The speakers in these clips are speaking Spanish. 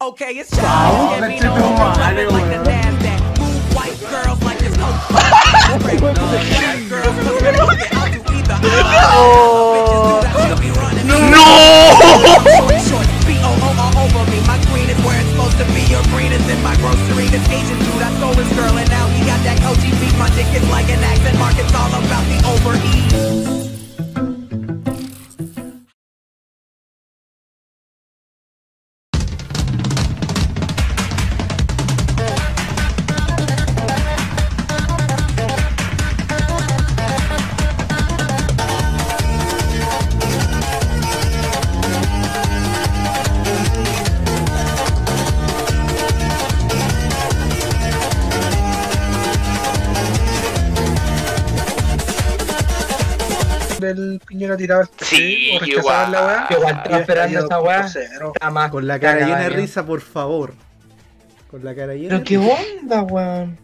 Okay, it's time to get me no more running like the NASDAQ. Move white girls like this coach. Black girls look at I'll do either. No! Short, B-O-O all over me. My green is where it's supposed to be. Your green is in my grocery. This Asian dude, I stole his girl, and now he got that OG beat. My dick is like an accent mark. It's all about the overeat. Del Piñera tirado Sí, o igual. la weá. Igual estaba esperando esa weá. Jamás. Con la cara llena de Cagada, risa, por favor. Con la cara llena de Pero qué risa. onda, weón.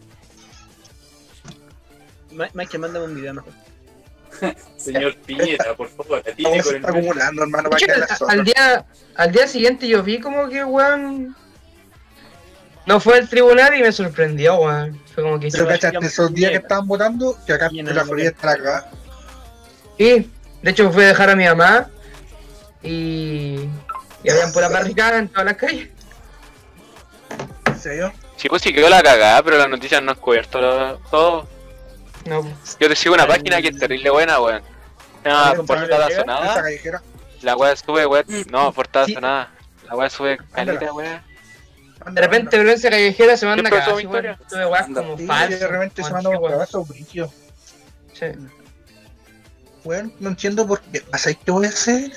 Mike, mándame un video mejor. Señor Piñera, por favor, Todo atine se con está el... acumulando, hermano, para que la zorra. Al día siguiente yo vi como que, weón, no fue al tribunal y me sorprendió, weón. Fue como que Pero cachaste esos días que estaban votando, que acá en la Florida está la cagada. Sí, de hecho fui a dejar a mi mamá y habían pura barricada en todas las calles. ¿En serio? Sí, pues sí quedó la cagada, pero las noticias no han cubierto todo. No, Yo te sigo una página que es terrible buena, weón. Se llama Portada Esa Sonada. callejera. La weá sube, weón. No, Portada Sí. Sonada. La weá sube calita, weón. de repente violencia callejera se manda Siempre casi, sube historia. weón. Tuve weas como Sí, falsas. de repente se manda un cagazo brillo. Sí. Bueno, no entiendo por qué. ¿Sabes qué voy a hacer?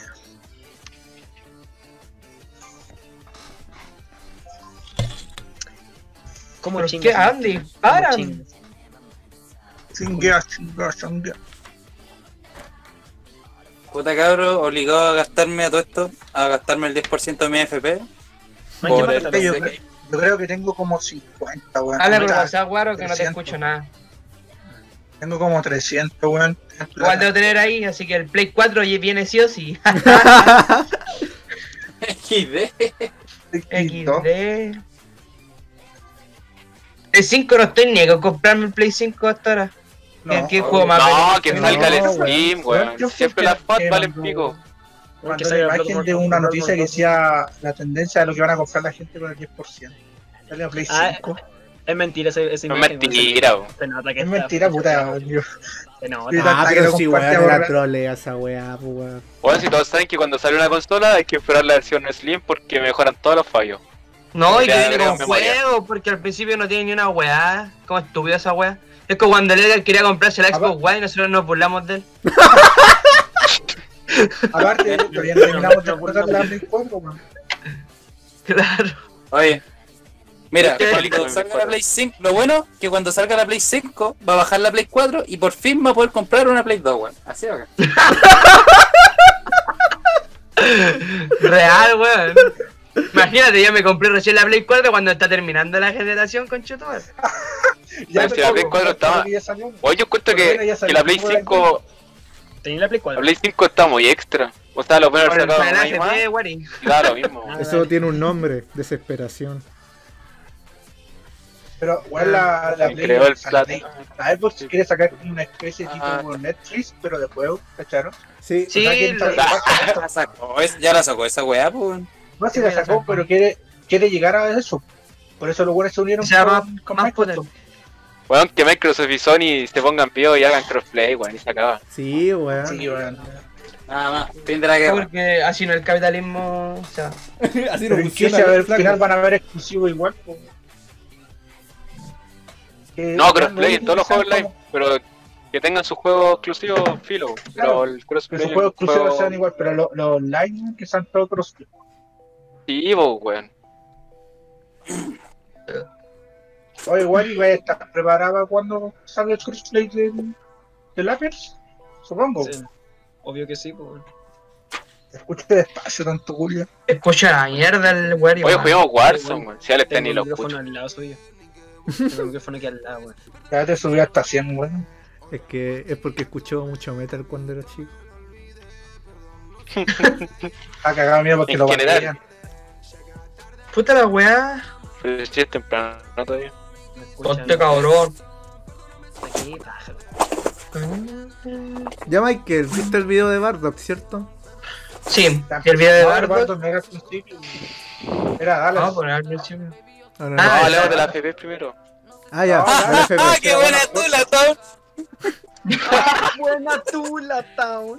¿Cómo ¿Por chingas? qué, Andy? ¡Paran! Chinguea. Puta cabro, obligado a gastarme a todo esto, a gastarme el 10% de mi FP. Por el Yo, PC. yo creo que tengo como 50, weón. Dale, Puta, pero sea guaro que no te 300. escucho nada. Tengo como 300, weón. Igual debo tener ahí, así que el Play 4 ya viene sí o sí. XD. XD. El 5 no estoy ni con comprarme el Play 5 hasta ahora. No, ¿Qué juego más No, que no, salga el weón. Steam, weón. Yo Siempre creo las FAT que valen mandó- pico. Mandó una imagen de una noticia que decía la tendencia de lo que van a comprar la gente con el 10%. Dale a Play 5. Es mentira esa No es imagen. mentira, weón. Se nota que Es está- mentira, puta. Dios. Se nota. Sí. Ah, Hasta que pero lo si comparte weón ahora. era trolea esa weá, pues weón. Bueno, si todos saben que cuando sale una consola hay que esperar la versión Slim porque mejoran todos los fallos. No, y que Ya, viene agrega con memoria. juegos, porque al principio no tiene ni una weá. Como estúpida esa weá. Es como cuando Edgar quería comprarse el Xbox One y nosotros nos burlamos de él. Aparte, todavía no terminamos de explotar la Play 4, weón. Claro. Oye, mira, ¿Qué? cuando salga la Play 5, lo bueno que cuando salga la Play 5 va a bajar la Play 4 y por fin va a poder comprar una Play 2, weón. Así va acá. Real, weón. Imagínate, yo me compré recién la Play 4 cuando está terminando la generación con chutuar. Pero si la Play 4 estaba- Oye, yo cuento que la Play 5 ¿Tenía la Play 4? la Play 5 está muy extra. O sea, lo pueden Por haber el sacado un año FP, más. Wari. Da lo mismo. Eso tiene un nombre, desesperación. Pero, weón, la Se Play. creó el la plato. Xbox quiere sacar como una especie de Ah. tipo Netflix, pero de juego, ¿cacharon? Sí, Sí, O sea, que La sacó, ya la sacó esa weá, pues, weón. no sé si la sacó, pero quiere llegar a eso. Por eso los buenos se unieron O sea, con más Microsoft. Weón, que Microsoft y Sony se pongan pío y hagan crossplay, weón, y se acaba. sí, weón. Sí, weón. Nada más, fin de la guerra. Porque así no el capitalismo. O sea, Así Pero en que si al final van a haber exclusivos igual. Pues. No, crossplay en todos los juegos online, pero que tengan sus juegos exclusivos, filo. Pero Claro, el Que crossplay. sus juegos exclusivos juego- sean igual, pero los online que sean todos crossplay. Sí, bo, weón. O igual iba a estar preparada cuando salga el crossplay del Apex, supongo. Sí. Obvio que sí, pues. Escucha despacio tanto, Julio. escucha la mierda el Wari. Oye, weón. juguemos Warzone, weón. Si Alex Tengo ni el lo micrófono escucho. al lado suyo. Tengo el micrófono aquí al lado, weón. Ya te subí hasta 100, weón. Es que es porque escuchó mucho metal cuando era chico. Está cagado miedo porque En lo general. baterían. Puta la weá. Pero si es temprano todavía. Me escuchan. Ponte cabrón. Aquí, pájaro. Ya, Michael, viste el video de Bardock, ¿cierto? Sí, y el video de No, Bardock. Bardock no era al principio. Era Vamos a Dallas. poner al principio. Ahora No, no. hablemos de la FP primero. Ah, ya, Ah, el FP. ¡Ah, qué buena tula, Tom! Buena tula, Town.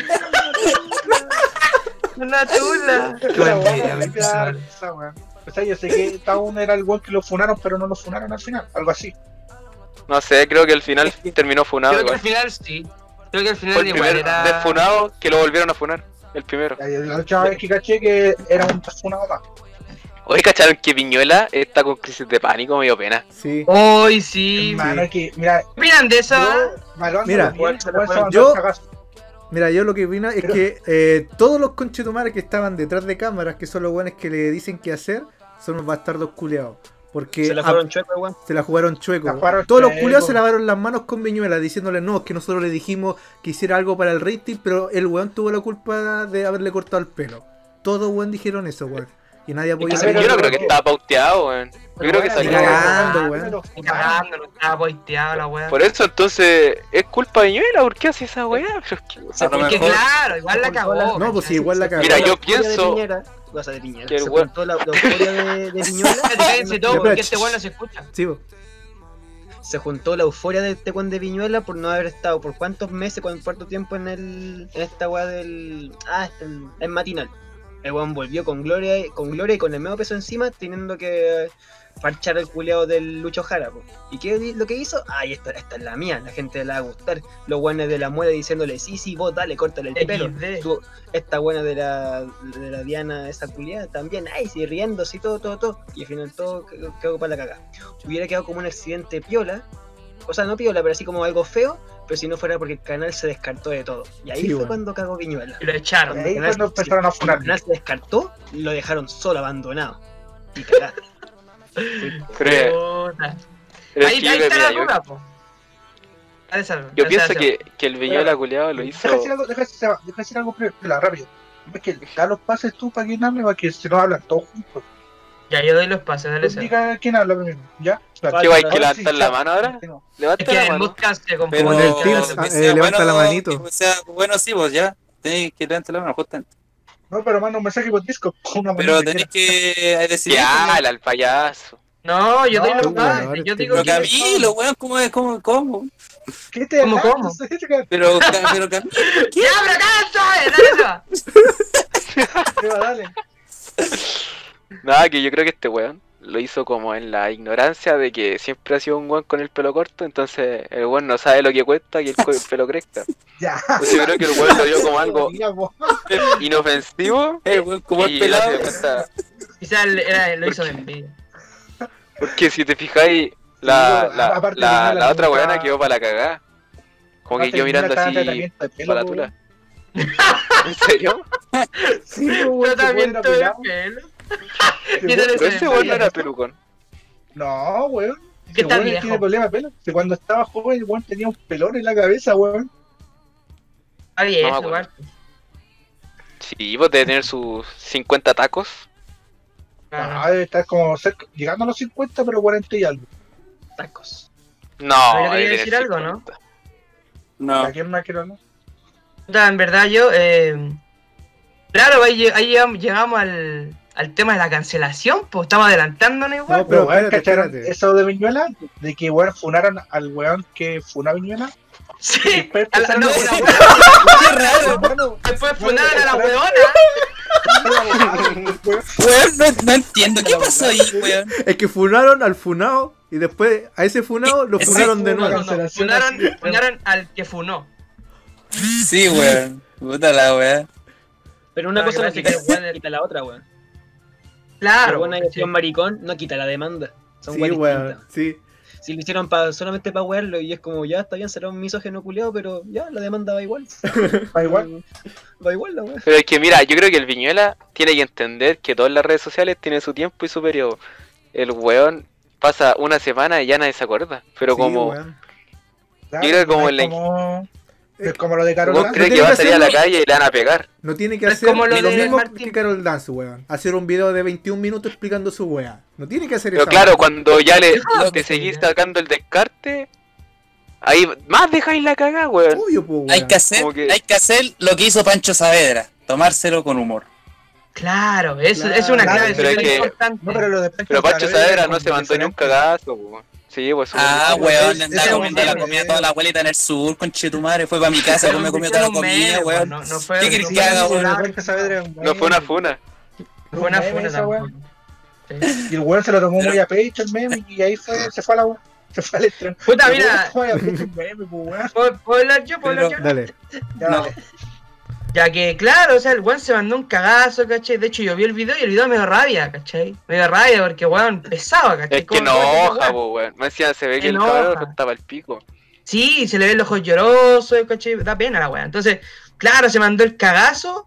Una tula. Qué Esa buen weá video, me da risa, weón. O sea, yo sé que Town era el weón que lo funaron, pero no lo funaron al final. Algo así. No sé, creo que al final terminó funado Creo que al igual. final sí. Creo que al Fue final el igual primer era. desfunado que lo volvieron a funar. El primero. La última vez que caché que era un funado más. Hoy cacharon que Viñuela está con crisis de pánico, me dio pena. Sí. Hoy sí. Hermano, que, mira, ¿Qué opinan de eso? Mira, yo. Mira, yo lo que opino es Pero- que todos los conchetumares que estaban detrás de cámaras, que son los buenos que le dicen qué hacer, son los bastardos culeados. Porque Se la fueron chueco, weón. se la jugaron chueco. La jugaron Todos los chueco. culeados se lavaron las manos con Viñuela, diciéndole no, es que nosotros le dijimos que hiciera algo para el rating, pero el weón tuvo la culpa de haberle cortado el pelo. Todos weón dijeron eso, weón. Y nadie apoyó Yo esa pero- no weá. creo que estaba pauteado, weón. Yo creo que Ni salió. cagando, weón. Y cagando, no estaba poiteado la weá. Por eso entonces, ¿es culpa de Viñuela? ¿Por qué hace esa weá? Pero es que- A lo Porque mejor, claro, igual la cagó. No, pues sí, igual la cagó. Mira, yo La euforia pienso de Piñera, o sea, de Piñera. que el Se weón- juntó la euforia de Viñuela. Cállense todo Espera, porque este weón no se escucha. Sí, po. Se juntó la euforia de este weón de Viñuela por no haber estado por cuántos meses, cuánto tiempo en esta weá del. En matinal. El weón volvió con gloria y con el medio peso encima, teniendo que parchar el culeado del Lucho Jara, po. ¿Y qué lo que hizo? Ay, esta es la mía, la gente le va a gustar. Los buenos de la muela diciéndole, sí, vos dale, córtale el pelo. XD. Esta buena de la Diana, esa culiada, también, ay, sí, riéndose y todo. Y al final todo quedó para la cagada. Hubiera quedado como un accidente piola, o sea, no piola, pero así como algo feo, pero si no fuera porque el canal se descartó de todo. Y ahí Sí, fue bueno. cuando cagó Viñuela. Y lo echaron. Ahí Canal- cuando empezaron a El funar. canal se descartó, lo dejaron solo, abandonado. Y cagaste. Pero, Puta. pero Ahí es que yo, está la mira, duda, po. Dale, salve. yo Dale, pienso salve. que el Viñuela culiado lo hizo. Deja decir algo primero, rápido. Es que da los pases tú para quien hable, para que se nos hablan todos juntos. Ya, yo doy los pases, dale, Tú salve. diga quién habla primero, ¿ya? Claro. ¿Qué hay que Ahora levantar sí, la ya. mano ahora? Es Levanta que la el mano. podcast se pero Como en confunde. el Teams, que sea levanta la manito. que sea bueno, sí, vos ya. Tenéis que levantar la mano, justamente. No, pero manda un mensaje por Discord con una Pero manita tenéis quiera. que decidir. Que habla el payaso. No, yo doy No, los bueno, pases. ahora Yo estoy digo Pero que. Camilo, weón, ¿cómo? ¿Qué te ¿Cómo, hablas? cómo? Pero Camilo, ¡Ya, pero cansa! Dale, Dale. Nada, que yo creo que este weón lo hizo como en la ignorancia de que siempre ha sido un weón con el pelo corto, entonces el weón no sabe lo que cuesta que el pelo crezca. Ya. Entonces yo creo que el weón lo dio como algo Digamos. inofensivo como y el pelado. no se dio cuenta. Quizás lo hizo de envidia. Porque si te fijáis, Aparte de nada, la otra nunca- weona quedó para la cagada. Como que Aparte, quedó mirando Viñuela estaba en así tratamiento de pelo, para la weón. tula. ¿En serio? Sí, pues, weón, Tratamiento se de puede ir pelo. a Quítale pelar. Pero ese weón no era pelucón. No, weón. ¿Qué Ese tan weón viejo? tiene problema de pelo. Que cuando estaba joven, el weón tenía un pelón en la cabeza, weón. Está bien, No me eso, acuerdo. igual. Sí, vos debe tener sus 50 tacos. Claro. Ah, debe estar como cerca, llegando a los 50, pero 40 y algo. Tacos. No, Pero quería debe decir tener algo, ¿no? 50. No. ¿A quién más quiero hablar? Puta, en verdad yo, claro, ahí llegamos al tema de la cancelación, pues estamos adelantándonos igual. No, pero Pero, weón, espérate, ¿cacharon espérate. eso de Viñuela? De que, weón, funaron al weón que funó a Viñuela. Sí, Después a la, empezaron no, a una funar. Qué raro. Hermano, después funaron a la weón, weona. Weón, no entiendo. ¿Qué pasó ahí, weón? Es que funaron al funado y después a ese funado lo Ese funaron de fue una nuevo. cancelación. Funaron al que funó. Sí, weón. Puta la weá. Pero una Ah, cosa no gracias, que quita, weón- quita la otra, weón. Claro. Pero bueno, pues, si un maricón no quita la demanda. Son Sí, weas weón, distintas. sí. Si lo hicieron solamente para wearlo y es como, ya está bien, será un misógeno culiado, pero ya, la demanda va igual. Da igual. Va igual la wea. Pero es que mira, yo creo que el Viñuela tiene que entender que todas las redes sociales tienen su tiempo y su periodo. El weón pasa una semana y ya nadie se acuerda. Pero Sí, como weón. Claro, Yo creo que como no el es como- Es como lo de Carol Vos Dance. crees que tiene va a que salir a la hacerlo. calle y le van a pegar. No tiene que Es hacer como lo lo de mismo Martín. que Carol Dance, weón. Hacer un video de 21 minutos explicando su weá. No tiene que hacer Pero esa claro, weá. cuando ya le Lo te que seguís sea. sacando el descarte, ahí más dejáis la cagada, weón. Obvio, po, weón. Hay que hacer, Como que- hay que hacer lo que hizo Pancho Saavedra, tomárselo con humor. Claro, eso Claro, es una claro, clave pero es súper que- importante. No, pero lo de Pancho Pero Pancho Saavedra no se como mandó ni un diferente. cagazo, weón. Sí, pues Ah, es- weón, es- le andaba es comiendo un la meme, comida a toda la abuelita en el sur, conchetumare, fue para mi casa, Pero me comió es toda la un comida, meme, weón. no fue- ¿Qué no querés fue que haga, un weón? meme. Pancho Saavedra es un No fue una meme. funa. Fue una Un meme funa esa weá. tampoco. Sí. Y el weón se lo tomó muy a pecho el meme y ahí se fue a la weá. Se fue al estreno. Puta, El weón mira, fue a pecho el meme, pues, weón. ¿puedo hablar yo? ¿Puedo hablar yo? Dale. Ya, No. dale. Ya que, claro, o sea, el weón se mandó un cagazo, ¿cachai? De hecho, yo vi el video y el video me dio rabia, ¿cachai? Me dio rabia porque, weón, pesaba, ¿cachai? Es que ¿Cómo puede ser enoja, weón? po, weón. Me decían, se ve que el Enoja. cabrón estaba al pico. Sí, se le ven los ojos llorosos, ¿cachai? Da pena la weón. Entonces, claro, se mandó el cagazo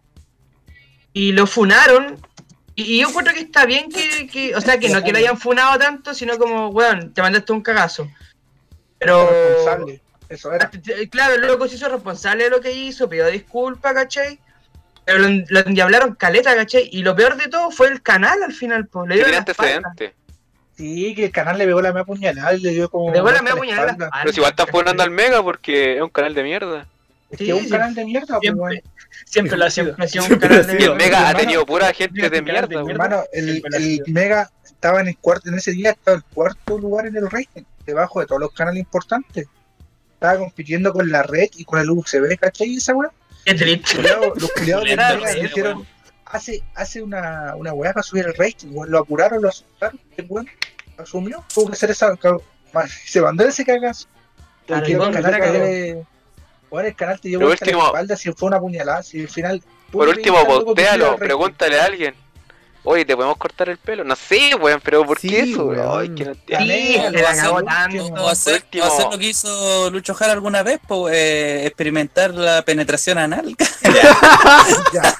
y lo funaron. Y yo encuentro que está bien que o sea, que no que lo hayan funado tanto, sino como, weón, te mandaste un cagazo. Pero... Responsable. Eso era. Claro, el loco se hizo responsable de lo que hizo, pidió disculpas, ¿cachai? Pero lo endiablaron caleta, ¿cachai? Y lo peor de todo fue el canal al final, pues. Le Que dio tiene la espalda. antecedentes. Sí, que el canal le pegó la media puñalada y le dio como. Le pegó la vuelta media a puñalada en la espalda. espalda, Pero si igual están ¿cachai? funando al Mega porque es un canal de mierda. Es que es un Sí, canal de mierda, pues, siempre, weón. Siempre lo ha sido. siempre ha sido un Siempre canal ha de Y sido. el mierda. Mega ha hermano, tenido pura gente de canal de mierda, mierda. weón. Hermano, Siempre lo ha el sido. Mega estaba en el cuarto, en ese día estaba en el cuarto lugar en el rating, debajo de todos los canales importantes. Estaba compitiendo con la red y con el UCB, ¿cachai? Esa weá. Qué triste. Los culiados de Era Mega red, hicieron, hace una weá para subir el rating, weón. Lo apuraron, lo asustaron, el weón asumió, tuvo que hacer esa, se mandó ese cagazo. Claro, Porque y el bueno, canal cagó. bueno, el canal te dio Por vuelta a la último- espalda si fue una puñalada, si al final. Por último, postéalo, pregúntale a alguien. Oye, ¿te podemos cortar el pelo? No sé, weón, pero ¿por Sí, qué eso? weón. Ay, que no entiendo. Sí, Canelo, se la hacer cagó último. tanto. O hacer, Último. o hacer lo que hizo Lucho Jara alguna vez, pues, experimentar la penetración anal. Ya,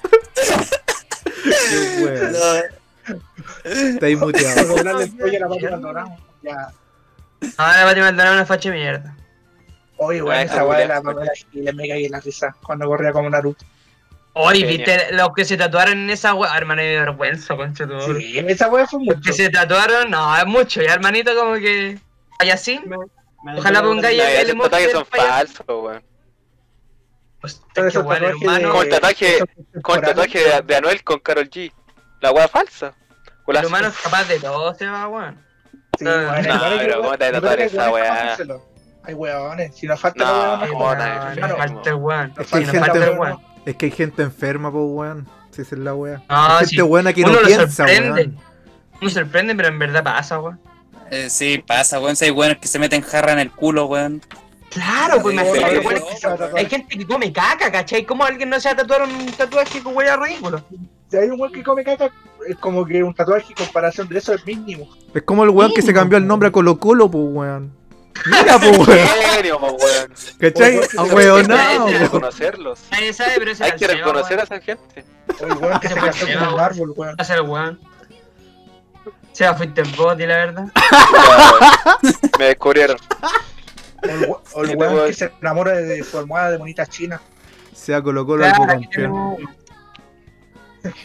Qué weón. Está ahí muteado. por doblarle el cuello a la Pati Maldonado. Ya. Ahora va a mandar una facha de mierda. Oye, weón, Ah, esa weá de la culiao. Pamela Giles me caí en la risa cuando corría como Naruto. Oye, Genial. ¿viste los que se tatuaron en esa weá? Hermano, me dio vergüenza, concha tu madre. Sí, esa weá fue Los mucho. que se tatuaron, no, es mucho. Ya, hermanito, como que. Vaya así. Ojalá pongáis No, el esos emoji tatuajes del son payaso. falsos, weón. Pues, Pero es que, esos weón, tatuajes hermano, Como el tatuaje- esos Con el temporales, tatuaje de Anuel con Karol G. La weá falsa. Con la- el humano es capaz de todo, se va, weón. Sí, weón, No, igual hay pero que- ¿cómo te vas a yo tatuar creo que esa hay weones weá? para hacérselo. Hay weones, si nos falta No, la weá, ¿cómo no van a No, decir? no No. falta el weón. nos Es que falta hay no gente, falta el weón. weón. es que hay gente enferma, pues, weón. Si esa es la weá. No, Hay gente sí. buena que no Uno lo piensa, sorprende. weón. Uno sorprende, pero en verdad pasa, weón. Sí, pasa, weón. Si hay weones que se meten jarra en el culo, weón. Claro, pues Sí, imagínate, sí, weón, sí, hay gente que come caca, ¿cachai? ¿Cómo alguien no se va a tatuar un tatuaje con huella ridículo? Si hay un weón que come caca, es como que un tatuaje en comparación de eso es mínimo. Es como el weón que se cambió el nombre a Colo Colo, pues, weón. Mira, pues, weón. ¿En serio, po, weón? ¿Cachai? Weón, A weón, Hay que no, weón. reconocerlos. Nadie sabe, pero ese Hay era que el Seba, reconocer a weón. esa gente. O el weón que se Ese casó fue con un Seba, árbol, weón. Va a ser el weón. Seba, fuiste el boti, la verdad. Me descubrieron. O el ¿Qué te weón puedo que se enamora de su almohada de monitas chinas. Sea Colo Colo Claro, algo aquí campeón. tenemos-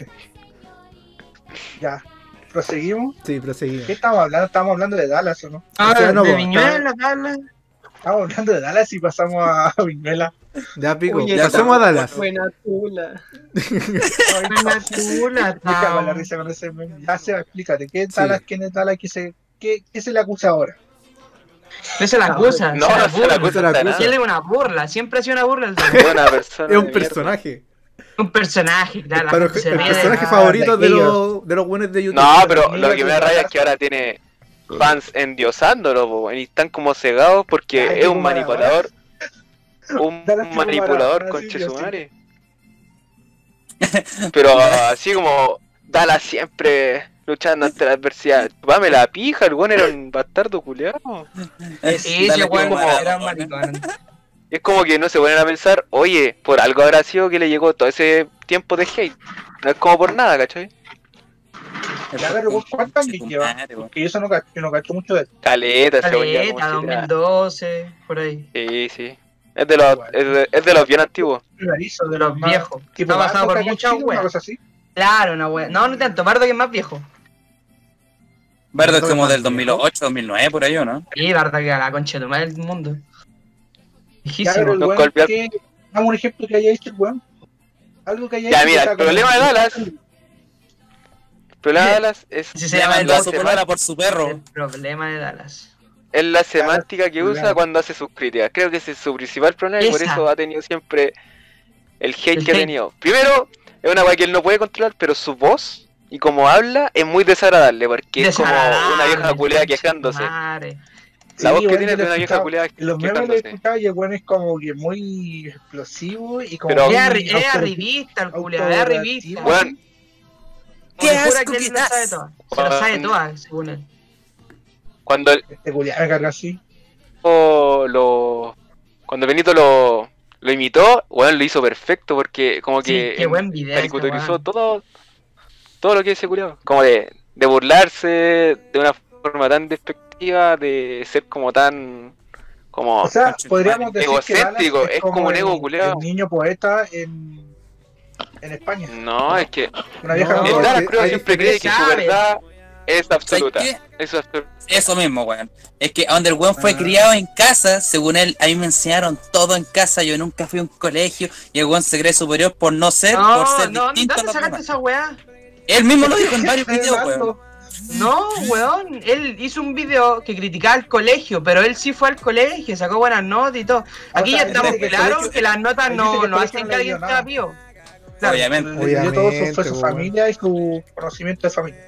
Ya, proseguimos. Sí, proseguimos. ¿Qué estamos hablando? Estamos hablando de Dallas, ¿o no? Ah, O sea, no, de po, Viñuela, Carla. Estamos hablando de Dallas y pasamos a Viñuela. Ya, pico. Oye, Pasemos a Dallas. Buena tula. Buena tula, Me cago en la tao. risa con ese meme. Ya, Seba, explícate. ¿Qué es Dallas? ¿Quién es Dallas? ¿Qué se le acusa ahora? No se la acusa, No, se la no se la burla. se la acusa de acusa. Y él es nada. una burla, siempre ha sido una burla. Es una persona. Es un de mierda. personaje. Un personaje, claro. la Pero gente se el ríe de- personaje Ah, favorito de de los buenos de YouTube. No, pero Mira lo que me da tu rabia es casa. que ahora tiene fans endiosándolo, po, y están como cegados porque Ay, es qué un manipulador. Un Dallas como manipulador, Maradona, conche sí, su sí. madre. Pero así como Dallas siempre luchando ante la adversidad. Dame la pija, el weón era un bastardo culiado. Sí, Dale ese weón como era Maradona. un maricón. Es como que no se ponen a pensar, oye, por algo habrá sido que le llegó todo ese tiempo de hate. No es como por nada, ¿cachai? Ya, pero vos, ¿cuántos años lleva? Madre, weón. Porque yo no cacho mucho de él. Caleta, ese weón ya Caleta, como si era- 2012, por ahí. Sí, sí. Es de los bien antiguos. Primerizo, De los más- viejos. Tipo, Está basado Bardo, por acá en muchas Chile, una weas. cosa así. Claro, una wea. No, no tanto. Bardo que es más viejo. Bardo es como Bardo del es 2008, 2009, por ahí, ¿o no? Y Bardo que a la concha de tu madre del mundo. Ya, pero Viejísimo. el No weón, golpear. dame un ejemplo que haya hecho el weón. Algo que haya Ya, hecho. mira, que sea el problema como- de Dallas. El problema de Dallas es, Si se Le llama mandó a el su polola por su perro. El problema de Dallas. es la semántica que usa claro. cuando hace sus críticas. Creo que ese es su principal problema y por Esa. eso ha tenido siempre el hate El que ha hate. tenido. Primero, es una weá que él no puede controlar, pero su voz y como habla es muy desagradable porque es como una vieja culeada quejándose. Madre. La voz que weón, tiene yo es de lo una vieja escuchaba- culeada En los memes lo he quejándose. escuchado y el weón es como que muy explosivo y como. Pero- muy Es auto- arribista el culiado, es arribista. autodidacta. Weón, Como que ¡Qué jura asco que él que lo sabe das! todas. Se lo sabe todas, según él. cuando Este culiado me carga así. cuando Benito lo imitó, weón, lo hizo perfecto porque como Sí, que qué buen video. ese caricaturizó weón. todo lo que ese culiado. Como de burlarse de una forma tan despectiva, de ser como tan como O sea, Concha, podríamos decir que egocéntrico, Dallas es como un ego culiao. el niño poeta en España. no, es que Una vieja No, el como- Dallas que creo hay siempre cree que su diferencias. verdad es absoluta. ¿Sabes Eso es Eso mismo, weón. Es que donde el weón fue Ah. criado en casa, según él, a mí me enseñaron todo en casa, yo nunca fui a un colegio, y el weón se cree superior por no ser, por No, ser no, distinto a ¿dónde los sacaste demás. esa weá? Él mismo lo dijo en varios videos, weón. Fernando, No, weón, él hizo un video que criticaba al colegio, pero él sí fue al colegio, sacó buenas notas y todo. Aquí sea, ya él estamos dice que el claros colegio- que las notas él dice que no el colegio hacen no que le alguien dio sea nada. vivo. Claro. Obviamente. le dio todo fue su Obviamente, familia y su conocimiento de familia.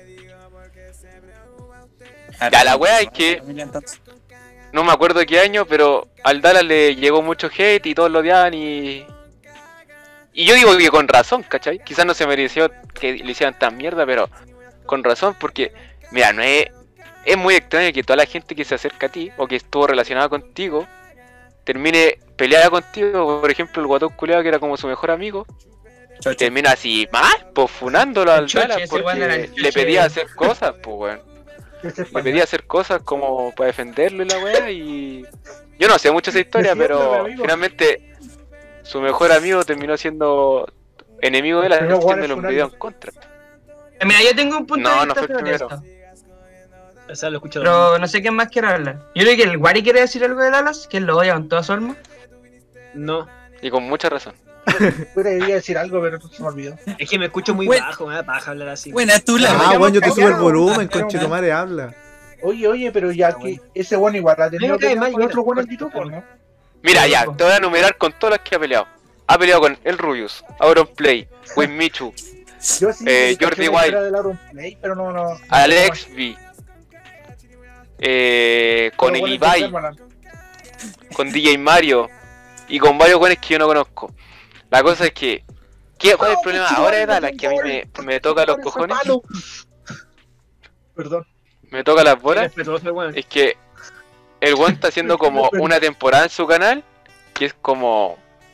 Ya, la wea es que Entonces, no me acuerdo qué año, pero al Dallas le llegó mucho hate y todos lo odiaban y yo digo que con razón, ¿cachai? Quizás no se mereció que le hicieran tan mierda, pero con razón porque, mira, no es muy extraño que toda la gente que se acerca a ti o que estuvo relacionada contigo termine peleada contigo. Por ejemplo, el guatón culeado que era como su mejor amigo chocho. termina así mal, pues funándolo al Choche, Dallas ese weón era porque el le choche. pedía hacer cosas, pues weón. Ese es Le pedía hacer cosas como para defenderlo y la weá y... Yo no sé mucho esa historia, Defiéndeme, pero amigo. finalmente su mejor amigo terminó siendo enemigo de él, Pero igual haciéndole es un un video en algo. contra. Mira, yo tengo un punto No, de no vista fue el sobre primero. esto, O sea, lo escucho. pero no sé quién más quiere hablar. Yo creo que el Wari quiere decir algo de Dallas, que él lo odia con toda su alma. No, Y con mucha razón. Quería decir algo, pero se me olvidó. es que me escucho muy Bueno. bajo, me da paja hablar así. Buena tú la Ah, weón, yo te subo el callado. volumen, Ah, conchetumare, habla. Oye, pero ya que ese bueno igual ha tenido Me cae que mal, con yo otro te- bueno en YouTube, ¿o ¿no? Mira, Sí, ya, po. te voy a enumerar con todas las que ha peleado. Ha peleado con El Rubius, Auronplay, Winmichu, Yo sí, Jordi caché la Wild. historia del Aaron Play, pero no. Alex V, con el Pero bueno, Ibai, hermano, con DJ Mario y con varios buenos que yo no conozco. La cosa es que, ¿cuál es el problema ahora de Dallas? Que a mí me toca los cojones, Perdón. me toca las bolas. Respetuoso el weón. Es que el weón está haciendo como una temporada en su canal que es como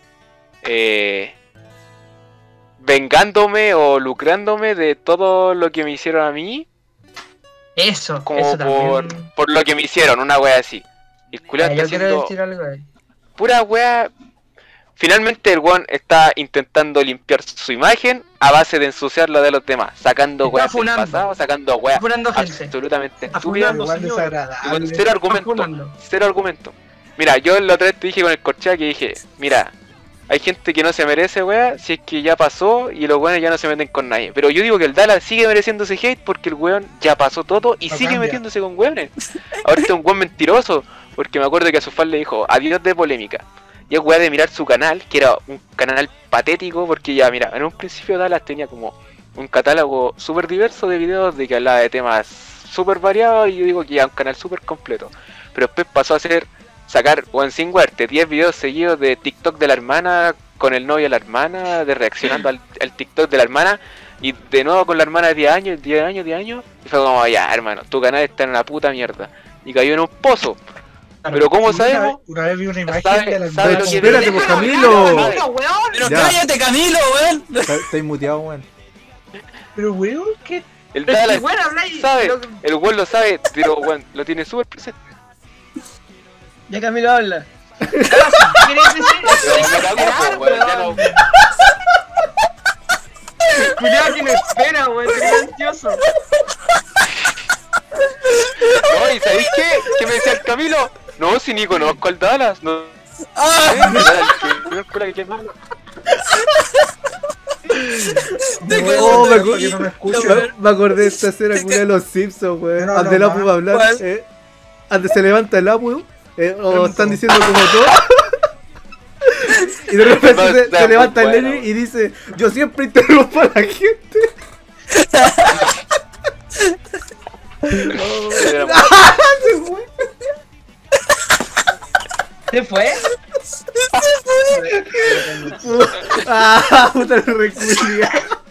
vengándome o lucrándome de todo lo que me hicieron a mí, Eso, como eso también. por lo que me hicieron, una wea así. Y el culiao Ya, está yo quiero haciendo decir algo ahí. pura wea. Finalmente el weón está intentando limpiar su imagen a base de ensuciarla de los demás, sacando Está weas del funando. pasado, sacando weas Funando gente. absolutamente Está estúpidas. funando. Igual señor. Y con desagradable. cero argumento, funando. cero argumento. Mira, yo la otra vez te dije con el Corchea que dije, mira, hay gente que no se merece, wea, si es que ya pasó y los weones ya no se meten con nadie. Pero yo digo que el Dallas sigue mereciéndose hate porque el weón ya pasó todo y No sigue cambia. metiéndose con weones. Ahora este es un weón mentiroso, porque me acuerdo que a su fan le dijo, adiós de polémica. Y es weá de mirar su canal, que era un canal patético, porque ya, mira, en un principio Dallas tenía como un catálogo súper diverso de videos de que hablaba de temas súper variados y yo digo que ya un canal súper completo. Pero después pasó a sacar, weón, sin guarte, 10 videos seguidos de TikTok de la hermana, con el novio de la hermana, de reaccionando al TikTok de la hermana, y de nuevo con la hermana de 10 años, y fue como, ya, hermano, tu canal está en una puta mierda. Y cayó en un pozo. Pero ¿cómo sabemos? Una vez vi una imagen ¿Sabe- de la sabe hermana lo que con- Espérate, pues, Camilo. Camilo, weón. Pero Ya. cállate, Camilo, weón. Estáis muteado, weón. Pero weón, ¿qué? El Pero es que, Dallas weón, habláis- sabe, lo- el weón lo sabe, pero weón, lo tiene súper presente. Ya Camilo habla. ¿Quieres decir? Pero me cagó, pues, weón, ya no. Cuidado que no espera, weón, estoy ansioso. No, ¿y sabéis qué? ¿Qué me decía el Camilo? No, si ni conozco al Dallas, no. ¡Ah! Que malo. Oh, me, Porque no me escucho. me acordé de esta escena culia de los Simpsons, weón. No, Ante no el Apu va a hablar, ¿Cuál? antes se levanta el Apu, o están diciendo como todo. Y de repente No, se está levanta el muy nene bueno. y dice, yo siempre interrumpo a la gente. ¿Se fue? Ah, puta el reculia.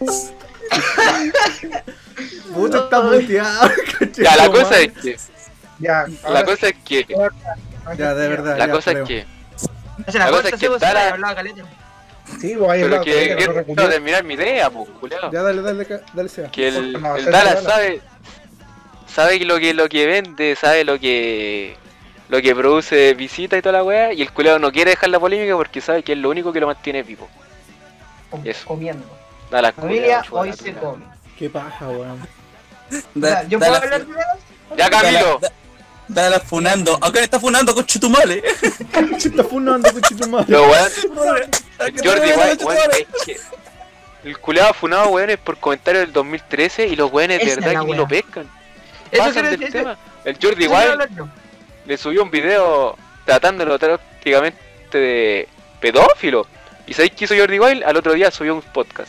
Puta está muteado. Ya, la cosa es que. Ya, La cosa es que. Ya, de verdad. La ya, cosa es creo. que. Se la La cosa corta, es que se vos Dallas- hablaba caleta. Sí, pues ahí Pero hablado, que no quiero reculió. terminar mi idea, pues, culiao. Ya, dale, Seba. Que el No, el se Dallas regala. sabe lo que vende, sabe lo que produce visita y toda la weá, y el culiao no quiere dejar la polémica porque sabe que es lo único que lo mantiene vivo. Eso. Comiendo. Dallas, Familia, culiao, hoy chupa se la come. Qué paja, weón. ¿Yo puedo hablar de Dallas? tula. Ya, Camilo. Dale funando. Acá está funando con Chutumale. Está funando, cochito madre. Pero weón, Jordi White, weón, es que el culiao funado, weón, es por comentarios del 2013 y los weones de Esa es verdad la que ni weá. lo pescan. Eso Pasan quiero del decir. tema. El Jordi Eso quiero White hablar yo. le subió un video tratándolo prácticamente de pedófilo. ¿Y sabéis qué hizo Jordi Wild? Al otro día subió un podcast.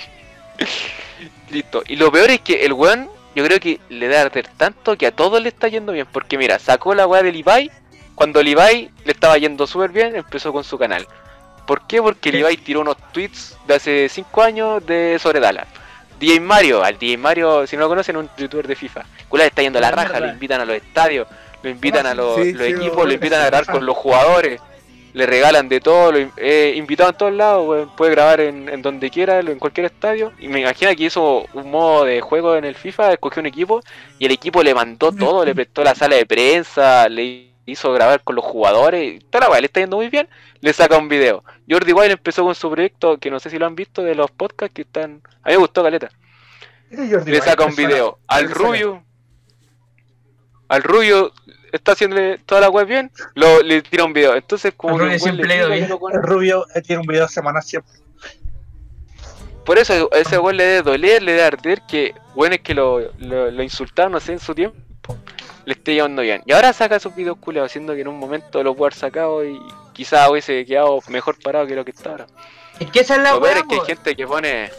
Listo. Y lo peor es que el weón, yo creo que le da arder tanto que a todos le está yendo bien. Porque mira, sacó la weá del Ibai. Cuando el Ibai le estaba yendo súper bien, empezó con su canal. ¿Por qué? Porque el Ibai tiró unos tweets de hace 5 años sobre Dallas. DJ Mario, al DJ Mario, si no lo conocen, un youtuber de FIFA. Culo le está yendo a la Es raja, verdad. lo invitan a los estadios, lo invitan a los, Sí, los sí, equipos, lo- lo invitan a grabar con los jugadores, le regalan de todo, lo invitado en todos lados, weón, puede grabar en donde quiera, en cualquier estadio. Y me imagino que hizo un modo de juego en el FIFA, escogió un equipo y el equipo le mandó todo, le prestó la sala de prensa, le hizo grabar con los jugadores, y toda la weá, le está yendo muy bien, le saca un video. Jordi Wild empezó con su proyecto, que no sé si lo han visto, de los podcasts que están... A mí me gustó caleta. Le saca un video al Rubio está haciéndole toda la web bien, le tira un video. Entonces como Al que Rubio un weón siempre le le ha ido pica bien. que lo El Rubio tiene un video semana siempre. Por eso a ese weón le debe doler, le debe arder que weones que lo insultaron, no sé, en su tiempo, le esté llevando bien. Y ahora saca esos videos culeados, haciendo que en un momento lo pudo haber sacado y quizás hubiese quedado mejor parado que lo que está ahora. Es que esa es la Lo peor weá, es que hay po. gente que pone...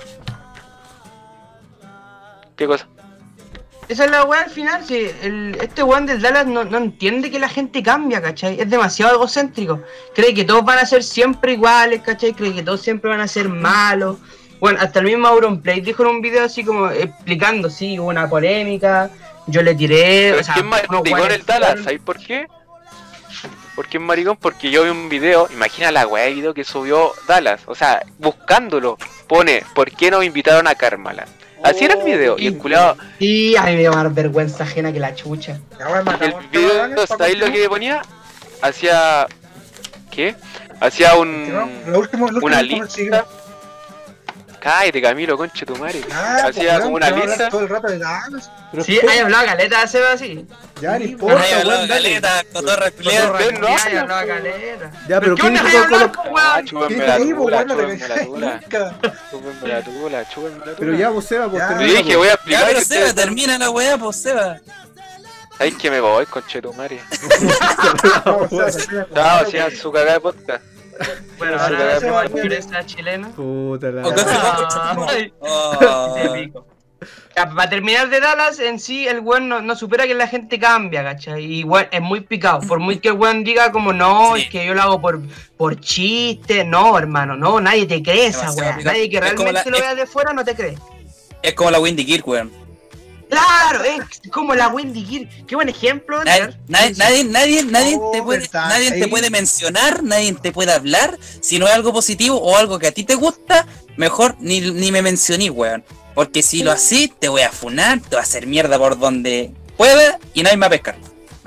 ¿Qué cosa? Esa es la weá al final, si este weón del Dallas no entiende que la gente cambia, ¿cachai? Es demasiado egocéntrico. Cree que todos van a ser siempre iguales, ¿cachai? Cree que todos siempre van a ser malos. Bueno, hasta el mismo Auronplay dijo en un video así como explicando, sí, hubo una polémica, yo le tiré... Pero es que es maricón el Dallas, ¿sabes por qué? ¿Por qué es maricón? Porque yo vi un video, imagina la weá de video que subió Dallas, o sea, buscándolo, pone, ¿por qué no me invitaron a Karmala? Así era el video, y el culiao, Y a mí me va a dar vergüenza ajena que la chucha. el video, ¿sabéis lo que ponía? Hacía... ¿Qué? Hacía una lista... Cállate Camilo, conche tu madre. Hacía como una lista... Todo el rato de Dallas. Pero Sí, espera, hay hablado caleta, se ve así. ya, no Ay, importa, hablaba weón, dale. caleta, cotorra culiada. Ustedes no Sí, hay hablan, hablado po. caleta. Ya, pero ¿Qué ¿qué onda dijo que con hablar, los... po, Ah, weón? chúpenme la Sí, tula, weón, no te chúpenme la tula, chúpenme la tula, chúpenme la tula. Pero ya, vos, Seba, pues Ya. Te termina, dije, pues. voy a Ya, explicar pero que Seba, ustedes... termina la weá, pues Seba. ¿Sabes que me voy, conchetumare? No, Chao, sigan su cagada de podcast. Bueno, Sí, ahora sí, hacemos sí. el pureza chilena. Puta la... O casi Ay. Oh. De pico. Ya, para terminar de Dallas, en sí, el weón no supera que la gente cambia, ¿cachai? Y weón, es muy picado. Por muy que el weón diga como, no, Sí. es que yo lo hago por chiste. No, hermano, no, nadie te cree esa Demasiado weá. picado. Nadie que Es como realmente la- lo vea de fuera no te cree. Es como la Windy Kirk, weón. Claro, es como la Wendy Kirk. Qué buen ejemplo. Nadie Oh, te puede, verdad, nadie te ahí. puede mencionar, nadie te puede hablar. Si no es algo positivo o algo que a ti te gusta, mejor ni me mencionís, weón. Porque si lo así, te voy a funar, te voy a hacer mierda por donde pueda y nadie me va a pescar.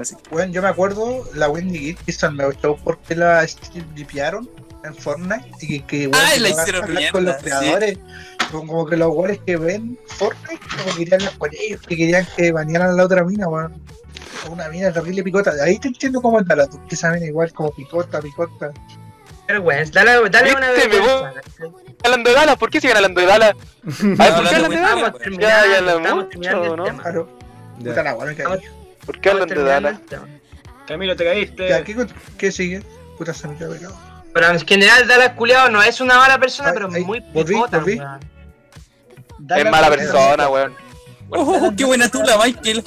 Así. Bueno, yo me acuerdo, la Wendy Git quizás me gustó porque la stripearon en Fortnite y que bueno, Ay, la que hicieron hablar con los mierda, sí. creadores. Como que los güeyes que ven Fortnite, como querían hablar con ellos, que querían que banearan a la otra mina, weón. Una mina terrible picota. Ahí te entiendo cómo es la que saben igual como picota. Vergüenza, dale una ¿Viste? Me vergüenza. Hablando de Dallas, ¿por qué siguen hablando de Dallas? A ver, ¿por qué hablando hablan de de Dallas? Estamos Ya, terminando, ya hablan estamos mucho, terminando el ¿no? tema. Claro. Ya. Puta la weá, me caí. ¿Por qué hablan de Terminando Dallas? el tema. Camilo, te caíste. Ya, ¿qué sigue? Puta se me quedó pegado. Pero en general, Dallas culiao no es una mala persona, Ay, pero ay, muy volví. picota, weón. Dale Es mala la- persona, weón. Qué buena tú la Michael.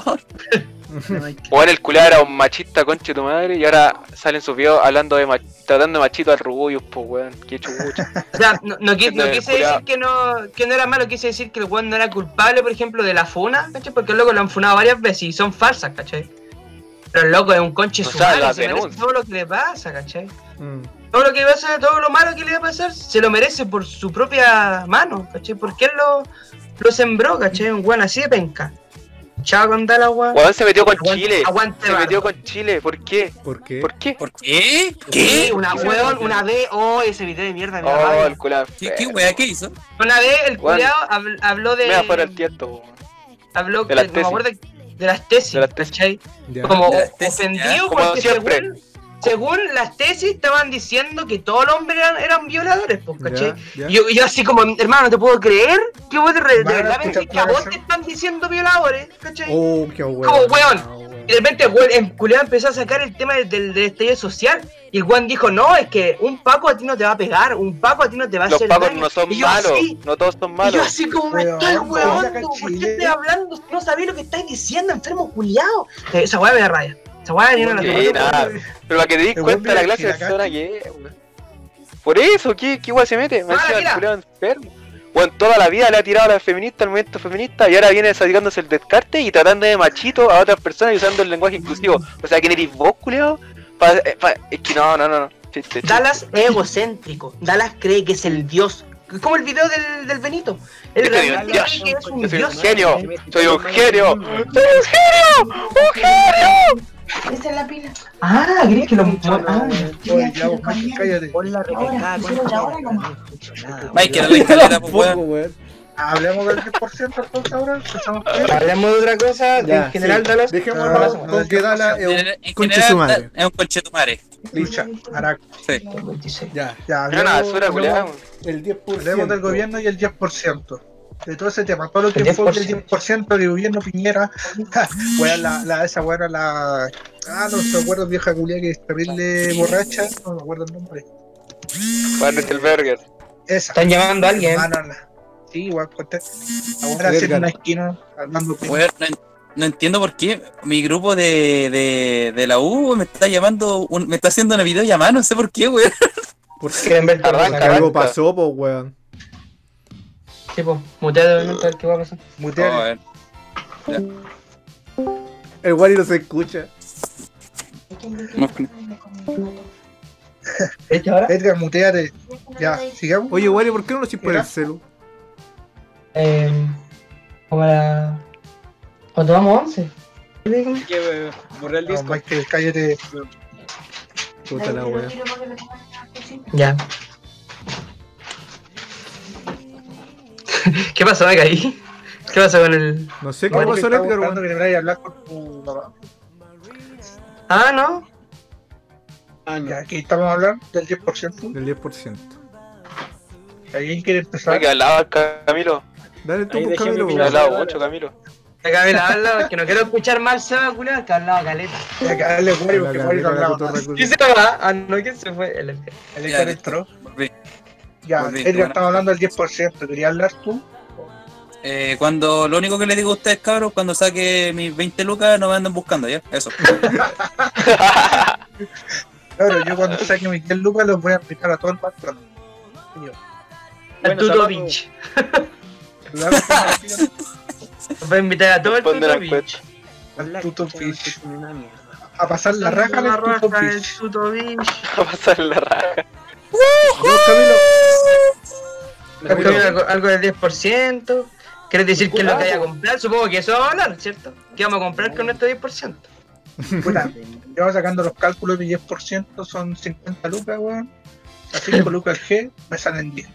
Weón, el culiao era un machista, conche tu madre, y ahora salen sus videos hablando de tratando de machito al Rubius, pues weón, qué chucha. O sea, no quise Culiao. decir que no era malo, quise decir que el weón no era culpable, por ejemplo, de la funa, ¿cachai? Porque el loco lo han funado varias veces y son falsas, ¿cachai? Pero el loco es un conche O sea, sumado, las se merece denuncias. todo lo que le pasa, ¿cachai? Mm. Todo lo que pasa, todo lo malo que le va a pasar, se lo merece por su propia mano, ¿cachai? Porque él lo sembró, ¿cachai? Un weón así de penca. Chao con Dallas, weón. Weón se metió con Aguante- Chile. aguante Se metió bardo. con Chile, ¿por qué? ¿Por qué? ¿Por qué? ¿Por qué? Sí, ¿Qué? una weón, una vez, ese video de mierda, me da Oh, rabia. el culiao. ¿Qué wea? ¿Qué hizo? Una vez el Weón. culiao habló de. Me afuera el tiesto, weón. Habló de las no me tesis. acuerdo de las tesis, De las tesis. ¿cachai? Ya. Como Las tesis, ofendido ya. Como porque siempre. según las tesis estaban diciendo que todos los hombres eran violadores, pues, ¿cachai? Ya, ya. Y yo así como, hermano, no te puedo creer que vos de Van a verdad escuchar pensás que a vos clases. te están diciendo violadores, ¿cachai? Oh, qué weón. Como weón. No, weón. Y de repente el culiao empezó a sacar el tema del estallido social. Y el weón dijo, no, es que un Paco a ti no te va a pegar, un Paco a ti no te va a Los hacer pacos daño. no son Y yo malos, así, no todos son y yo malos. así como me Weón, estoy weón, weando, acá en ¿por qué Chile. estoy hablando? No sabés lo que estáis diciendo, enfermo culiao. Esa weá me da raya. Esa weá ni una Sí, nada. Pero para que te des El cuenta weón la mira clase que de la persona que es, weón. Por eso, ¿qué weón se mete? Me Ah, encima mira. el culiao enfermo. Weón, toda la vida le ha tirado a la feminista, al movimiento feminista, y ahora viene dedicándose el descarte y tratando de machito a otras personas y usando el lenguaje inclusivo. O sea, ¿quién eres vos, culiao? Es que no. Chiste. Dallas es egocéntrico. Dallas cree que es el dios. Es como el video del Benito. Él Yo soy realmente un dios. cree que es un Yo soy un dios. genio. Soy un genio. Esa es la pila. Ah, ¿crees que lo Oye, ya vos, Mike, cállate. Pon la recargada, Ahora nomás. Michael, la escalera, pues Poco, weón. weón. Hablemos del 10% entonces ahora. Empezamos con Hablemos de otra cosa. Ya, En general, sí. Dallas. Dejémoslo con que Dala es En un conche su madre. general, es un conchetumare. lucha. Araco. Sí. 26. Ya, Ya, Es una basura, culiao. el 10%. Hablemos del gobierno y el 10%. De todo ese tema, todo lo que El fue del 10%. 10% de gobierno Piñera, esa weá era la. No me acuerdo, vieja culia que es terrible borracha, no me acuerdo el nombre. Juan Richelberger. Esa. Están llamando a alguien. Sí, igual, conté. Ahora haciendo Verga. una esquina, armando Weón, no entiendo por qué mi grupo de la U me está llamando, me está haciendo una videollamada, no sé por qué, weón. Porque Quieren ver Arranca. algo pasó, pues, weón. Tipo, muteado de momento a ver qué va a pasar. mutear. Oh, El Wally no se escucha. ¿Este ahora? Edgar, muteate. Ya, sigamos. Oye, Wally, ¿por qué no lo chis por Mira. el celu? Como la. Cuando vamos 11. Que borré el No, disco. Michael, cállate. Puta la wea. Ya. ¿Qué pasó? Me caí. ¿Qué pasó con el.? No sé qué No, pasó, porque Edgar, estaba buscando weón. que le vaya a hablar con tu papá. Ah, ¿no? Ya, aquí estamos hablando del 10%. Del 10%. ¿Alguien quiere empezar? Oye, que hablaba Camilo. Dale tú, Ahí pues, déjeme Camilo, Que mirar. weón. hablaba mucho, Camilo. Acá me la habla, que no quiero escuchar mal Seba culiao, que hablaba caleta. Ya, que darle Wario, porque Wario no hablaba nada. ¿Quién se va? Ah, no, ¿quién se fue? El El Edgar entró. Volví. Ya, Volví, Edgar, bueno. estamos hablando del 10%. ¿Querías hablar tú? Cuando lo único que les digo a ustedes, cabros, cuando saque mis 20 lucas, no me anden buscando, ¿ya? Eso. Claro, yo cuando saque mis 10 lucas los voy a invitar a todo el patrón. Al Tuto Beach. Voy a invitar a todo el Responde la Tuto Beach. Al Tuto Fish. Una mierda. A pasar la raja La del Tuto raja del Fish. Tuto Beach. Va a pasar la raja. Yo, Camilo. Camilo, algo del 10%. ¿Quieres decir qué es lo que vaya a comprar? Supongo que eso vamos a hablar, ¿cierto? ¿Qué vamos a comprar con nuestro 10%? Puta, yo sacando los cálculos de 10% son 50 lucas, weón. A 5 lucas el G me salen 10.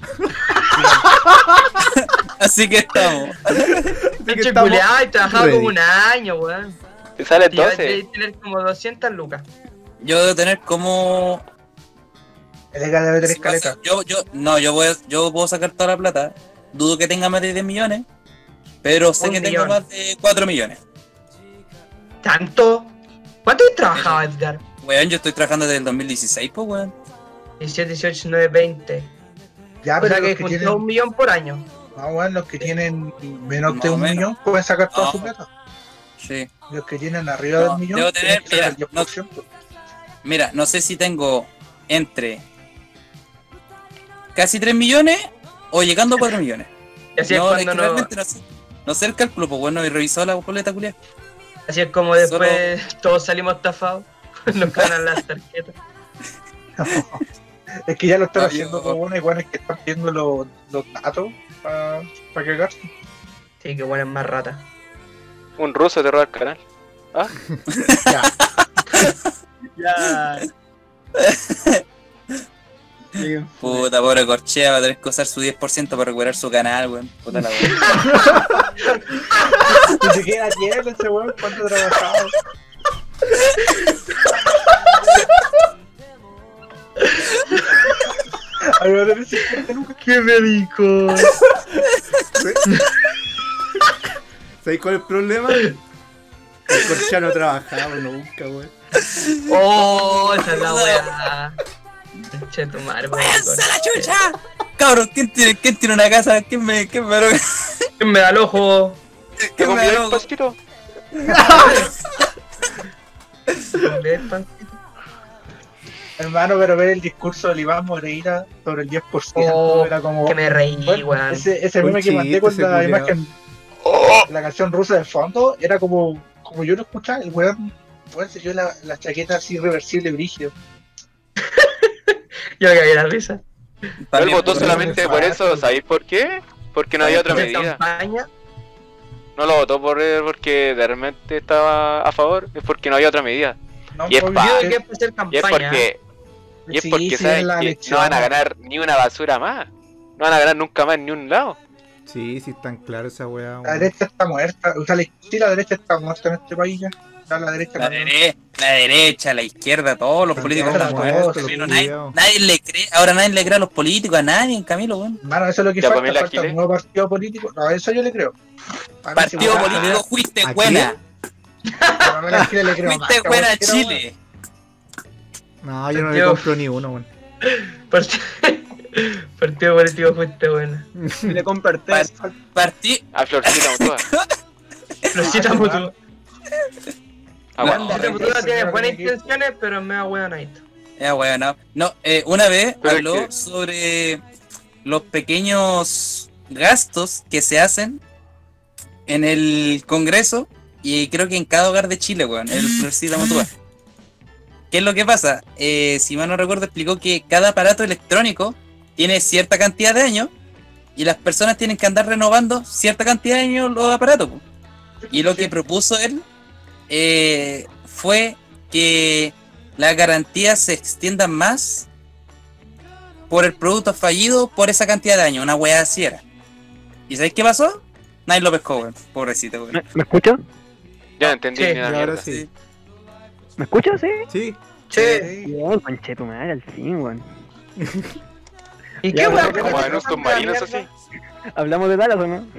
Así que estamos. Pinche culiao, y trabajaba ready. como un año, weón. Te sale Y iba a 12. tener como 200 lucas. Yo debo tener como. El EGA debe tener caleta. Yo puedo sacar toda la plata. Dudo que tenga más de 10 millones. Pero sé Un que tengo millón. más de 4 millones. ¿Tanto? ¿Cuánto trabajaba Edgar? Weón, yo estoy trabajando desde el 2016, pues, weón. 17, 18, 19, 20 Ya, O pero sea que los que juntó tienen. 1 millón por año. No, weón, los que tienen menos Más de o 1 menos. millón pueden sacar toda No. su plata. Sí. Los que tienen arriba No, del millón debo tener, tienen que sacar mira, el 10%. Mira, no sé si tengo entre casi 3 millones o llegando a 4 millones. Y así, No, es es cuando que realmente no sé. No sé el cálculo, pues bueno, y revisó la boleta culia. así es como después todos salimos estafados. Nos ganan las tarjetas. Es que ya lo están Ah, haciendo yo- con unos iguales que están viendo los datos para cagarse. Sí, que bueno, es más rata. Un ruso te roba el canal. ¿Ah? Ya. Puta, pobre Corchea, va a tener que usar su 10% para recuperar su canal, weón. Puta la weón. Ni siquiera tiene ese weón cuánto trabajaba. Ay, va a tener 50 lucas. ¡Qué médico! ¿Sabéis cuál es el problema? El Corchea no trabajaba nunca, weón. ¡Oh! Esa es la weá. Che, tu madre, weón. ¡Váyanse a la chucha! Cabrón, ¿quién tiene una casa? ¿Quién me ¿Quién me da el ojo? ¿Te ¿Quién me convidó da el pasquito? Hermano, pero ver el discurso de Iván Moreira sobre el 10% Oh, era como. que me reí, Bueno, weón. ese Un meme que mandé chiste con ese la culiao. imagen, la canción rusa de fondo, era como yo lo escuchaba, el weón se dio la chaqueta así reversible brígido. Yo me caí en la risa. Él votó por solamente eso por es eso, fácil. ¿sabéis por qué? Porque no había otra De medida. campaña. No lo votó porque de repente estaba a favor, es porque no había otra medida. No, Y es obvio fácil. Yo que es para hacer Y es campaña. porque saben la que elección. no van a ganar ni una basura más. No van a ganar nunca más ni un lado. Sí, sí, tan claro esa weá. La weón. derecha está muerta, o sea, la derecha está muerta en este país ya. Ya la derecha La derecha, la izquierda, todos los Están políticos todos están muertos, muertos. los Pero culiados. nadie le cree, ahora nadie le cree a los políticos, a nadie, Camilo, weón. Hermano, eso es lo que Ya, falta, pues, mira, falta Chile. un nuevo partido político. No, eso yo le creo. A mí Partido sí, weón, político, fuiste ¿A buena. pero a mí a Chile le creo más, Fuiste que buena a cualquiera, Chile. No, yo no le Yo- compro ni uno, weón. Partido político fuiste buena. Le comparté. Partí. A Florcita Mutua. Florcita Mutua. Aguanta. Florcita Mutua tiene buenas intenciones, pero me da buena night. Ya, weón, no. No, una vez Pero es habló que- sobre los pequeños gastos que se hacen en el Congreso y creo que en cada hogar de Chile, weón, el Florcita Mutua. ¿Qué es lo que pasa? Si mal no recuerdo, explicó que cada aparato electrónico tiene cierta cantidad de años y las personas tienen que andar renovando cierta cantidad de años los aparatos. Po. Y lo que propuso él fue que las garantías se extiendan más por el producto fallido por esa cantidad de años. Una weá así era. ¿Y sabéis qué pasó? Nadie lo pescó, weón. Pobrecito, weón. ¿Me escucho? Ya no entendí Sí, ni una Y ahora mierda. sí. ¿Me escucho? Sí. Sí. Che, Bien, conchetumadre, al fin, weón. ¿y Ya, qué weón? Como en un submarino, eso sí. ¿Hablamos de Dallas o no?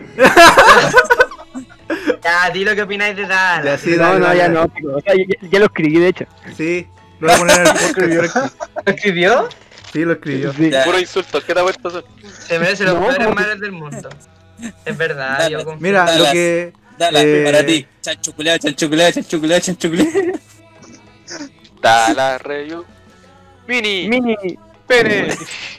Ya, di lo que opináis de Ya, Dallas. sí, no, dale, no, dale. ya no, pico. O sea, ya lo escribí, de hecho. Sí. Lo voy a poner en el podcast. ¿Lo escribió? Sí, lo escribió. Sí. Ya. Puro insulto, ¿qué te ha puesto eso? Se merece los No, peores como- males del mundo. Es verdad, Dale. yo confío. Mira, lo Dallas. que. Dale, para ti. Chanchuculeado, chanchuculeado, chanchuculeado, chanchuculeado. Dala, Reyo. Mini. Mini. Pene.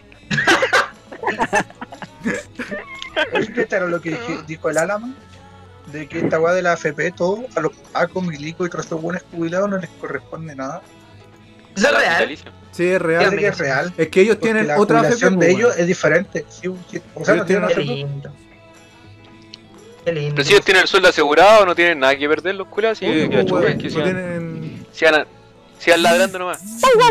Oye, ¿qué era lo que dijo el Álamo? De que esta weá de la AFP, todo, a los pacos, milicos y todos estos buenos jubilados no les corresponde nada. ¿Eso es real? Vitalicio. Sí, es Parece real. que es real. Es que ellos Porque tienen la otra jubilación AFP, de po, ellos weón. es diferente. Sí, sí, o sea, no Ellos tienen Qué tienen AFP. lindo. Qué lindo. Pero si ellos tienen el sueldo asegurado, no tienen nada que perder los culas, así Obvio, que pues, chupen, weón, que no sigan, tienen... sigan ladrando nomás.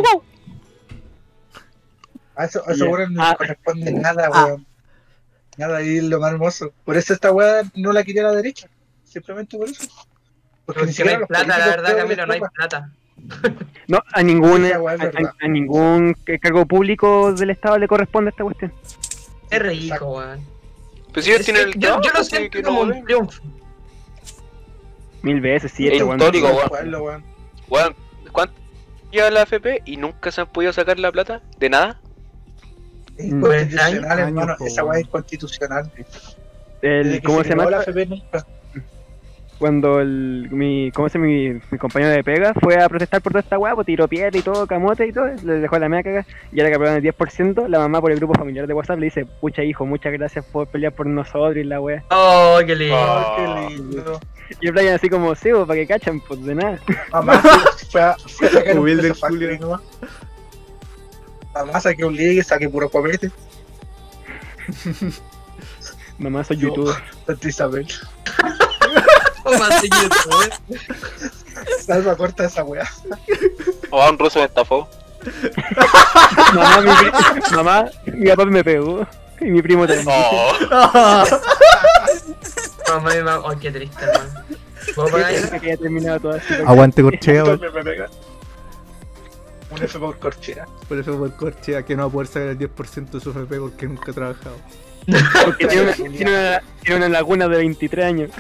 A eso Ya. weón no le corresponde nada, weón. Nada, y es lo más hermoso. Por eso esta weá no la quería la derecha. Simplemente por eso. Porque ni Porque no siquiera hay los plata, la políticos verdad, creo que Camilo, les no hay toca. plata. No, a ningún, Esa weá es verdad. a ningún cargo público del Estado le corresponde esta cuestión. Es rico, weón. Pero si ellos tienen el Yo trabajo, lo que siento no como un ven. triunfo. 1000 veces, sí, Es este weón. histórico, weón. Jugarlo, weón. Weón, ¿cuánto lleva la AFP y nunca se han podido sacar la plata? ¿De nada? Es inconstitucional, Años, hermano. po, Esa weá weón. es inconstitucional. Desde El, que ¿Cómo se llama? creó la FP nunca. Cuando mi compañero de pega fue a protestar por toda esta weá, pues tiró piedra y todo, camote y todo, le dejó la media caga, y ahora que aprobaron el 10%, la mamá por el grupo familiar de WhatsApp le dice, pucha hijo, muchas gracias por pelear por nosotros y la weá. Oh, qué lindo. Oh. Qué lindo. Y el Brian así como, sí, pues, para que cachan, pues de nada. Mamá fue a sacar un Humilde el peso factory Julio. nomás. Mamá saqué un ligue, saqué puro copete. Mamá, soy Yo. youtuber. Santa Isabel. Más seguido, weón. Salva corta esa weá. O a un ruso me estafó. Mamá, mi papá me pegó. Y mi primo también. Oh. Mamá, mi mamá. Oh, qué triste, hermano. ¿Puedo pagar eso? Que haya terminado todo así. Aguante Corchea, weón. Me pega. Un F por corchea. Por eso por Corchea que no va a poder sacar el 10% de su FP porque nunca ha trabajado. Porque tiene una laguna de 23 años.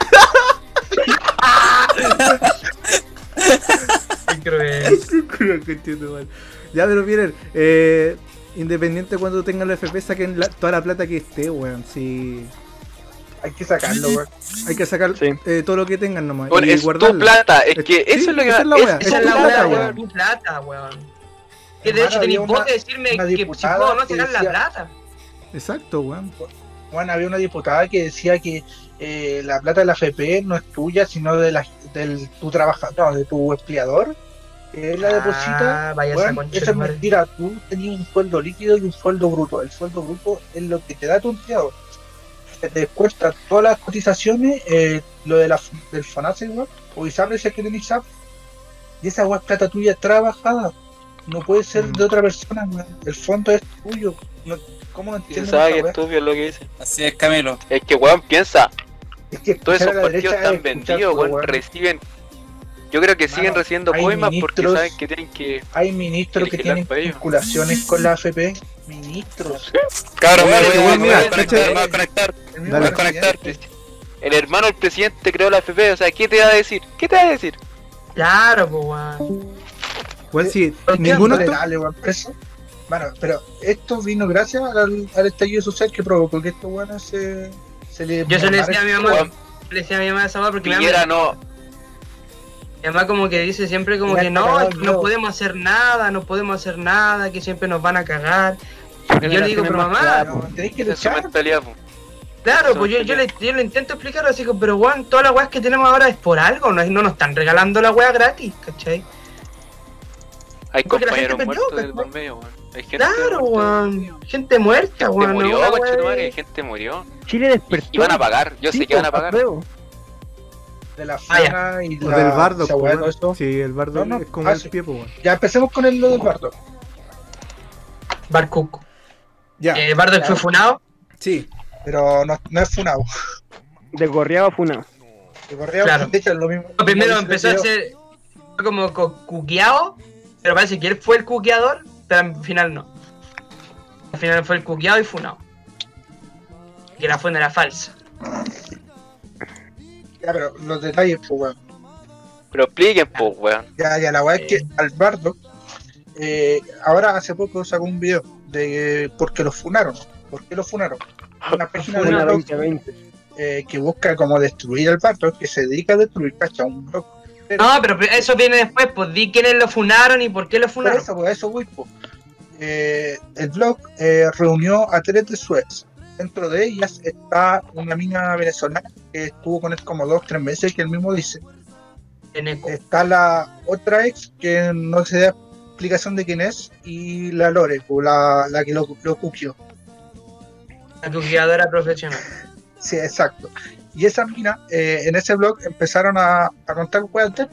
Qué cruel. Que entiendo mal. Ya, pero miren, independiente cuando tengan la FP, saquen toda la plata que esté, weón. Si Hay que sacarlo, weón. hay que sacar Sí. todo lo que tengan nomás. Bueno, y es tu guardarlo. plata, es que Sí, eso es lo que esa es la es- wea, esa Esa es es la plata, weá, weón. weón. Tu plata, weón. Que de Hermano, hecho tenéis había vos una- de decirme una que si diputada puedo o no que sacar la decía- plata. Exacto, weón. Bueno, había una diputada que decía que la plata de la FP no es tuya, sino de tu trabajador, no, de tu empleador. Que él la deposita. Vaya esa Bueno, concha eso de es madre. mentira. Tú tenías un sueldo líquido y un sueldo bruto. El sueldo bruto es lo que te da tu empleador. Se te descuenta todas las cotizaciones, lo de del FONASA igual, o ISAPRE si es que tenés ISAPRE. Y esa weá es plata tuya trabajada. No puede ser de otra persona, weón. El fondo es tuyo. No, ¿cómo no Y se entiendes sabe esa que weá? estúpido es lo que dice. Así es, Camilo. Es que, weón, piensa, Es que todos esos escuchar a la partidos derecha es están escuchar, vendidos, weón, weón. reciben. Yo creo que siguen Mano, recibiendo hay coimas porque ministros- saben que tienen que. Hay ministros que Vigilar tienen para ellos. vinculaciones con la AFP. Ministros. Cabrón, Weón, me weón, mira, voy a conectar, cacha- me voy a conectar. El Me mismo voy a Dale. conectar. presidente. El hermano del presidente creó la AFP, o sea, ¿qué te va a decir? ¿Qué te va a decir? Claro, pues, weón. Weón, sí, ¿Por qué ninguno no esto- le dale, weón, preso? Bueno, pero esto vino gracias al estallido social que provocó que estos weones se le. Yo se le decía a mi mamá, Weón, le decía a mi mamá esa weá porque mi Piñera mamá, no. mi mamá como que dice siempre como Ya que está no, cagado, no no. podemos hacer nada, no podemos hacer nada, que siempre nos van a cagar. Y yo le digo, pero mamá, Claro, tenéis que Esa es su luchar. mentalidad, po. claro, Eso pues es yo le intento explicar así, como, pero weón, todas las weas que tenemos ahora es por algo, no nos están regalando la wea gratis, ¿cachai? Hay Porque la compañeros gente perdió, muertos del ¿cachai? por medio, weón. Hay gente Claro, muerta. weón, gente muerta, Gente weón. murió, no, conchetumare, weón. gente murió. Chile despertó. Y van a pagar, yo sé Sí, que van a pues, pagar. apruebo. De la Ah, ya. FANA y o la. del bardo, esa po, weá, weón. todo eso. Sí, el bardo No, no, es como ah, el sí. pie, po, weón. Ya empecemos con lo del bardo. Barcook. Ya, Bardock ya. fue funado. sí. Pero no es funado. Desgorriado funado. De correo, Claro. de hecho, es lo mismo. Primero Lo empezó a dice ser fue como cuqueado, pero parece que él fue el cuqueador, pero al final no. Al final fue el cuqueado y funado. Que la fuente era falsa. Ya, pero los detalles, pues, weón. Pero expliquen, pues, weón. Ya, la weá es que al bardo, ahora hace poco sacó un video de por qué lo funaron. ¿Por qué lo funaron? Una página de Funa blog 2020. que busca como destruir al bardo, que se dedica a destruir, ¿cachai? Un blog. No, pero eso viene después, pues di quiénes lo funaron y por qué lo Por funaron. eso, pues, a eso voy, pues. El blog reunió a 3 de su ex. Dentro de ellas está una mina venezolana que estuvo con él como 2-3 meses, que él mismo dice. Eneco. Está la otra ex que no se da explicación de quién es, y la Lore, pues, la que lo cuquió. La cuqueadora profesional. Sí, exacto. Y esas minas, en ese blog, empezaron a contar weas de él,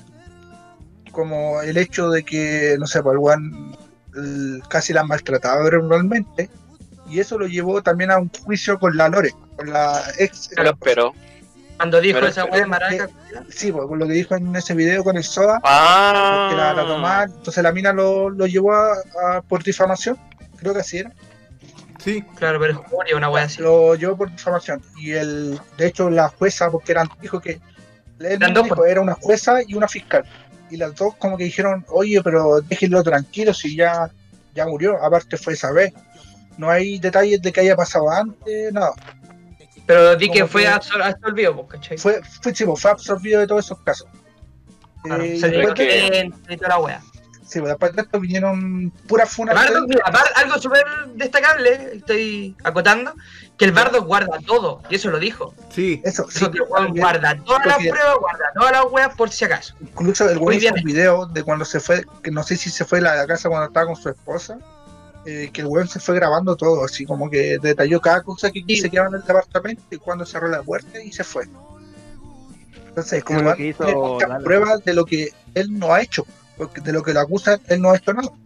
como el hecho de que, no sé, pues el weón casi la maltrataba verbalmente, y eso lo llevó también a un juicio con la Lore, con la ex. Me lo espero. Cuando dijo Pero- esa weá de maraca. Sí, pues con lo que dijo en ese video con el Soda, Ah. que la tomó mal, entonces la mina lo llevó por difamación, creo que así era. Sí, Claro, pero es Julio, una weá así. Lo llevó por difamación. Y de hecho la jueza, porque dijo que él Eran mismo dos dijo, era una jueza y una fiscal. Y las dos como que dijeron, oye, pero déjenlo tranquilo si ya murió, aparte fue esa vez. No hay detalles de que haya pasado antes, nada. Pero di que Como fue que- absorbido, pues, ¿cachai? Fue absorbido de todos esos casos. Claro, Y se después dio que- que y toda la weá. sí, pues después de esto vinieron puras funas. Bardo, mira, algo súper destacable, estoy acotando, que el Bardo guarda todo, y eso lo dijo. sí. Eso, sí, Dijo que el weón también. guarda todas las Porque- pruebas, guarda todas las weas por si acaso. Incluso el Muy güey hizo bien. un video de cuando se fue, que no sé si se fue a la casa cuando estaba con su esposa, que el weón se fue grabando todo, así como que detalló cada cosa que Sí. se quedaba en el departamento y cuando cerró la puerta y se fue. Entonces, Como el lo weón que hizo tiene muchas Dallas. pruebas de lo que él no ha hecho, porque de lo que lo acusan, él no ha hecho nada.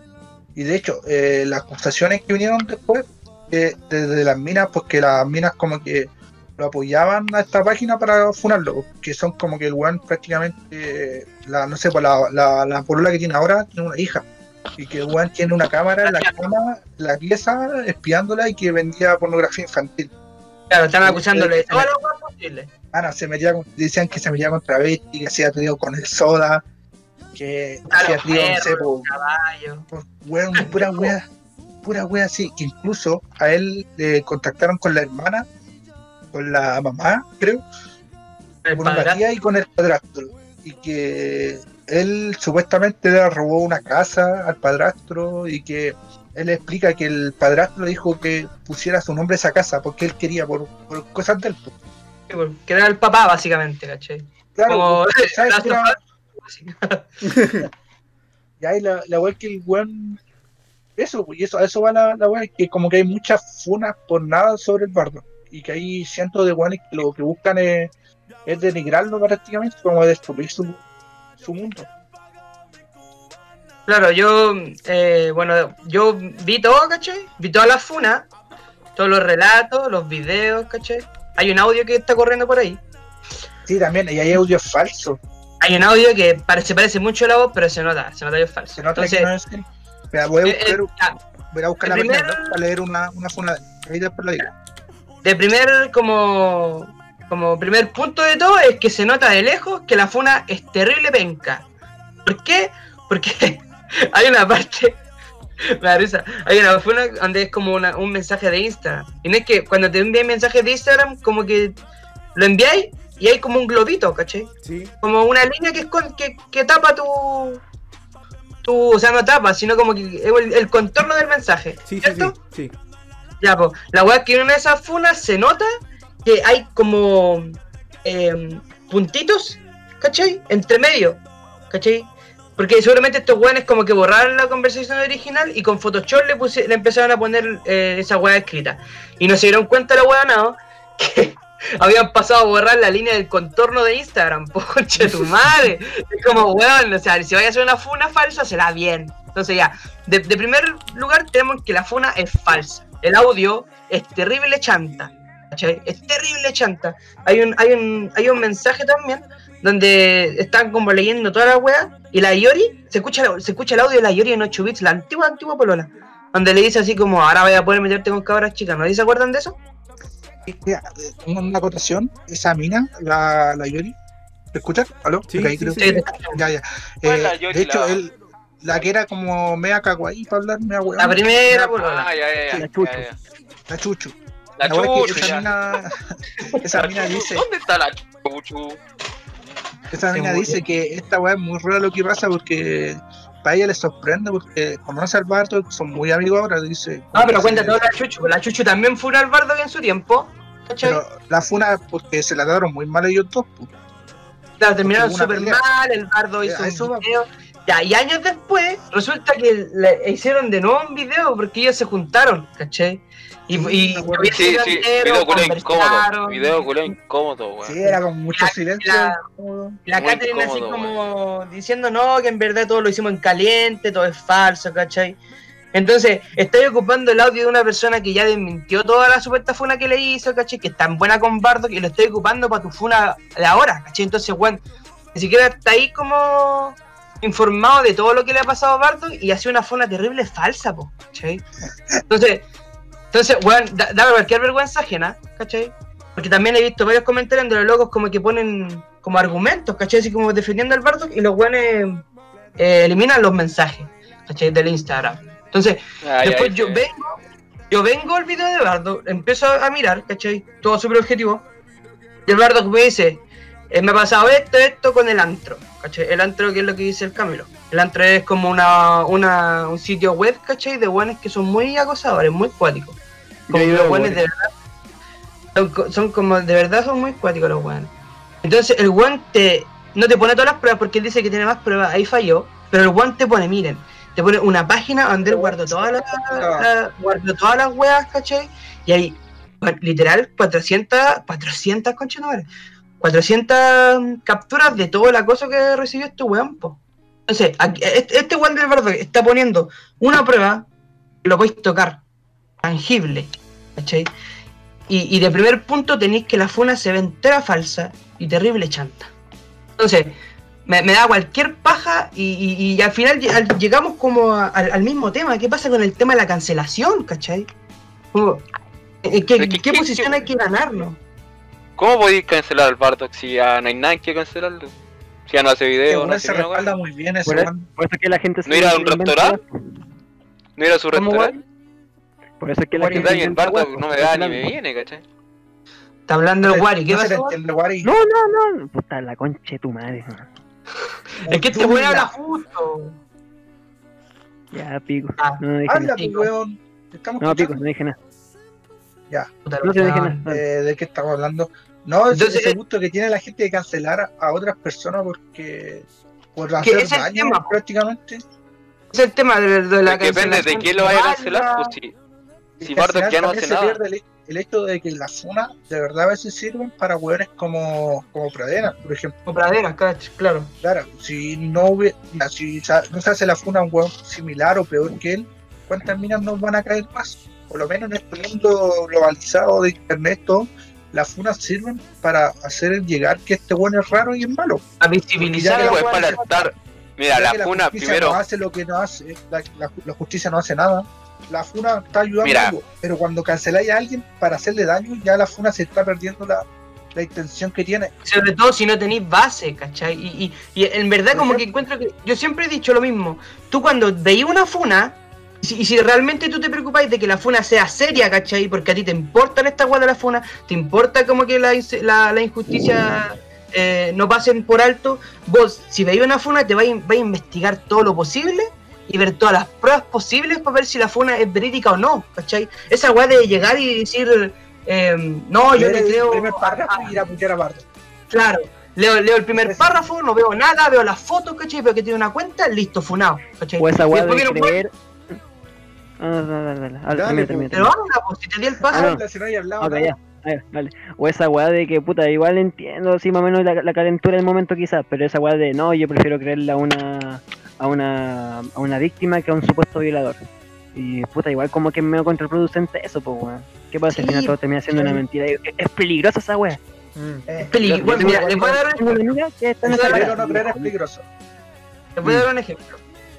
Y de hecho, las acusaciones que vinieron después, desde las minas, porque las minas como que lo apoyaban a esta página para funarlo, que son como que el weón prácticamente, no sé, pues la polola que tiene ahora tiene una hija, y que el weón tiene una cámara en la cama, la pieza, espiándola y que vendía pornografía infantil. Claro, están acusándole de todas las weas posibles. Ana decían que se metía con travesti, que hacía trío con el Soda, que hacía trío, no sé, perros, pues, caballo. weón, pura wea así, que incluso a él le contactaron con la hermana, con la mamá, creo, El con una padrastro. tía y con el padrastro, y que él supuestamente le robó una casa al padrastro y que él explica que el padrastro le dijo que pusiera su nombre a esa casa porque él quería por cosas del pues. Que era el papá, básicamente, ¿cachai? Claro, Como- porque, ¿sabes qué era? Así. Y ahí la wea que el weón. Eso, pues, y eso, a eso va la wea, que como que hay muchas funas por nada sobre el Bardo. Y que hay cientos de weones que lo que buscan es denigrarlo prácticamente, como destruir su mundo. Claro, yo vi todo, ¿cachai? Vi todas las funas, todos los relatos, los videos, ¿cachai? Hay un audio que está corriendo por ahí. Sí, también, y hay audios falsos. Hay un audio que se parece mucho a la voz, pero se nota que es falso. Se nota Entonces, que no es él. Mira, voy a ya, buscar la el página primer- para leer una funa de él. Ahí después lo digo. de primer como primer punto de todo es que se nota de lejos que la funa es terrible penca. ¿Por qué? Porque hay una parte, me da risa, hay una funa donde es como un mensaje de Instagram. Y no es que cuando te envían mensajes de Instagram, como que lo enviáis y hay como un globito, ¿cachai? Sí, Como una línea que tapa tu, o sea, no tapa, sino como que es el contorno del mensaje, sí, sí, ¿cierto? sí. Ya, pues, la weá que en una de esas funas se nota que hay como puntitos, ¿cachai? Entre medio, ¿cachai? Porque seguramente estos weones como que borraron la conversación original y con Photoshop le empezaron a poner esa weá escrita. Y no se dieron cuenta la weá, no, que habían pasado a borrar la línea del contorno de Instagram, poche tu madre. Es como, weón, o sea, si vaya a hacer una funa falsa, será bien. Entonces ya, de primer lugar tenemos que la funa es falsa. El audio es terrible chanta, ¿cachai? Es terrible chanta. Hay un mensaje también donde están como leyendo toda la wea y la Yori, se escucha el audio de la Yori en 8 bits, la antigua polola, donde le dice así como, ahora voy a poder meterte con cabras chicas, ¿no se acuerdan de eso? Mira, una acotación, esa mina, la Yori, ¿te escuchas? ¿Aló? Sí, Ok, sí, creo sí, que- sí. Ya. ¿Cuál es la Yori? De hecho, la que era como mea kawaii para hablar, mea weón. La primera polola. Ah, ya. La Chuchu. La Chuchu. La La wea que Chuchu, esa ya. mina, esa La mina Chuchu. dice, ¿Dónde está la Chuchu? esa mina dice que esta weá es muy rara lo que pasa porque para ella le sorprende porque conoce al Bardo, son muy amigos ahora, dice. Ah, pero cuenta todo la Chuchu. La Chuchu también fue al Bardo en su tiempo, ¿cachai? Pero la funa porque se la daron muy mal ellos dos. Pues. Claro, terminaron Porque hubo súper una pelea. mal, el Bardo hizo A eso un va. video. Ya, y años después, resulta que le hicieron de nuevo un video porque ellos se juntaron, ¿cachai? Y me acuerdo. Sí, sí, video culé incómodo. conversaron. Video culé incómodo, weón. Sí, era con mucho silencio. La Muy Catherine así incómodo, como diciendo no, que en verdad todo lo hicimos en caliente, todo es falso, ¿cachai? Entonces, estáis ocupando el audio de una persona que ya desmintió toda la supuesta funa que le hizo, ¿cachai? Que es tan buena con Bardock y lo estoy ocupando para tu funa de ahora, ¿cachai? Entonces, weón, ni siquiera está ahí como informado de todo lo que le ha pasado a Bardock y hace una funa terrible falsa, po, ¿cachai? Entonces, weón, da cualquier vergüenza ajena, ¿cachai? Porque también he visto varios comentarios de los locos como que ponen como argumentos, ¿cachai? Así como defendiendo al Bardock y los weones eliminan los mensajes, ¿cachai? Del Instagram. Entonces, después yo vengo al video de Bardock, empiezo a mirar, ¿cachai? Todo súper objetivo. Y el Bardock me dice, me ha pasado esto con el antro, ¿cachai? El antro, que es lo que dice el Camilo. El antro es como un sitio web, ¿cachai? De buenos que son muy acosadores, muy cuáticos. Como los buenos de verdad. Son como, de verdad son muy cuáticos los buenos. Entonces el guante no te pone todas las pruebas porque él dice que tiene más pruebas, ahí falló. Pero el guante te pone, miren, te pone una página donde él guardó todas las weas, ¿cachai? Y hay, literal, 400 conchas no vale. 400 capturas de todo el acoso que recibió este weón, po. Entonces, aquí, este weón del Bardock está poniendo una prueba que lo podéis tocar, tangible, ¿cachai? Y de primer punto tenéis que la funa se ve entera falsa y terrible chanta. Entonces, me da cualquier paja y al final llegamos como al mismo tema. ¿Qué pasa con el tema de la cancelación, cachai? ¿Qué posición hay que ganarnos? ¿Cómo podéis cancelar al Bardock si ya no hay nadie que cancelarlo? Si ya no hace video, no hace se nada. respalda muy bien ese Por weón. eso es que la gente ¿No era un restaurante? ¿No era su restaurante? Por eso es que la gente Daniel inventa Bardock weas, no me pues, da ni al me final. viene, ¿cachai? Está hablando el Wari, ¿qué No se le pasó? entiende, Wari. No, puta la concha de tu madre. Man. Es que este weón habla justo. Ya, pico. Ah, No dije Habla, nada. pues, weón. Estamos No, pico, escuchando. no dije nada. Ya, Puta, No se dije weón. nada. ¿de qué estamos hablando? No, Entonces, ese gusto que tiene la gente de cancelar a otras personas porque por Que hacer ese es el daño tema. prácticamente. Es el tema de la Depende de quién lo vaya a cancelar, pues si Y que Bardock al ya no final hace también nada. se pierde el hecho de que las funas de verdad a veces sirven para hueones como praderas, por ejemplo. Como praderas, claro. Claro, si no no se hace la funa a un hueón similar o peor que él, ¿cuántas minas nos van a caer más? Por lo menos en este mundo globalizado de internet, todo, las funas sirven para hacer llegar que este hueón es raro y es malo. A visibilizar Ya a que la Pues para weá. estar. Mira, Ya la que funa justicia primero. no hace lo que no hace, la justicia no hace nada. La funa está ayudando, Mira. algo, pero cuando canceláis a alguien para hacerle daño, ya la funa se está perdiendo la intención que tiene. Sobre todo si no tenéis base, ¿cachai? Y en verdad como que encuentro que... Yo siempre he dicho lo mismo. Tú cuando veis una funa, y si realmente tú te preocupáis de que la funa sea seria, ¿cachai? Porque a ti te importa esta guay de la funa, te importa como que la injusticia no pasen por alto, vos si veis una funa te vais a investigar todo lo posible y ver todas las pruebas posibles para ver si la funa es verídica o no, ¿cachai? Esa weá de llegar y decir, no, yo le creo... El primer párrafo y ir a putear a Bardock. Claro, leo el primer párrafo, no veo nada, veo las fotos, ¿cachai? Veo que tiene una cuenta, listo, funado, ¿cachai? O esa Y weá después de viene un creer. Dale. Dale, Termina. pero habla, pues, si te di el paso, no. Si no hay hablado Ok, nada. ya. Vale. O esa weá de que, puta, igual entiendo, sí, más o menos la calentura del momento quizás, pero esa weá de, no, yo prefiero creerle a una víctima que a un supuesto violador. Y, puta, igual como que es medio contraproducente eso, pues, weón. ¿Qué pasa? Al Sí, final todo termina siendo una mentira. Es peligrosa esa weá. es peligroso. Bueno, mira, les voy a dar Tengo una amiga que está en esa Creer o weá. no creer es peligroso. un ejemplo.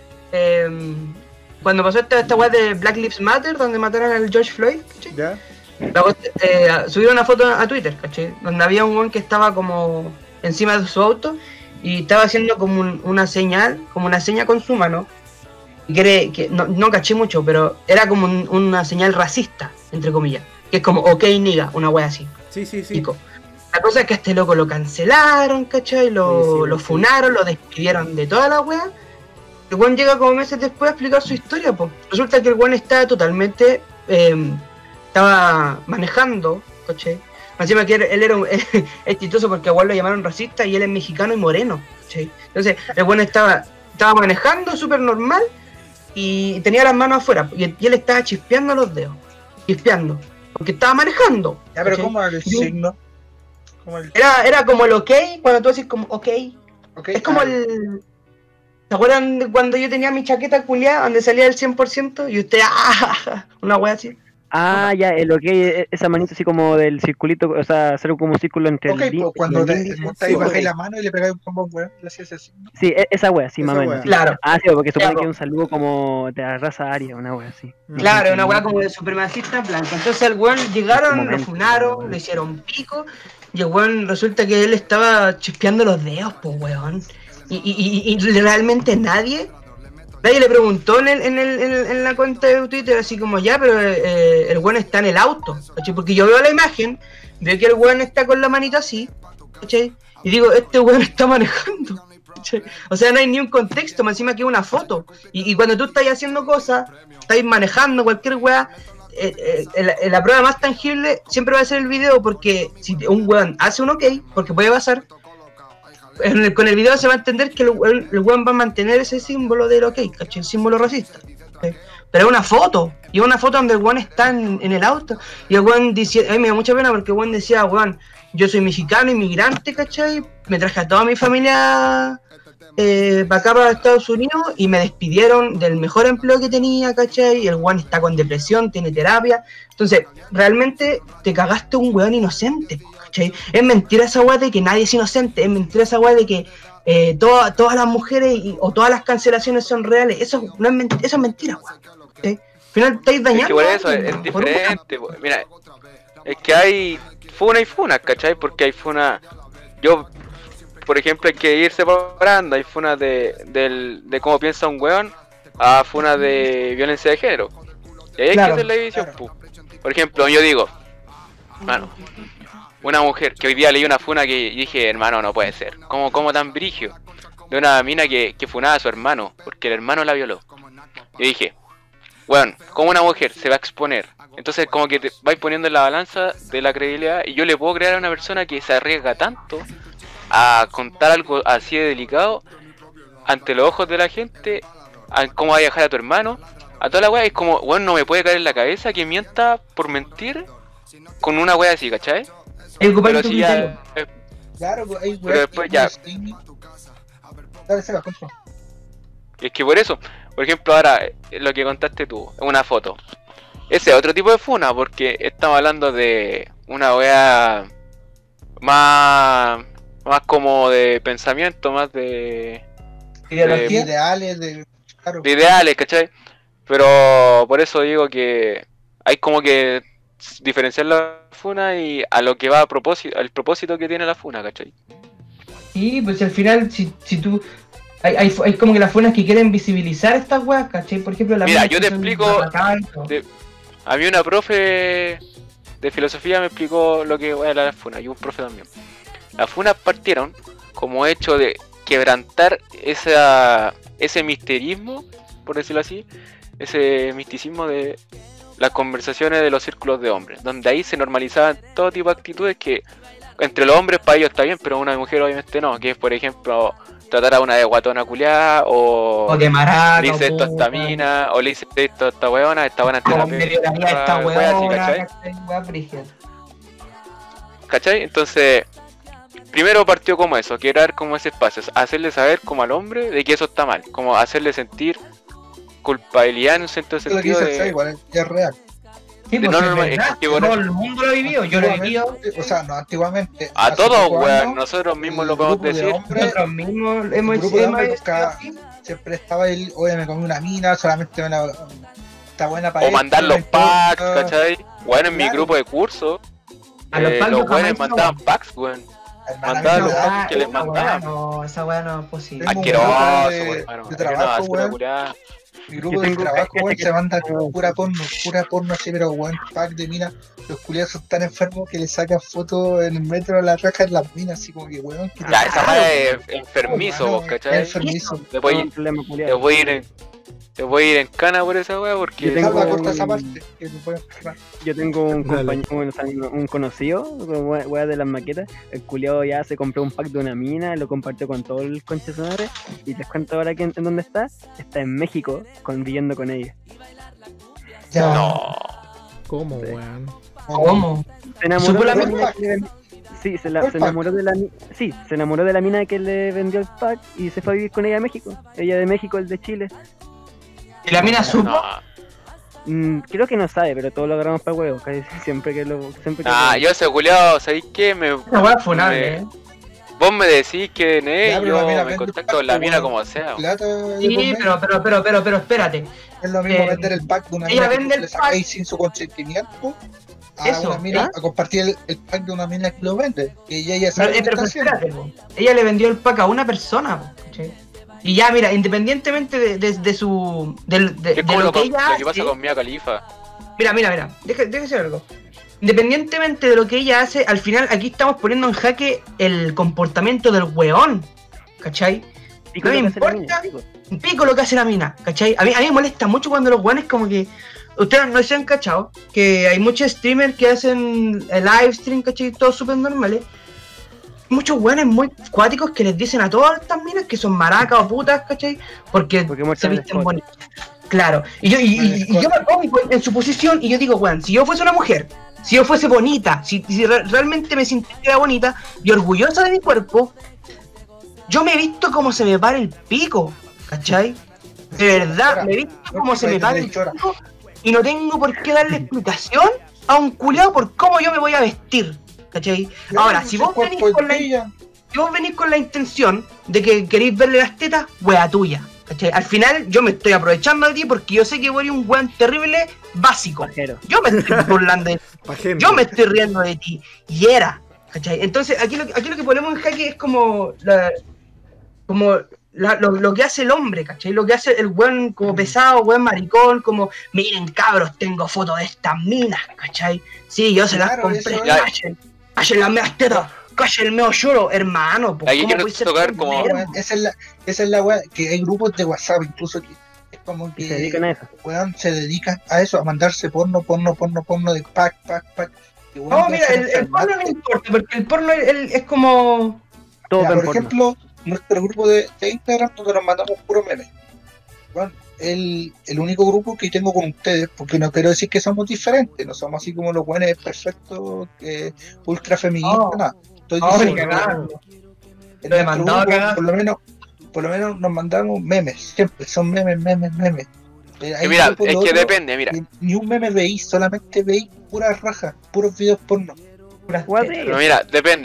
Cuando pasó esta weá de Black Lives Matter, donde mataron al George Floyd, ¿cachai? ¿Ya? Subieron una foto a Twitter, ¿cachai? Donde había un weón que estaba como encima de su auto y estaba haciendo como una señal con su mano. Y que no caché mucho, pero era como una señal racista, entre comillas. Que es como, ok, nigga, una wea así. Sí. Pico. La cosa es que a este loco lo cancelaron, ¿cachai? Lo funaron, lo despidieron de toda la wea. El weón llega como meses después a explicar su historia, pues. Resulta que el weón está totalmente... estaba manejando, ¿cachai? Encima que él era es chistoso porque igual lo llamaron racista y él es mexicano y moreno, ¿cachai? Entonces el weón estaba manejando súper normal y tenía las manos afuera y él estaba chispeando los dedos. chispeando, porque estaba manejando. Ya, pero ¿cachai? ¿cómo era el signo? ¿Cómo el... Era como el ok, cuando tú decís como ok. Ok, Es como el... ¿Se acuerdan de cuando yo tenía mi chaqueta culiada donde salía el 100% y usted, una wea así? Ah, ya, el ok, esa manita así como del circulito, o sea, hacer como un círculo entre Ok, el pues cuando el te índice. montas y bajáis la mano y le pegáis un combo, weón, le hacías ese signo. Sí, esa wea, sí, Esa más o menos. wea. Sí. Claro. Ah, sí, porque supone Claro. que es un saludo como de la raza aria, una wea así. Claro, una weá como de supremacista blanco. Entonces el weón llegaron, lo Momento, funaron, weón. le hicieron pico, y el weón resulta que él estaba chispeando los dedos, pues weón. Y realmente nadie le preguntó en la cuenta de Twitter así como ya, pero el weón está en el auto, ¿cachai? Porque yo veo la imagen, veo que el weón está con la manita así, ¿cachai? Y digo, este weón está manejando. ¿Cachai? O sea, no hay ni un contexto, más encima que una foto. Y cuando tú estás haciendo cosas, estás manejando cualquier weá, la prueba más tangible siempre va a ser el video, porque si un weón hace un ok, porque puede pasar, con el video se va a entender que el weón va a mantener ese símbolo del ok, ¿cachai? El símbolo racista. ¿cachai? Pero es una foto, y es una foto donde el weón está en el auto, y el weón decía, a mí me da mucha pena porque el weón decía, weón, yo soy mexicano, inmigrante, ¿cachai? Me traje a toda mi familia para acá, para Estados Unidos, y me despidieron del mejor empleo que tenía, ¿cachai? Y el weón está con depresión, tiene terapia. Entonces, realmente te cagaste un weón inocente, ¿cachai? Es mentira esa weá de que nadie es inocente, es mentira esa weá de que todas las mujeres o todas las cancelaciones son reales. Eso no es eso es mentira, weón. ¿cachai? Al final estáis dañando. Es que por eso a es alguien, por un weón. diferente, po. Mira, es que hay funa y funa, ¿cachai? Porque hay funa, yo, por ejemplo, hay que ir separando, hay funas de cómo piensa un weón a funas de violencia de género. Y ahí hay Claro, que hacer la división, Por ejemplo, yo digo, mano, una mujer que hoy día leí una funa que dije, hermano, no puede ser. ¿Cómo tan brigio? De una mina que funaba a su hermano, porque el hermano la violó. Yo dije, bueno, ¿cómo una mujer se va a exponer? Entonces como que te vais poniendo en la balanza de la credibilidad, y yo le puedo creer a una persona que se arriesga tanto a contar algo así de delicado ante los ojos de la gente, a cómo va a dejar a tu hermano, a toda la wea. Es como, bueno, no me puede caer en la cabeza que mienta por mentir con una wea así, ¿cachai? Hay que ocupar Pero tu si criterio. ya, Claro, pues hay Pero después ya. Dale, saca, contra. es que por eso, por ejemplo, ahora lo que contaste tú, una foto. Ese es otro tipo de funa, porque estamos hablando de una wea más como de pensamiento, más de Ideología. Ideales, claro. de ideales, ¿cachai? Pero por eso digo que hay como que diferenciar la funa y a lo que va a propósito, al propósito que tiene la funa, ¿cachai? Y pues al final, si tú... Hay como que las funas que quieren visibilizar estas weas, ¿cachai? Por ejemplo, la Mira, mina yo que te son explico bacanas y todo. A mí una profe de filosofía me explicó lo que era la funa, y un profe también. Las funas partieron como hecho de quebrantar ese misterismo, por decirlo así, ese misticismo de las conversaciones de los círculos de hombres, donde ahí se normalizaban todo tipo de actitudes que entre los hombres para ellos está bien, pero una mujer obviamente no, que es por ejemplo tratar a una de guatona culiada, o de maraca, le hice esto a esta mina, o le hice esto a esta weona esta como me violaría esta wea así, weona, ¿cachai? wea brígida. ¿Cachai? Entonces, primero partió como eso, quebrar como ese espacio, hacerle saber como al hombre de que eso está mal, como hacerle sentir culpabilidad en un cierto Lo que sentido dice el de... igual es real. Sí, De pues no es normal- verdad, es que bueno, todo el mundo lo ha vivido, yo lo he vivido. Antiguamente, o sea, no antiguamente. a hace todos, pocos weón, años, nosotros mismos el lo podemos grupo de decir. hombres- Nosotros mismos el hemos grupo de hemos hombres sido buscaba- así. siempre estaba el, oye, me comí una mina, solamente me la... Está buena para O mandar esto, los no importa. packs, ¿cachai? Bueno, en mi Claro. grupo de curso, A los packs los yo jamás weones hice mandaban esa packs, weón. Hermana, Mandaban a mí los me da- packs que les Esa weá mandaban. no, esa weá no es posible. Tengo un Asqueroso, grupo de hermano. de Era una trabajo, basura weón. culiada. Mi grupo Yo de tengo- trabajo, weón, fíjate se manda que- pura porno así, pero weón, pack de minas. Los culiados son tan enfermos que le sacan fotos en el metro a la raja en las minas, así como que weón, que Ya, esa weá es enfermizo, Hermano, vos, ¿cachai? es enfermizo. Te voy, un problema te culiado. voy a ir en cana por esa weá, porque... Yo tengo- Salva, corta esa parte, que no pueden enfermar. Yo tengo un Dale. compañero, o sea, un conocido, wea de las maquetas. El culiado ya se compró un pack de una mina, lo compartió con todo el conche de su madre. Y les cuento ahora que en dónde está. Está en México, viviendo con ella. Ya. No. ¿Cómo, Sí. weón? ¿Cómo? Se enamoró ¿Supo la de la mina? mina que le- Sí, se ¿Cuál enamoró de la sí, se enamoró de la mina que le vendió el pack y se fue a vivir con ella a México. Ella de México, el de Chile. ¿Y la mina supo? No. Creo que no sabe, pero todos lo agarramos para huevos, casi siempre que Yo ese culiao, ¿sabéis qué? Esa weá es funable, Vos me decís que en Ya, pero la yo mina me vende contacto con la pack, mina weón. como sea. Plata de Sí, por medio. pero espérate. Es lo mismo eh, vender el pack de una ella mina que vende tú le el sacáis pack. sin su consentimiento a Eso, una mina, ¿eh? a compartir el pack de una mina que lo vende. Que ella ya Pero, sabe lo que pero está haciendo. espérate, po. Ella le vendió el pack a una persona, po, ¿cachai? Y ya, mira, independientemente de su. De Es como lo lo que ella que pasa hace. con Mia Khalifa. Mira, déjame decir algo. Independientemente de lo que ella hace, al final aquí estamos poniendo en jaque el comportamiento del weón, ¿cachai? Pico No me lo que hace la importa. mina, pico. Un pico lo que hace la mina, ¿cachai? A mí me molesta mucho cuando los weones como que... Ustedes no se han cachado que hay muchos streamers que hacen el live stream, ¿cachai? Todos súper normales. Muchos weones muy cuáticos que les dicen a todas estas minas que son maracas o putas, ¿cachai? Porque se muestran el visten escote. bonitas. Claro, y yo me pongo en su posición y yo digo, weón, si yo fuese una mujer, si yo fuese bonita, si realmente me sintiera bonita y orgullosa de mi cuerpo, yo me he visto como se me para el pico, ¿cachai? De verdad, me he visto como se me para el pico y no tengo por qué darle explicación a un culiao por cómo yo me voy a vestir, ¿cachai? Ahora, si vos venís con la intención de que queréis verle las tetas, wea tuya, ¿cachai? Al final yo me estoy aprovechando de ti porque yo sé que vos eres un weón terrible básico. Pajero. Yo me estoy burlando de ti. Pajero. Yo me estoy riendo de ti. Y era, ¿cachai? Entonces aquí lo que ponemos en jaque es como lo que hace el hombre, ¿cachai? Lo que hace el weón como pesado, weón maricón, como, miren cabros, tengo fotos de estas minas, ¿cachai? Sí, yo se las Claro, compré, eso es. callen las meas tetas, callen el meo lloro, hermano. Pues, Aquí ¿cómo quiero puede ser tocar tan como- enfermo? Esa es la weá, que hay grupos de WhatsApp incluso que es como Y se dedican que a eso. weón se dedican a eso, a mandarse porno de pack. Que, weón, No, ya mira, se el porno enfermaron. no importa, porque el porno es como... Todo Ya, ven por porno. ejemplo, nuestro grupo de Instagram donde nos mandamos puro meme. Bueno, el único grupo que tengo con ustedes, porque no quiero decir que somos diferentes, no somos así como los buenos perfectos, ultra feministas, No. nada. Estoy No, ni diciendo, cagando. en Lo he nuestro mandado a grupo, cagar. por lo menos nos mandamos memes, siempre son memes. Hay Mira, grupos de es que otros depende, mira. que ni un meme veis, solamente veis puras rajas, puros videos porno. What Pero mira,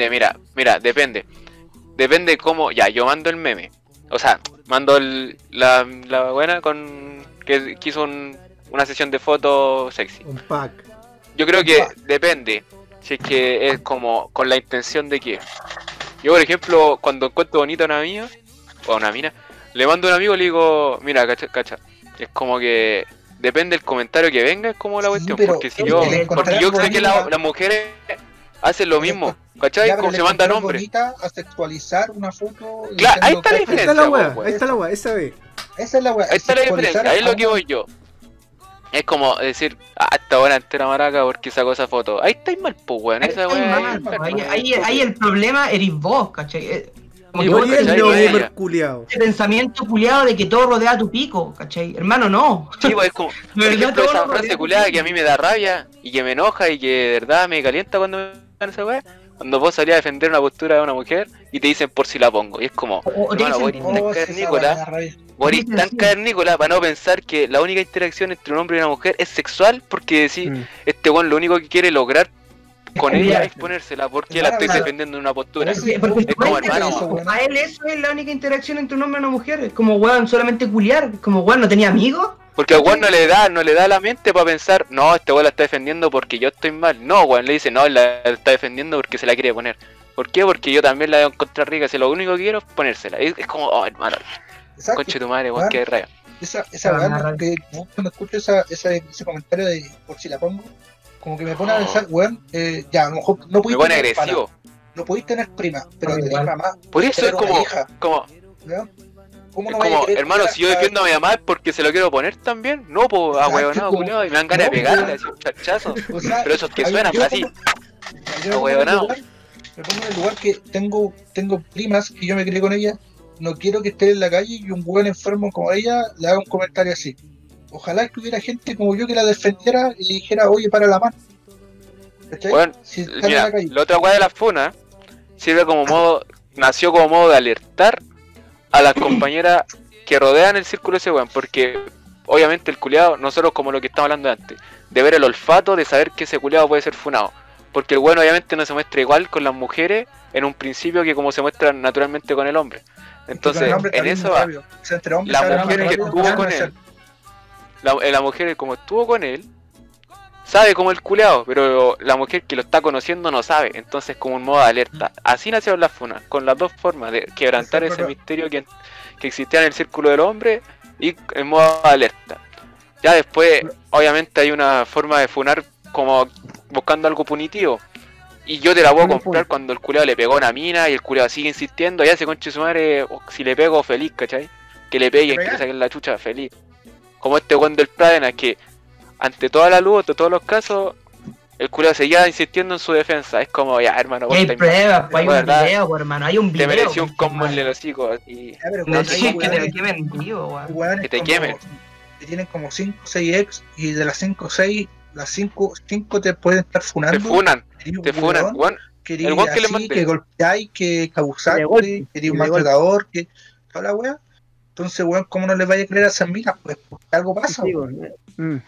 depende. Depende cómo. Ya, yo mando el meme. O sea, mando la buena con. Que hizo una sesión de fotos sexy. Un pack. Yo creo que depende. Si es que es como con la intención de que. Yo, por ejemplo, cuando encuentro bonita a una amiga, o a una mina, le mando a un amigo y le digo, mira, cacha. Es como que. Depende del comentario que venga, es como la Sí, cuestión. pero Porque si el yo. encontrar Porque yo sé que bonita- las mujeres hacen lo mismo. ¿Cachai? Ya, pero Como le se mandan encontré hombres. bonita a sexualizar una foto. Claro, ahí diciendo, está la "Cacha". Ahí está diferencia, la weá, po, ahí está la weá, esa vez. Esa es la weá. Ahí está la sexualizar diferencia, ahí es a lo que una- voy yo. Es como decir, esta buena entera maraca porque sacó esa foto. Ahí estáis mal, pues weón. Ahí Esa está weá. mal, po. Ahí el problema eres vos, ¿cachai? Como Y que vos, vos Oye, el ¿cachai? tenés neogamer Ella. culiao. ese pensamiento culiado de que todo rodea tu pico, ¿cachai? Hermano, no. Sí, pues es como, por verdad, ejemplo, todo esa lo rodea frase tu culiada pico. que a mí me da rabia y que me enoja y que de verdad me calienta cuando me dan esa weá. Cuando vos salís a defender una postura de una mujer y te dicen por si la pongo. Y es como, O te hermano, dicen, vos eres Oh, tan esa cavernícola. weá me da rabia. Vos eres dicen tan sí. cavernícola para no pensar que la única interacción entre un hombre y una mujer es sexual porque decís, Mm. este weón lo único que quiere lograr con ella culiar. es ponérsela porque la estoy Claro. defendiendo en una postura. Pero Porque Es como, supuestamente hermano, eso, weón. a él eso es la única interacción entre un hombre y una mujer. Es como, weón, solamente culiar. Es como, weón, ¿no tenía amigos? Porque al weón no le da la mente para pensar, no, este weón la está defendiendo porque yo estoy mal. No, weón, le dice, no, él la está defendiendo porque se la quiere poner. ¿Por qué? Porque yo también la debo encontrar rica, si lo único que quiero es ponérsela. Es como, oh, hermano, Exacto. conche tu madre, weón, Weón. qué raya. Esa Ah, weá, raro. que cuando escucho ese comentario de por si la pongo, como que me pone a Oh. pensar, weón, ya, a lo mejor no Me podéis pone tener agresivo. pana, no podéis tener prima, pero Ah, tenéis igual. mamá, Por eso es tener una como, hija, es weón. ¿Cómo no vaya a como, querer hermano, cuidar si yo defiendo a mi mamá es porque se lo quiero poner también. No, pues, Exacto, ahueonado, como- culiao, y me dan ganas de no, pegarle, weón. así un chachazo. O sea, Pero esos que a ver, suenan yo así. me pongo en el Ahueonado. lugar- me pongo en el lugar que tengo primas que yo me crié con ellas, no quiero que estén en la calle y un weón enfermo como ella le haga un comentario así. ojalá que hubiera gente como yo que la defendiera y le dijera, oye, para la mano. ¿Cachai? Bueno, Si están en mira, la calle. la otra weá de la funa sirve como modo, nació como modo de alertar a las compañeras que rodean el círculo de ese weón, porque obviamente el culiado, nosotros como lo que estamos hablando antes, de ver el olfato, de saber que ese culiado puede ser funado, porque el weón obviamente no se muestra igual con las mujeres en un principio que como se muestra naturalmente con el hombre. Entonces, Con el hombre en también eso muy va. rápido. O sea, entre hombres La saben mujer más que rápido estuvo cómo con hacer. él, la mujer como estuvo con él, sabe como el culeado, pero la mujer que lo está conociendo no sabe, entonces como un modo de alerta. Así nacieron las funas, con las dos formas de quebrantar ese misterio que existía en el círculo del hombre y en modo de alerta. Ya después, obviamente hay una forma de funar como buscando algo punitivo. Y yo te la puedo comprar cuando el culeado le pegó a una mina y el culeado sigue insistiendo, ya se conche su madre, si le pego feliz, ¿cachai? Que le peguen, que le saquen la chucha, feliz. Como este weón del Pradena, que ante toda la luz, ante todos los casos, el culeado seguía insistiendo en su defensa. Es como, ya hermano, Y hay estáis pruebas, pues hay un ¿verdad? video, pues, hermano, hay un Te video. mereció un pues, combo en hermano. el hocico y Ya, pero De cuando hay decir que te hueones- quemen vivo, weón. hueones que te como- quemen. que tienen como 5 o 6 ex y de las 5 o 6, las 5 te pueden estar funando. te funan, Eres un te funan, hueón, weón. que el weón que le así, mandé. que golpeáis, que abusaste, golpe, que eres un y de golpe. maltratador, que toda la wea. Entonces, weón, ¿cómo no les vaya a creer a esas minas? Pues porque algo pasa. Digo, weón.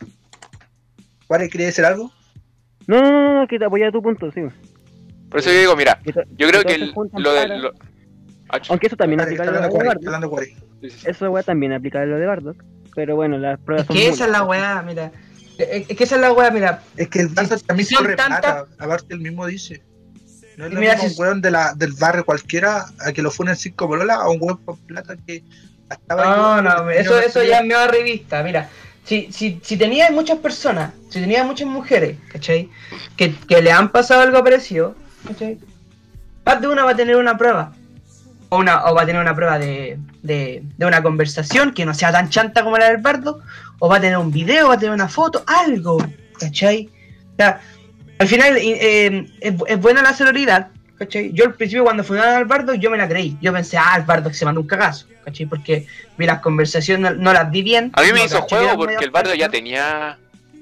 ¿Cuál quiere decir algo? no, que te apoya tu punto, sí. Por eso yo digo, mira, Que to- yo creo que que todos se juntan lo de... para- Lo... Ah, Aunque eso también Vale, aplica está a lo hablando de Cuare, Bardock. está hablando Cuare. sí, sí, sí. Eso weá también aplica a lo de Bardock. Pero bueno, las pruebas Es son que esa es la muchas. weá, mira. Es que esa es la weá, mira. Es que el Barça también son corre tantas- plata, aparte él mismo dice. No es lo Mira, mismo si- un weón del barrio cualquiera a que lo funen 5 pololas a un weón con plata que estaba No, eso ya me va a revista, mira. Si tenías muchas personas, si tenías muchas mujeres, ¿cachai? Que le han pasado algo parecido, ¿cachai? Más de una va a tener una prueba. O va a tener una prueba de una conversación que no sea tan chanta como la del Bardo, o va a tener un video, va a tener una foto, algo, ¿cachai? O sea, al final es buena la sororidad, ¿cachai? Yo al principio cuando fundaron al Bardo, yo me la creí. Yo pensé, el Bardo se mandó un cagazo, ¿cachai? Porque vi las conversaciones, no las vi bien. A mí me no hizo caché juego las porque medias el bardo ya partes. tenía...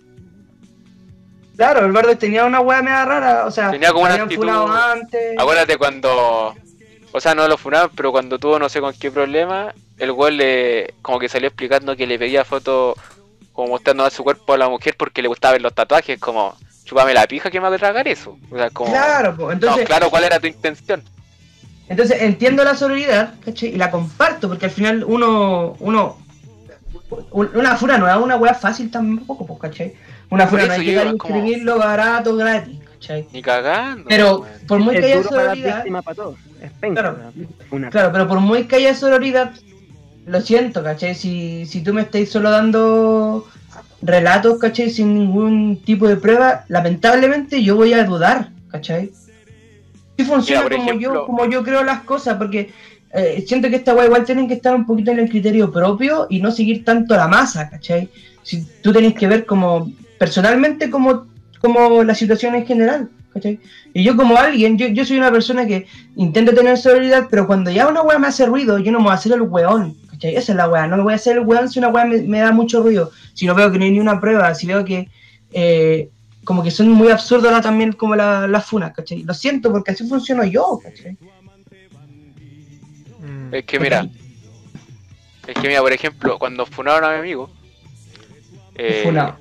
Claro, el Bardo tenía una hueá media rara, o sea, Tenía como una habían actitud- funado antes. Acuérdate cuando... O sea, no lo funaron, pero cuando tuvo no sé con qué problema, el güey le... como que salió explicando que le pedía fotos como mostrando a su cuerpo a la mujer porque le gustaba ver los tatuajes, como... Chupame la pija que me va a tragar eso. O sea, como... Claro, pues, entonces, No, claro, ¿cuál era tu intención? entonces entiendo la sororidad, ¿cachai? Y la comparto, porque al final una fura no es una hueá fácil tampoco, pues, ¿cachai? Una fura Por no eso hay que yo dar a digo, como- inscribirlo barato, gratis, ¿cachai? Ni cagando. Pero weón. por muy que Es haya duro para las sororidad, víctimas, para todos. Es penca. Claro. Una. claro, pero por muy que haya sororidad, lo siento, ¿cachai? Si tú me estáis solo dando relatos, ¿cachai? Sin ningún tipo de prueba, lamentablemente yo voy a dudar, ¿cachai? Si funciona Mira, por ejemplo- como yo creo las cosas, porque siento que esta weá igual tienen que estar un poquito en el criterio propio y no seguir tanto la masa, ¿cachai? Si tú tenés que ver como personalmente como la situación en general, ¿cachai? Y yo como alguien, yo soy una persona que intenta tener seguridad, pero cuando ya una weá me hace ruido, yo no me voy a hacer el weón, ¿cachai? Esa es la weá, no me voy a hacer el weón si una weá me da mucho ruido, si no veo que no hay ni una prueba, si veo que como que son muy absurdas también como las funas, ¿cachai? Lo siento porque así funciono yo, ¿cachai? Es que mira, por ejemplo, cuando funaron a mi amigo, Funado.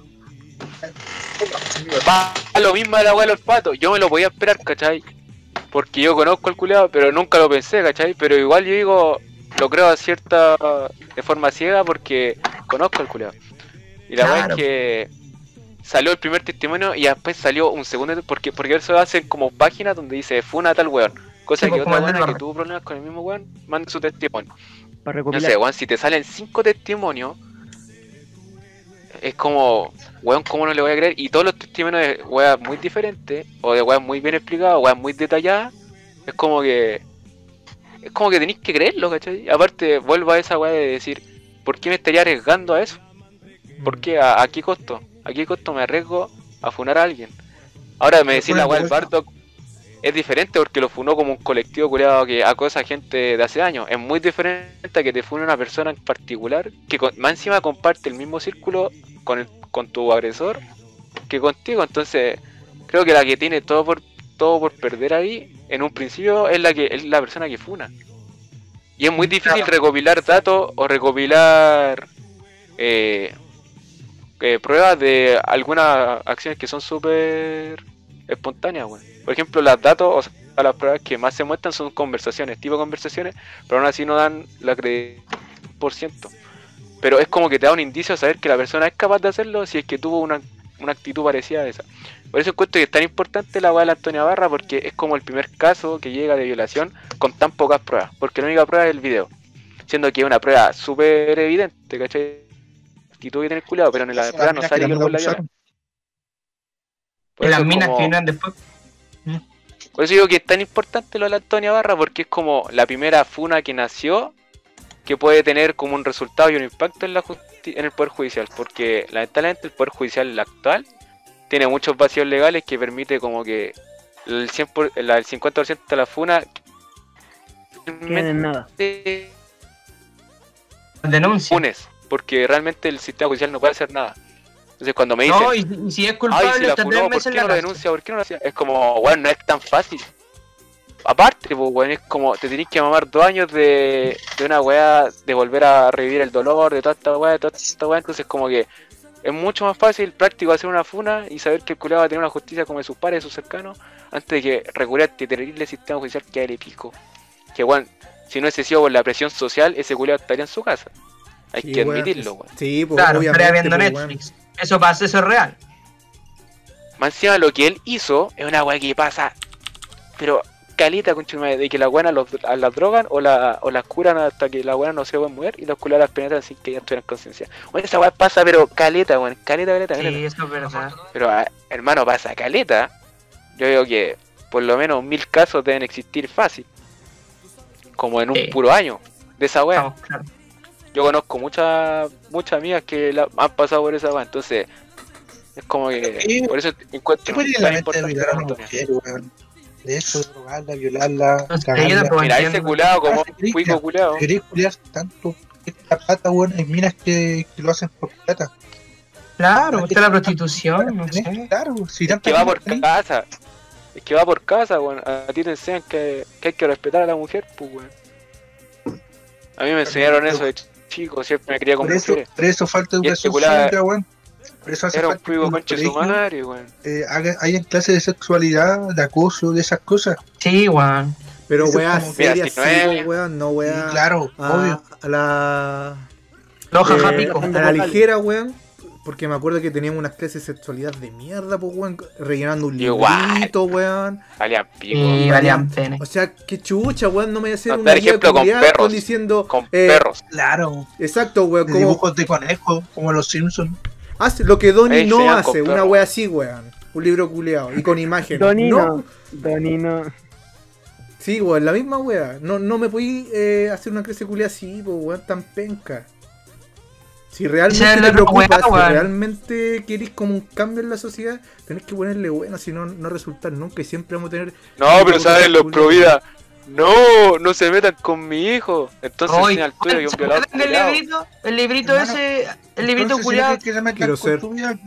va lo mismo de la weá del olfato, yo me lo podía esperar, ¿cachai? Porque yo conozco al culiado, pero nunca lo pensé, ¿cachai? Pero igual yo digo, lo creo de forma ciega porque conozco al culiado. Y la weá Claro. es que salió el primer testimonio y después salió un segundo, porque eso hacen como páginas donde dice funa a tal weón. Cosa Sí, que pues, como otra el del weona que barrio. tuvo problemas con el mismo weón, manda su testimonio. Para No recopilar. sé, weón, si te salen 5 testimonios, es como, weón, ¿cómo no le voy a creer? Y todos los testimonios de weas muy diferentes, o de weas muy bien explicadas, o weas muy detalladas, es como que tenéis que creerlo, ¿cachai? Aparte, vuelvo a esa wea de decir, ¿por qué me estaría arriesgando a eso? ¿Por qué? ¿A qué costo? ¿A qué costo me arriesgo a funar a alguien? Ahora me decís la wea del Bardock, es diferente porque lo funó como un colectivo culiado que acosa a gente de hace años. Es muy diferente a que te fune una persona en particular que más encima comparte el mismo círculo con tu agresor que contigo. Entonces, creo que la que tiene todo por perder ahí, en un principio, es la persona que funa. Y es muy difícil recopilar datos o recopilar pruebas de algunas acciones que son súper espontáneas, weón. Por ejemplo, los datos, o sea, las pruebas que más se muestran son conversaciones, tipo conversaciones, pero aún así no dan la credibilidad por ciento. Pero es como que te da un indicio a saber que la persona es capaz de hacerlo si es que tuvo una actitud parecida a esa. Por eso encuentro que es tan importante la weá de la Antonia Barra, porque es como el primer caso que llega de violación con tan pocas pruebas, porque la única prueba es el video, siendo que es una prueba súper evidente, ¿cachai? Actitud que tiene el culiado, pero en la prueba no sale que el weón la viola. En las minas que vienen después. Por eso digo que es tan importante lo de la Antonia Barra, porque es como la primera funa que nació, que puede tener como un resultado y un impacto en el Poder Judicial, porque lamentablemente el Poder Judicial actual tiene muchos vacíos legales que permite como que el 50% de la funa Queden en nada. Denuncia. Funes, porque realmente el sistema judicial no puede hacer nada. Entonces cuando me dicen, No, y si es culpable, ay, si la hasta 3 funó, ¿por meses en qué la no lo cárcel. denuncia? ¿Por qué no lo hacía? Es como, bueno, no es tan fácil. Aparte, pues, bueno, es como, te tenés que mamar 2 años de una weá, de volver a revivir el dolor, de toda esta weá, entonces como que es mucho más fácil, práctico hacer una funa y saber que el culiao va a tener una justicia como de sus pares, de sus cercanos, antes de que recurrir a este terrible sistema judicial que hay pico. Que bueno, si no es sido por la presión social, ese culiao estaría en su casa. Hay Sí, que weón. admitirlo, weón. Sí, pues Claro, obviamente. estaría viendo pues, Netflix. Eso pasa, eso es real. Más encima lo que él hizo es una weá que pasa, pero calita, conchetumadre, de que la weá las drogan o las curan hasta que la weá no se puede mover y los culos las penetran sin que ellas tuvieran conciencia. Bueno, esa weá pasa, pero caleta, weón, caleta. Sí, eso es verdad. Pero hermano, pasa caleta. Yo digo que por lo menos 1000 casos deben existir fácil, como en un Sí. puro año de esa weá. Vamos, claro. Yo conozco muchas amigas que han pasado por esa weá, entonces es como que por eso ¿Qué encuentro puede ir en tan la mente de importante violar a la una Antonia. mujer, weón? De eso, de drogarla, violarla, No sé, cagarla. yo tampoco Mira, ese entiendo. culado como Ah, sí, cuico culado. Querés culiar tanto esta plata, weón. Hay minas que lo hacen por plata. Claro, está la prostitución, no sé. Claro, si Que va por casa. Es que va por casa, weón. A ti te enseñan que hay que respetar a la mujer, pues, weón. A mí me enseñaron eso de chico, siempre me quería con mujeres. Por eso falta Y este educación culado cívica, weón. Por eso hace Era un falta cuico que en conche el su colegio, madre, weón. hayan clases de sexualidad, de acoso, de esas cosas. Sí, weón. Pero Eso weá como- Mira, serias, si no sí, es- pues, weón, no Y weá. claro, obvio. A la. No, jaja, eh, pico. a la ligera, weón. Porque me acuerdo que teníamos unas clases de sexualidad de mierda, pues, weón. Rellenando un Igual. librito, weón. Valían pico. Y valían pene. O sea, qué chucha, weón. No me voy a hacer Nos una da guía ejemplo con culiada perros. diciendo. Con perros. Claro. Exacto, weón. De Como dibujos de conejos, como los Simpsons. hace lo que Donnie Ahí no enseñan hace, con una perros. wea así, weón. Un libro culeado y con imágenes. Donino. No, Donino. sí, weón, la misma wea. No me podí hacer una clase culeada así, pues, weón, tan penca. Si realmente Esa es te la preocupas, wea, si weón. realmente querés como un cambio en la sociedad, tenés que ponerle bueno, si no, no resulta nunca y siempre vamos a tener. No, pero saben los pro vida. No se metan con mi hijo. Entonces Oy, enseña al tuyo que un ¿se violador acuerdan del culiao. librito? El librito Hermano, ese, el librito Entonces, culiado. si no te metas Quiero con ser. tu vida,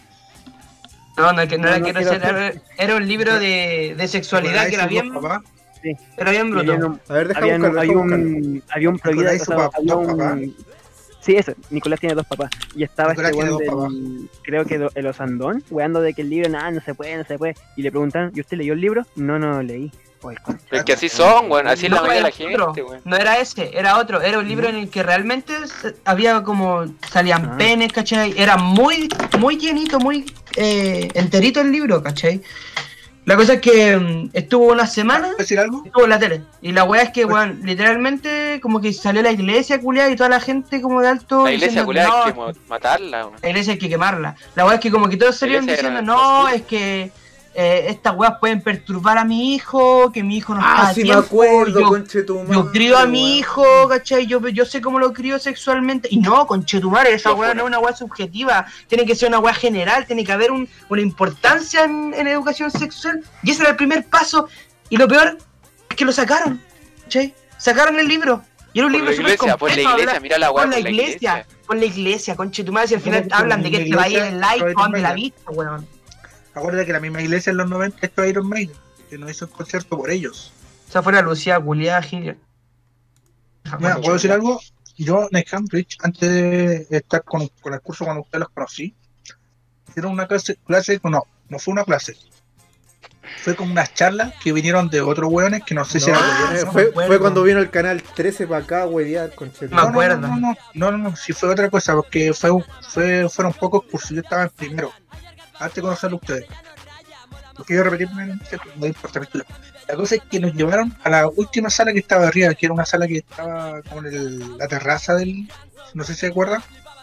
No, no, que no era No, quiero quiero ser, era un libro de sexualidad que era bien, papá. era bien bruto. A ver, deja Había buscarlo, hay deja buscarlo. había un prohibido, Nicolás y su papá, había dos papás. un... Sí, eso, Nicolás tiene 2 papás. Y estaba Nicolás este tiene weón dos del, creo que el Osandón, weando de que el libro, nada, no se puede. Y le preguntaron, ¿y usted leyó el libro? No lo leí. O el Es que así son, weón. Así es la No, mayoría de la era otro, gente, weón. no era ese, era otro, era un libro en el que realmente había como, salían Ah. penes, ¿cachai? Era muy llenito, muy enterito el libro, ¿cachai? La cosa es que estuvo una semana, ¿Puedo decir algo? estuvo en la tele, y la weá es que, weón, literalmente como que salió la iglesia culiada y toda la gente como de alto La iglesia diciendo, culiada no, hay que matarla, weón. la iglesia hay que quemarla. La weá es que como que todos salieron iglesia diciendo, era no, posible. es que estas weas pueden perturbar a mi hijo, que mi hijo no está Ah, a sí me tiempo, acuerdo, yo- conchetumare. yo crío a mi weón. hijo, ¿cachai? Yo sé cómo lo crío sexualmente. Y no, conchetumare, esa Yo weá fuera. no es una weá subjetiva. Tiene que ser una weá general, tiene que haber una importancia en educación sexual. Y ese era el primer paso Y lo peor es que lo sacaron, ¿cachai? Sacaron el libro. Y era un Por libro la súper iglesia, por la complejo, iglesia, habla- mira la weá, Por la iglesia, por la iglesia, conche tu madre, si al final Como- hablan de que como este país iglesia, es laico, Iron donde la Maiden. vista, weón. Acuérdate que la misma iglesia en los 90 esto Iron Maiden, que no hizo un concierto por ellos. O sea, fuera Lucía, culiada, Gil. Mira, ¿puedo decir algo? Yo en Cambridge, antes de estar con el curso cuando ustedes los conocí, hicieron una clase, no fue una clase. Fue como unas charlas que vinieron de otros hueones que no sé si No, era Ah, gobierno. me fue acuerdo. cuando vino el canal 13 para acá, huevear, conchetumare. Me acuerdo. No, sí fue otra cosa, porque fueron pocos cursos, yo estaba en primero, antes de conocerlo a ustedes. Porque yo repetí, no importa. La cosa es que nos llevaron a la última sala que estaba arriba, que era una sala que estaba con la terraza del... No sé si se acuerdan.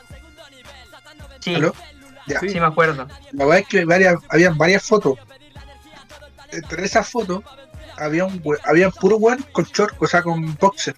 Sí, ¿Aló? Ya. sí, me acuerdo. La verdad es que habían varias fotos. Entre esas fotos había puro weón con short, o sea, con boxer.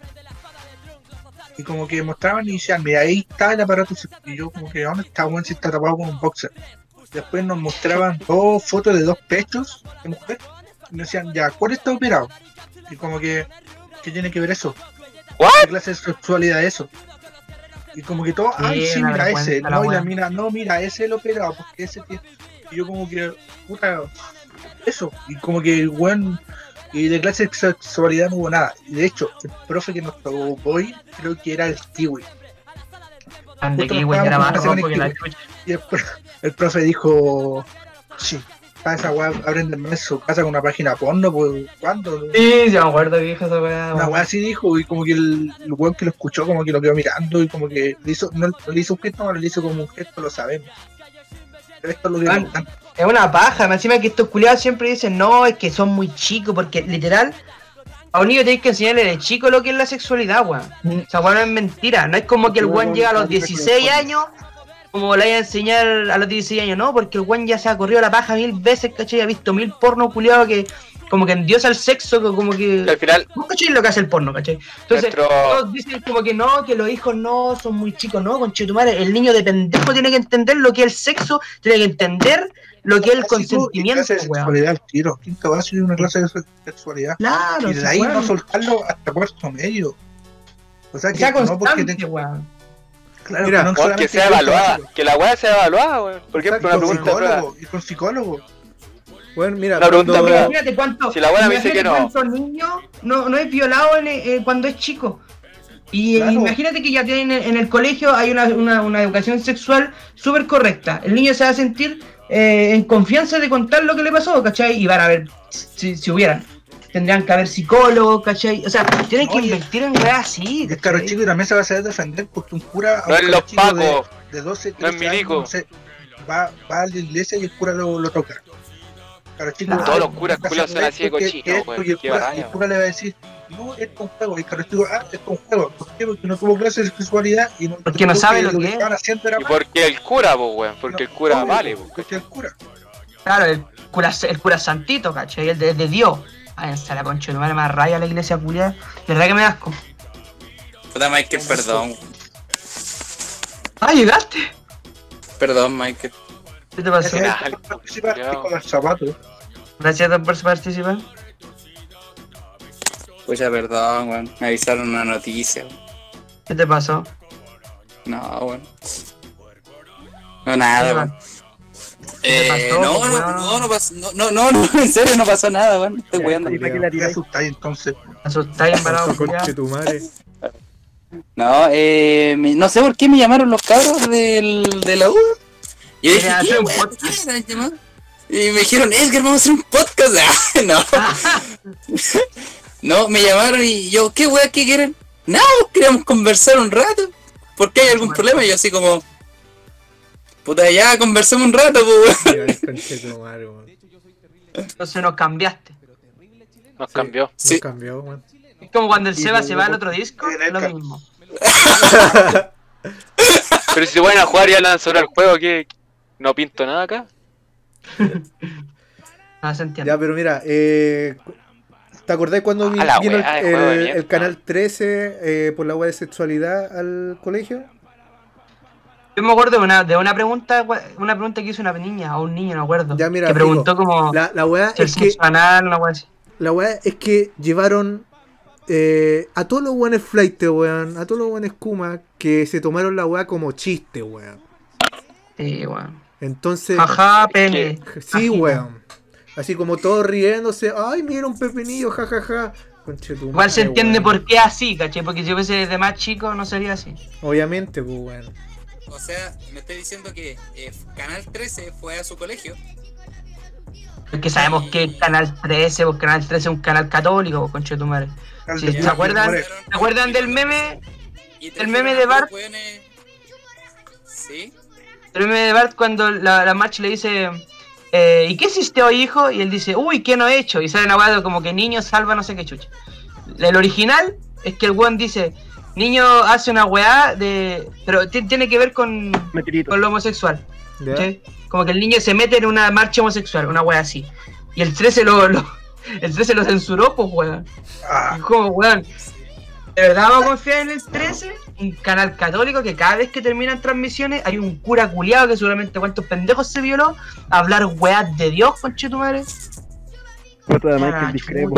Y como que mostraban y decían, mira, ahí está el aparato. Y yo como que, ¿dónde está weón si está tapado con un boxer? Después nos mostraban dos fotos de dos pechos de mujer. Y nos decían, ya, ¿cuál está operado? Y como que, ¿qué tiene que ver eso? ¿What? ¿Qué clase de sexualidad es eso? Y como que todo, ay, sí, una mira vergüenza ese, la no, y la wea. mina, no, mira, ese es el operado, porque ese tiene. Y yo como que, puta, eso, y como que, weón, y de clase de sexualidad no hubo nada. Y de hecho, el profe que nos tocó hoy, creo que era el Kiwi. Ande Justo que, nos güey, era estábamos más con una rojo que la semana chucha. Y el profe dijo, sí, esa weá, abren en su casa con una página porno, pues, ¿cuándo? Sí, me acuerdo que dijo esa weá. Una weón. weá así dijo, y como que el weón que lo escuchó, como que lo quedó mirando, y como que le hizo, no le hizo un gesto, no le hizo como un gesto, lo sabemos. Pero esto es lo que Ah, preguntan. Es una paja, me encima que estos culiados siempre dicen, no, es que son muy chicos, porque literal, a un niño tenéis que enseñarle de chico lo que es la sexualidad, weón. O sea, weón, no es mentira, no es como que el weón llega a los 16 años, como le vaya a enseñar a los 16 años, no, porque el weón ya se ha corrido la paja 1000 veces, ¿cachai? Ha visto 1000 pornos culiados que como que endiosa el sexo, que como Y al que... final, ¿No cachai lo que hace el porno, cachai? Entonces, Nuestro- todos dicen como que no, que los hijos no son muy chicos, no, conchetumare, el niño de pendejo tiene que entender lo que es el sexo, tiene que entender lo que es el Básico y consentimiento, clase de weón. sexualidad al tiro. Quinto básico y una clase de sexualidad. Claro, Y de ahí weón. no soltarlo hasta cuarto medio. O sea Que que sea no porque constante, te, weón. claro, Mira, que no weón, que solamente sea quinto evaluada, básico. que la weá sea evaluada, weón. Por ejemplo, una Y con pregunta de prueba. psicólogo, y con psicólogo. Bueno, mira, Una pregunta cuando- mía. Imagínate cuánto. Si la buena me dice que imagínate no. cuántos niños no es violado cuando es chico. Y Claro. imagínate que ya tienen en el colegio hay una educación sexual súper correcta. El niño se va a sentir en confianza de contar lo que le pasó, ¿cachai? Y van a ver si hubieran. Tendrían que haber psicólogos, ¿cachai? O sea, tienen que Oye, invertir en weas así. Y el caro ¿cachai? chico y también se va a saber defender porque un cura. No un es caro los chico pacos, de 12, no es 13 años, milico. no sé, va a la iglesia y el cura lo toca. Caro chico, Claro. Todos los curas va a culiados son saber así de porque cochinos, esto, weón. y el Qué cura- baraya, y el cura le va a decir, no, esto es un juego. Y el caro chico, esto es un juego. ¿Por qué? Porque no tuvo clases de sexualidad y no Porque no sabe lo que es. estaban haciendo era Y mal. porque el cura, pues, weón. Porque el cura Obvio, vale, pues. porque el cura. Claro, el cura santito, ¿cachai? El de Dios. Váyanse a la concha de tu madre, más raya la iglesia culiada. De verdad que me da asco. Puta Michael, perdón. Ah, llegaste. Perdón, Michael. ¿Qué te pasó? Ese es nada, el que participar culiao. con el zapato. Gracias por participar. Pucha, perdón, weón. Me avisaron una noticia, weón. ¿Qué te pasó? No, weón. No, nada, ¿Qué weón. te pasó, No, weón? no pasó. No, en serio, no pasó nada, weón. Estoy weando. ¿Y para qué la Te tiráis? asustáis entonces. Asustáis embarado, Conche tu madre. No, no sé por qué me llamaron los cabros de la U. Y yo dije, Quería ¿qué, hacer un weón? podcast. ¿Qué era, llamado? Y me dijeron, Edgar, vamos a hacer un podcast. Ah, no. No, me llamaron y yo, ¿qué weón? ¿Qué quieren? No, queríamos conversar un rato. ¿Por qué hay algún problema? Y yo así como, puta, ya conversemos un rato, pues, weón. Mira, el conche tu madre, weón. Entonces nos cambiaste. Nos cambió. Sí. Nos cambió, weón. Es como cuando el Y Seba luego- se va al otro disco, es lo mismo. Pero si se pueden a jugar y hablan sobre el juego, ¿qué? No pinto nada acá. No se entiende. Ya, pero mira, ¿te acordás cuando Ah, la vino weá, el juego de mierda. el canal 13 por la weá de sexualidad al colegio? Yo me acuerdo de una pregunta que hizo una niña o un niño, no me acuerdo. Ya, mira, que preguntó digo, como la weá si el es que sexo anal, una wea así. La weá es que llevaron a todos los weones flight, weón, a todos los weones Kuma, que se tomaron la weá como chiste, weón. Sí, weón. Entonces, Ajá, pene. sí, Ajita. weón. Así como todos riéndose, ay, mira un pepinillo, jajaja. Conchetumare, Igual se entiende weón. por qué así, ¿cachai? Porque si hubiese de más chico no sería así. Obviamente, pues, weón. O sea, me estoy diciendo que Canal 13 fue a su colegio. Porque sabemos que Canal 13, pues Canal 13 es un canal católico, pues, conchetumare. Sí, ¿se acuerdan? ¿Se acuerdan del meme? Y El meme de Bart. Sí. El meme de Bart cuando la March le dice, ¿y qué hiciste hoy, hijo? Y él dice, uy, ¿qué no he hecho? Y sale una weá como que niño salva no sé qué chucha. El original es que el weón dice, niño hace una weá de... Pero tiene que ver con Meteorito. lo homosexual. ¿Ya? ¿Sí? Como que el niño se mete en una marcha homosexual, una wea así. Y el 13 el 13 lo censuró, pues weón. Ah, Y como, weón, ¿de verdad vamos a confiar en el 13? Un canal católico que cada vez que terminan transmisiones hay un cura culiado que seguramente cuántos pendejos se violó a hablar weas de Dios, conchetumare. Foto de Ah, Michael discrepo.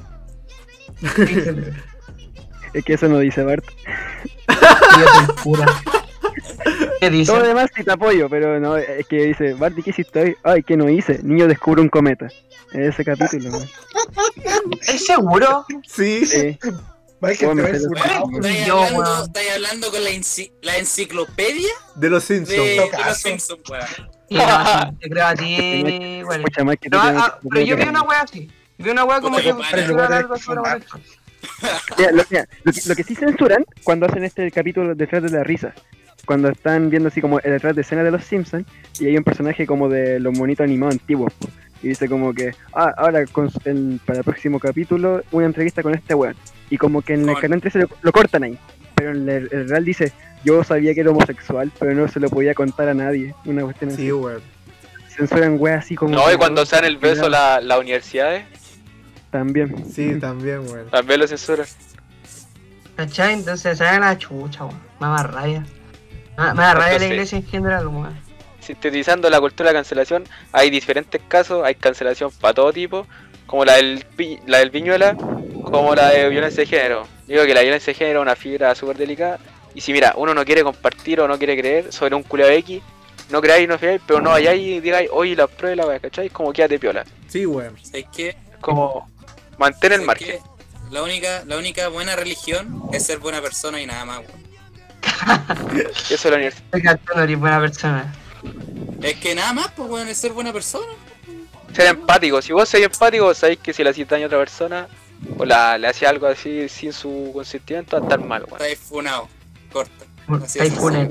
Es que eso no dice Bart. Dios el cura. ¿Qué dice? Todo lo demás sí te apoyo, pero no, es que dice, Bart, ¿y qué hiciste hoy? Ay, ¿qué no hice? Niño descubre un cometa. En ese capítulo, ¿no? ¿Es seguro? Sí. Sí. Michael, Bueno, te ves pero- funado, Bueno, weón. ¿Estáis hablando con la enciclopedia De los Simpsons. de caso. los Simpsons, weón? Sí, no, sí, te creo a ti, bueno. Mucha más que tú No, tienes- pero yo vi una wea así. Vi una wea como Puta, que compadre, censurar lo algo voy a sobre tener que homosexual. Mira, lo que sí censuran cuando hacen este capítulo detrás de la risa. Cuando están viendo así como el detrás de escena de los Simpsons y hay un personaje como de los monitos animados antiguos. Po, y dice como que, ahora para el próximo capítulo una entrevista con este weón. Y como que en el Con- canal 13 lo cortan ahí. Pero en el real dice, yo sabía que era homosexual, pero no se lo podía contar a nadie. Una cuestión así. Sí, weón. Censuran weas así como... No, que y cuando se dan el beso las universidades, También. Sí, también, weón. también lo censuran. ¿Cachai? Entonces se da la chucha, weón. Me da rabia. Me da rabia la Entonces- iglesia en general, weón. Sintetizando la cultura de cancelación, hay diferentes casos, hay cancelación para todo tipo, como la del Viñuela, como la de violencia de género. Digo que la violencia de género es una fibra súper delicada, y si mira, uno no quiere compartir o no quiere creer sobre un culiao X, no creáis, no fiáis, pero no vayáis y digáis, oye, la prueba y la weá, ¿cachai? Como quédate piola. Sí, weón. Es que, Como mantén el es margen. que la única buena religión es ser buena persona y nada más, weón. Eso es la universidad. Estoy cantando, eres buena persona. Es que nada más, pues, weón, es ser buena persona. Ser empático, si vos sois empático, sabéis que si le hacís daño a otra persona, o le hacía algo así sin su consentimiento, va a estar mal, weón. Estáis funado. Corta. Así Estáis es. funado.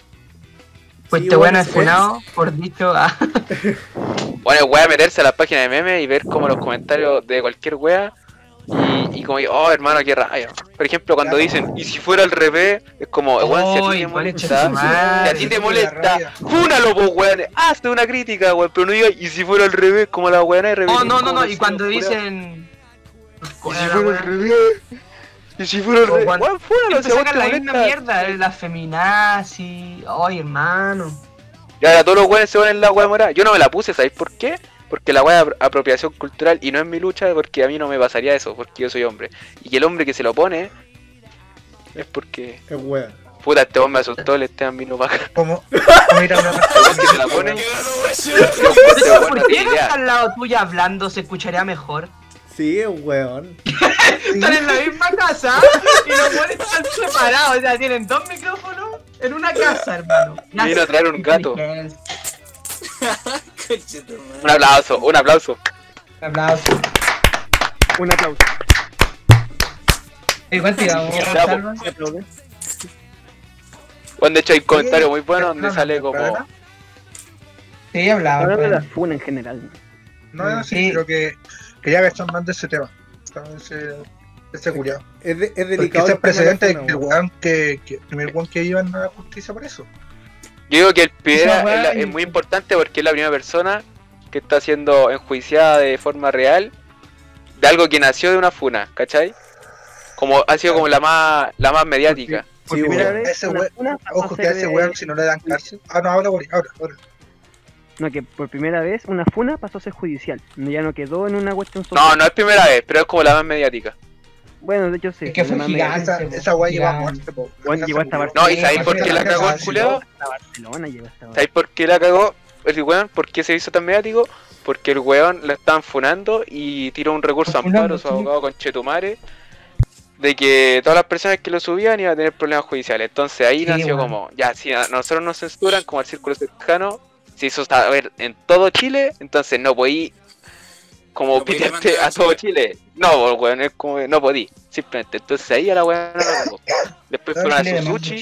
Pues Sí, este bueno, weón es sí. funado por dicho Bueno, el wea meterse a la página de memes y ver como los comentarios de cualquier wea y como, oh hermano, qué rabia. Por ejemplo, cuando dicen, y si fuera al revés, es como, weón, si a ti Uy, te concha molesta, tu madre. si a ti te La molesta, rabia. fúnalo, pues weón, hazte una crítica, weón, pero no digas, y si fuera al revés, como la weona de revés. Oh, no, como no, y decir, cuando culiao, dicen. y si fuera al revés, y si fuera al O revés, cuando- weón, fúnalo, si Siempre a vos te sacan la misma molesta. mierda, la feminazi. Ay, hermano. Y ahora todos los weones se ponen la wea morada. Yo no me la puse, ¿sabéis por qué? Porque la wea es apropiación cultural y no es mi lucha, porque a mí no me pasaría eso, porque yo soy hombre. Y que el hombre que se lo pone es porque. Es weón. Puta, este weón me asustó, el Esteban vino para acá. Como mira una El weón que se la pone. Qué este Pero, weón ¿por no qué tiene no está idea. al lado tuyo hablando? ¿Se escucharía mejor? Sí, es weón. Están en la misma casa y los buenos están separados. O sea, tienen dos micrófonos en una casa, hermano. Vino a traer un gato. Conche tu madre. Un aplauso, un aplauso. Aplausos. Un aplauso. Igual te digamos, Ya, Salva. Se aplaude. Bueno, de hecho hay comentarios muy buenos donde sale como. Sí, hablaba. Hablando de pues. la funa en general. No, sí, Sí. creo que ya que están más de ese tema. Ese culiao. Es Porque delicado. ese es el tema de la precedente de funa, que el weón. weón que el primer weón que iban a la justicia por eso. Yo digo que el Piedra Esa weá es muy importante porque es la primera persona que está siendo enjuiciada de forma real de algo que nació de una funa, ¿cachai? Como ha sido como la más mediática. Sí, Mira, weón. ese Una weón, funa ojo que a ese de- weón si no le dan cárcel. Ah, no, ahora. No, que por primera vez una funa pasó a ser judicial. Ya no quedó en una cuestión No, social. no es primera vez, pero es como la más mediática. Bueno, de hecho sí. Es que fue la más mediática. gigante. Esa weá llegó a Gigante. muerte, po. Bueno, llegó hasta No, Barcelona. ¿y sabéis por qué la cagó el culiao? Hasta Barcelona llegó hasta ¿Sabéis por qué la cagó el weón? ¿Por qué se hizo tan mediático? Porque el weón lo estaban funando y tiró un recurso a amparo, su abogado con Chetumare, de que todas las personas que lo subían iban a tener problemas judiciales. Entonces ahí Sí, nació weón. como, ya, si a nosotros nos censuran, como el círculo cercano, se hizo saber en todo Chile, entonces no podí como No podí pitearte demandar a a todo Chile. Chile. No, weón, es como, no podí, simplemente. Entonces ahí a la weón no la cagó. Después Todo fueron a Chile Suzuchi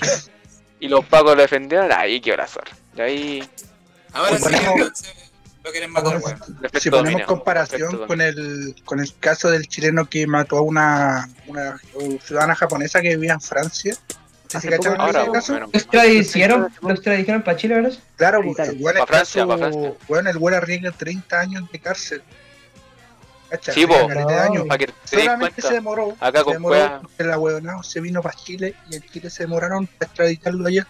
y los pacos lo defendieron, ahí quedó la zorra. Y ahí, Ahora Si sí, ponemos- entonces, lo quieren matar, weón. efecto Si ponemos dominó, comparación efecto con el caso del chileno que mató a una ciudadana japonesa que vivía en Francia. ¿Sí Hace cacharon dominó. Ahora, ese caso? bueno, Lo extradijeron para Chile, ¿verdad? Claro, Sí, claro. igual Pa' el Francia, caso, pa' Francia. bueno, el güey arriesga 30 años de cárcel. ¿Cachai? Sí, po. Caleta de años. para que te des Solamente se cuenta. demoró, Acá se con demoró Cueva- porque el ahueonado se vino para Chile y en Chile se demoraron para extraditarlo allá.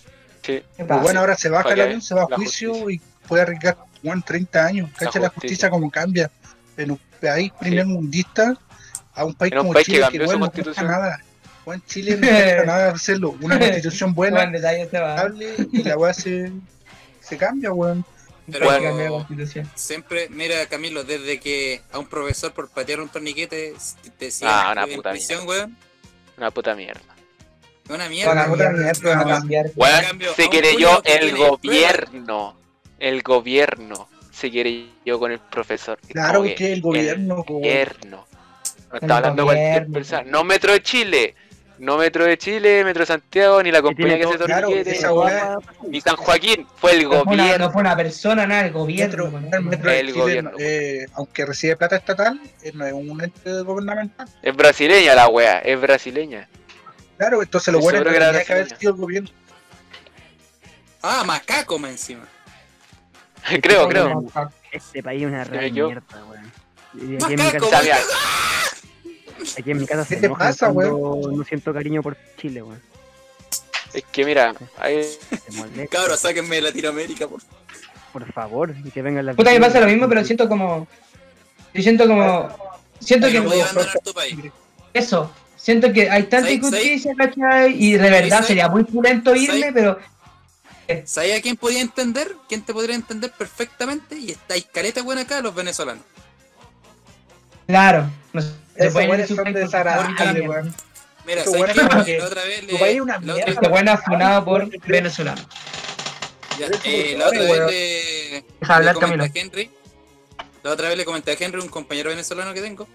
Sí. Pero bueno, ahora se baja Para el que avión, se va a la juicio justicia. y puede arriesgar 30 años. ¿Cachai? La justicia. justicia como cambia. En un país primer mundista a un país En un como país que Chile cambió su bueno, no cuesta constitución. nada. Bueno, en Chile no cuesta nada hacerlo. Una constitución buena, Buen detalle este va. estable y la weá se cambia, weón. Pero Hay que cambiar la constitución. siempre, mira Camilo, desde que a un profesor por patear un torniquete te decían Ah, una en puta prisión, weón, Una puta mierda. una Van a mierda. otra mierda, Van a weón. cambiar. Weón, cambio, a se un querelló culiao que el tiene gobierno. El gobierno se querelló con el profesor. Claro, Como que el gobierno, po, weón. gobierno. No El está hablando cualquier gobierno. persona. No Metro de Chile. No Metro de Chile, Metro de Santiago, ni la compañía que tiene se todo- claro, torniquete, esa weá- ni San Joaquín. Fue el No fue gobierno. no fue una persona, nada, el gobierno. Metro, weón. el Metro de El Chile, gobierno. aunque recibe plata estatal, no es un ente gubernamental. Es brasileña la wea, es brasileña. Claro, entonces lo Estoy bueno es seguro que que era tenía que haber brasileña. sido el gobierno. Ah, macaco más encima. creo. Este país es una me real equivoco. mierda, weón. Y aquí en mi Macaco, casa, Sabía. aquí en mi casa ¿Qué se te enojan pasa, cuando no siento cariño por Chile, weón. Es que mira, ahí, Se molesta. Cabros, sáquenme de Latinoamérica, Por favor, y que vengan las Puta, me pasa lo mismo, pero siento como. Yo siento como. Siento que que. no voy a abandonar tu país. Eso. Siento que hay tanta ¿Sabes- injusticia, ¿cachai? Y de verdad ¿sabes? sería muy pulento irme, ¿sabes? pero. ¿Sabes a quién podía entender? ¿Quién te podría entender perfectamente? Y estáis caleta buena acá, los venezolanos. Claro. No se Esos pueden weones ir son su- desagradables, weón. Mira, Esto ¿sabes bueno qué? porque La otra vez tu país es una la otra- mierda. Este bueno afunado por venezolano. Ya, Eso porque la otra weón. vez le Deja hablar, comenté Camilo. a Henry. La otra vez le comenté a Henry, un compañero venezolano que tengo,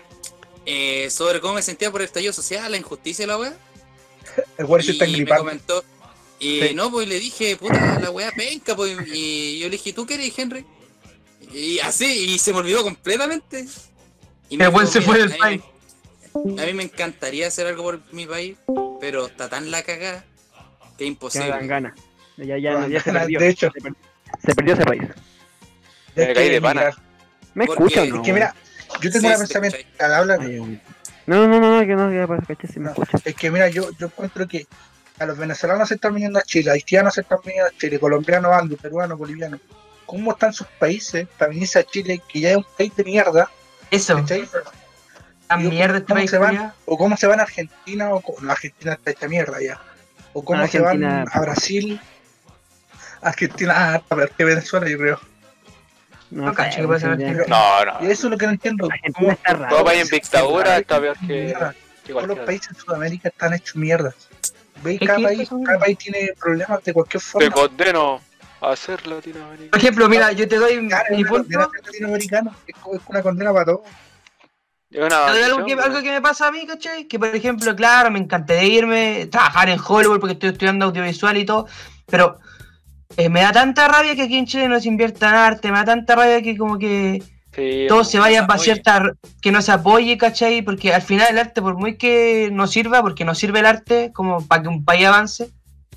sobre cómo me sentía por el estallido social, la injusticia y la weá. El weón se está Y me engripando. comentó. Y Sí. no, pues le dije, puta, la weá penca, pues. Y yo le dije, ¿tú qué eres, Henry? Y así, y se me olvidó completamente. Y me El weón dijo, se "Mira, fue del a mí país". A mí me encantaría hacer algo por mi país, pero está tan la cagada que es Que no imposible. dan ganas. Ya se De perdió. hecho. Se perdió ese país. Me Es caí que de pana. emigrar. ¿Me Porque- escuchan o es no? Es que mira, yo tengo Sí, un sí, pensamiento. ¿cachai? Habla, No, que no, ya para caché si me escucha. es que mira, yo encuentro que a los venezolanos se están viniendo a Chile, haitianos se están viniendo a Chile, colombianos, andos, peruanos, bolivianos. ¿Cómo están sus países para venirse a Chile, que ya es un país de mierda? Eso. ¿Cachai? La Digo, mierda este ¿cómo país, se van? culiao. O cómo se van a Argentina, no, Argentina está hecha mierda ya. O cómo se Argentina- van a Brasil. Argentina, peor que Venezuela, yo creo. No cacho que puede ser Argentina. no, no. Y eso es lo que no entiendo. Argentina ¿Cómo está raro. Todo país en dictadura está peor que mierda? Todos los cualquier países de Sudamérica están hechos mierda. ¿Veis? Es Cada que país, estos son- cada país tiene problemas de cualquier Te forma. condeno a ser Latinoamérica. Por ejemplo, mira, yo te doy Claro, mi es punto. latinoamericano, es una condena para todos. Es una Te doy algo maldición, que, algo weón. que me pasa a mí, ¿cachai? Que por ejemplo, claro, me encantaría irme, trabajar en Hollywood porque estoy estudiando audiovisual y todo, pero me da tanta rabia que aquí en Chile no se invierta en arte, me da tanta rabia que como que Sí, todo weón. se vaya para apoye. cierta, que no se apoye, ¿cachai? Porque al final el arte, por muy que no sirva, porque no sirve el arte como para que un país avance,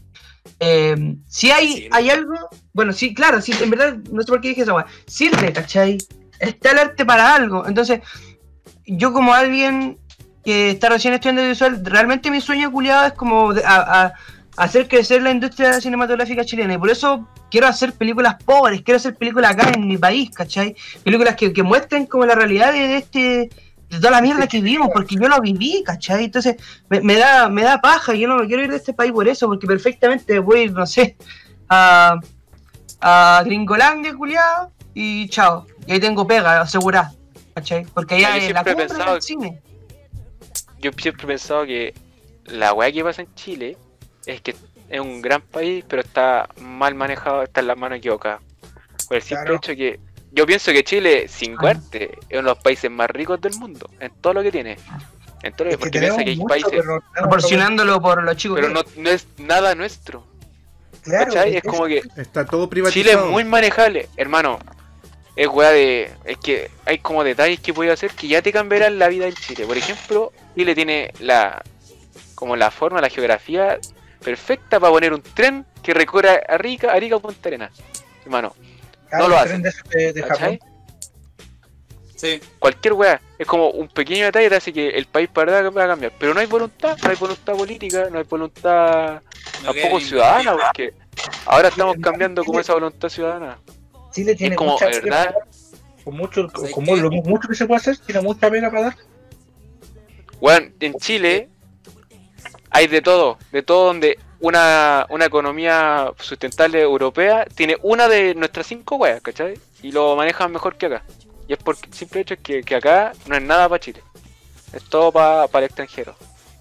si hay algo, bueno, sí, claro, sí, en verdad, no sé por qué dije eso, weón, sirve, ¿cachai? Está el arte para algo, entonces, yo como alguien que está recién estudiando audiovisual, realmente mi sueño culiado es como hacer crecer la industria cinematográfica chilena, y por eso quiero hacer películas pobres, quiero hacer películas acá en mi país, ¿cachai? Películas que muestren como la realidad de toda la mierda que vivimos, porque yo lo viví, ¿cachai? Entonces me da paja, yo no me quiero ir de este país por eso, porque perfectamente voy a ir, no sé, a Gringolandia, culiado, y chao. Y ahí tengo pega, asegurada, ¿cachai? Porque allá Yo es la siempre he cumbre pensado del cine. Yo siempre he pensado que la weá que pasa en Chile es que es un gran país, pero está mal manejado, está en las manos equivocadas. Por el simple Claro. hecho que yo pienso que Chile, sin guarte, es uno de los países más ricos del mundo, en todo lo que tiene. En todo lo que, Es que porque piensa que hay tenemos mucho, países, pero no tenemos Proporcionándolo por los chicos. pero no es nada nuestro. Claro, ¿Cachai? Es como que Está todo Chile privatizado. es muy manejable, hermano. Es weá de. Es que hay como detalles que puede hacer que ya te cambiarán la vida en Chile. Por ejemplo, Chile tiene como la forma, la geografía perfecta para poner un tren que recorra Arica a Punta Arenas. Hermano, Claro, no lo el hacen. tren de ¿cachai? Japón. Sí. Cualquier weá. Es como un pequeño detalle que hace que el país para va a cambiar. Pero no hay voluntad política, no hay voluntad No tampoco queda ciudadana, invertido. porque ahora estamos cambiando como esa voluntad ciudadana. Chile tiene Es como, mucha ¿verdad? pega, con mucho, ¿Sabes como qué? lo mucho que se puede hacer, tiene mucha pega para dar. Weón, en Chile hay de todo donde una economía sustentable europea tiene una de nuestras 5 weas, ¿cachai? Y lo manejan mejor que acá. Y es porque el simple hecho es que acá no es nada para Chile. Es todo para el extranjero.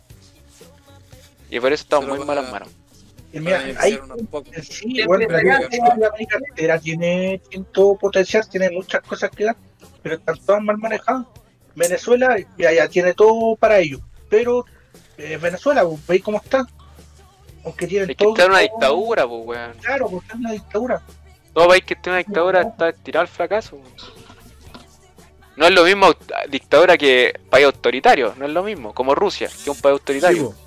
Y por eso estamos Solo muy para- malas manos. Y mira, Para hay, beneficiar unos pocos. sí, bueno, la América entera tiene todo potencial, tiene muchas cosas que dar, pero están todas mal manejadas. Venezuela ya tiene todo para ello, pero Venezuela, pues, veis cómo está. Aunque tienen Es que está en una dictadura, pues weón. Claro, porque está en una dictadura. Todo país que esté en una dictadura está destinado al fracaso. Weón. No es lo mismo dictadura que país autoritario, no es lo mismo, como Rusia, que es un país Sí, autoritario. po.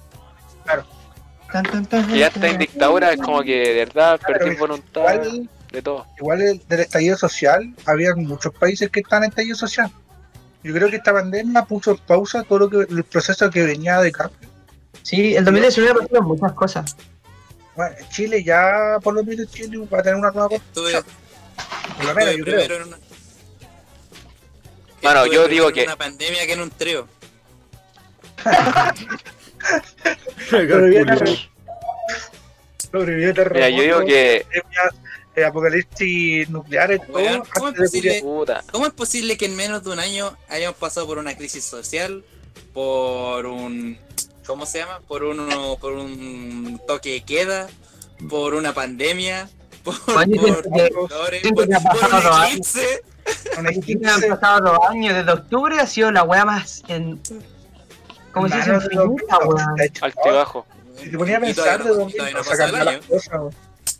Que ya está en dictadura, es como que de verdad perdí voluntad Igual, de todo. igual del estallido social, había muchos países que están en estallido social. Yo creo que esta pandemia puso en pausa todo el proceso que venía de cambio. Sí, el 2019 pasaron muchas cosas. Bueno, Chile ya, por lo menos Chile va a tener una nueva Estuve, por lo menos, estuve yo primero creo. en una. Bueno, estuve yo primero digo en que- una pandemia que en un trío. Sobrevivió Mira, yo digo que apocalipsis nucleares, todo. Weón, ¿cómo es antes de posible? puta, ¿Cómo es posible que en menos de un año hayamos pasado por una crisis social, por un, ¿cómo se llama? Por un toque de queda, por una pandemia, por Oye, dolores, siento por que ha pasado un los años. eclipse? una Sí, que han pasado los años, desde octubre ha sido la weá más ¿cómo se dice? Infinita, weón. alto y bajo. Si te ponía a Y pensar de todavía no- dónde todavía no nos pasa el sacan año. las cosas, weón.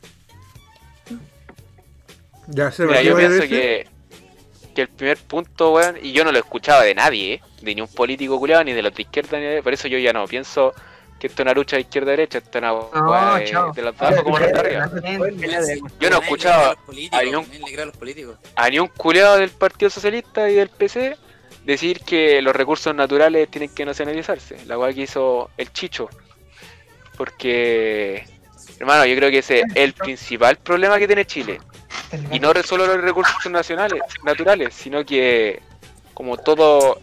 Ya se Mira, va, yo ¿qué va a pienso decir? que el primer punto, weón, y yo no lo escuchaba de nadie, de ni un político culiado, ni de los de izquierda, ni de... Por eso yo ya no pienso que esto es una lucha de izquierda-derecha, esto es una weá chao. de los de abajo como los de arriba. Yo no escuchaba a ni un- Nadie le cree a los políticos. a ni un culiado del Partido Socialista y del PC decir que los recursos naturales tienen que nacionalizarse, la weá que hizo el Chicho. Porque, hermano, yo creo que ese es el principal problema que tiene Chile. Y no solo los recursos naturales, sino que como todo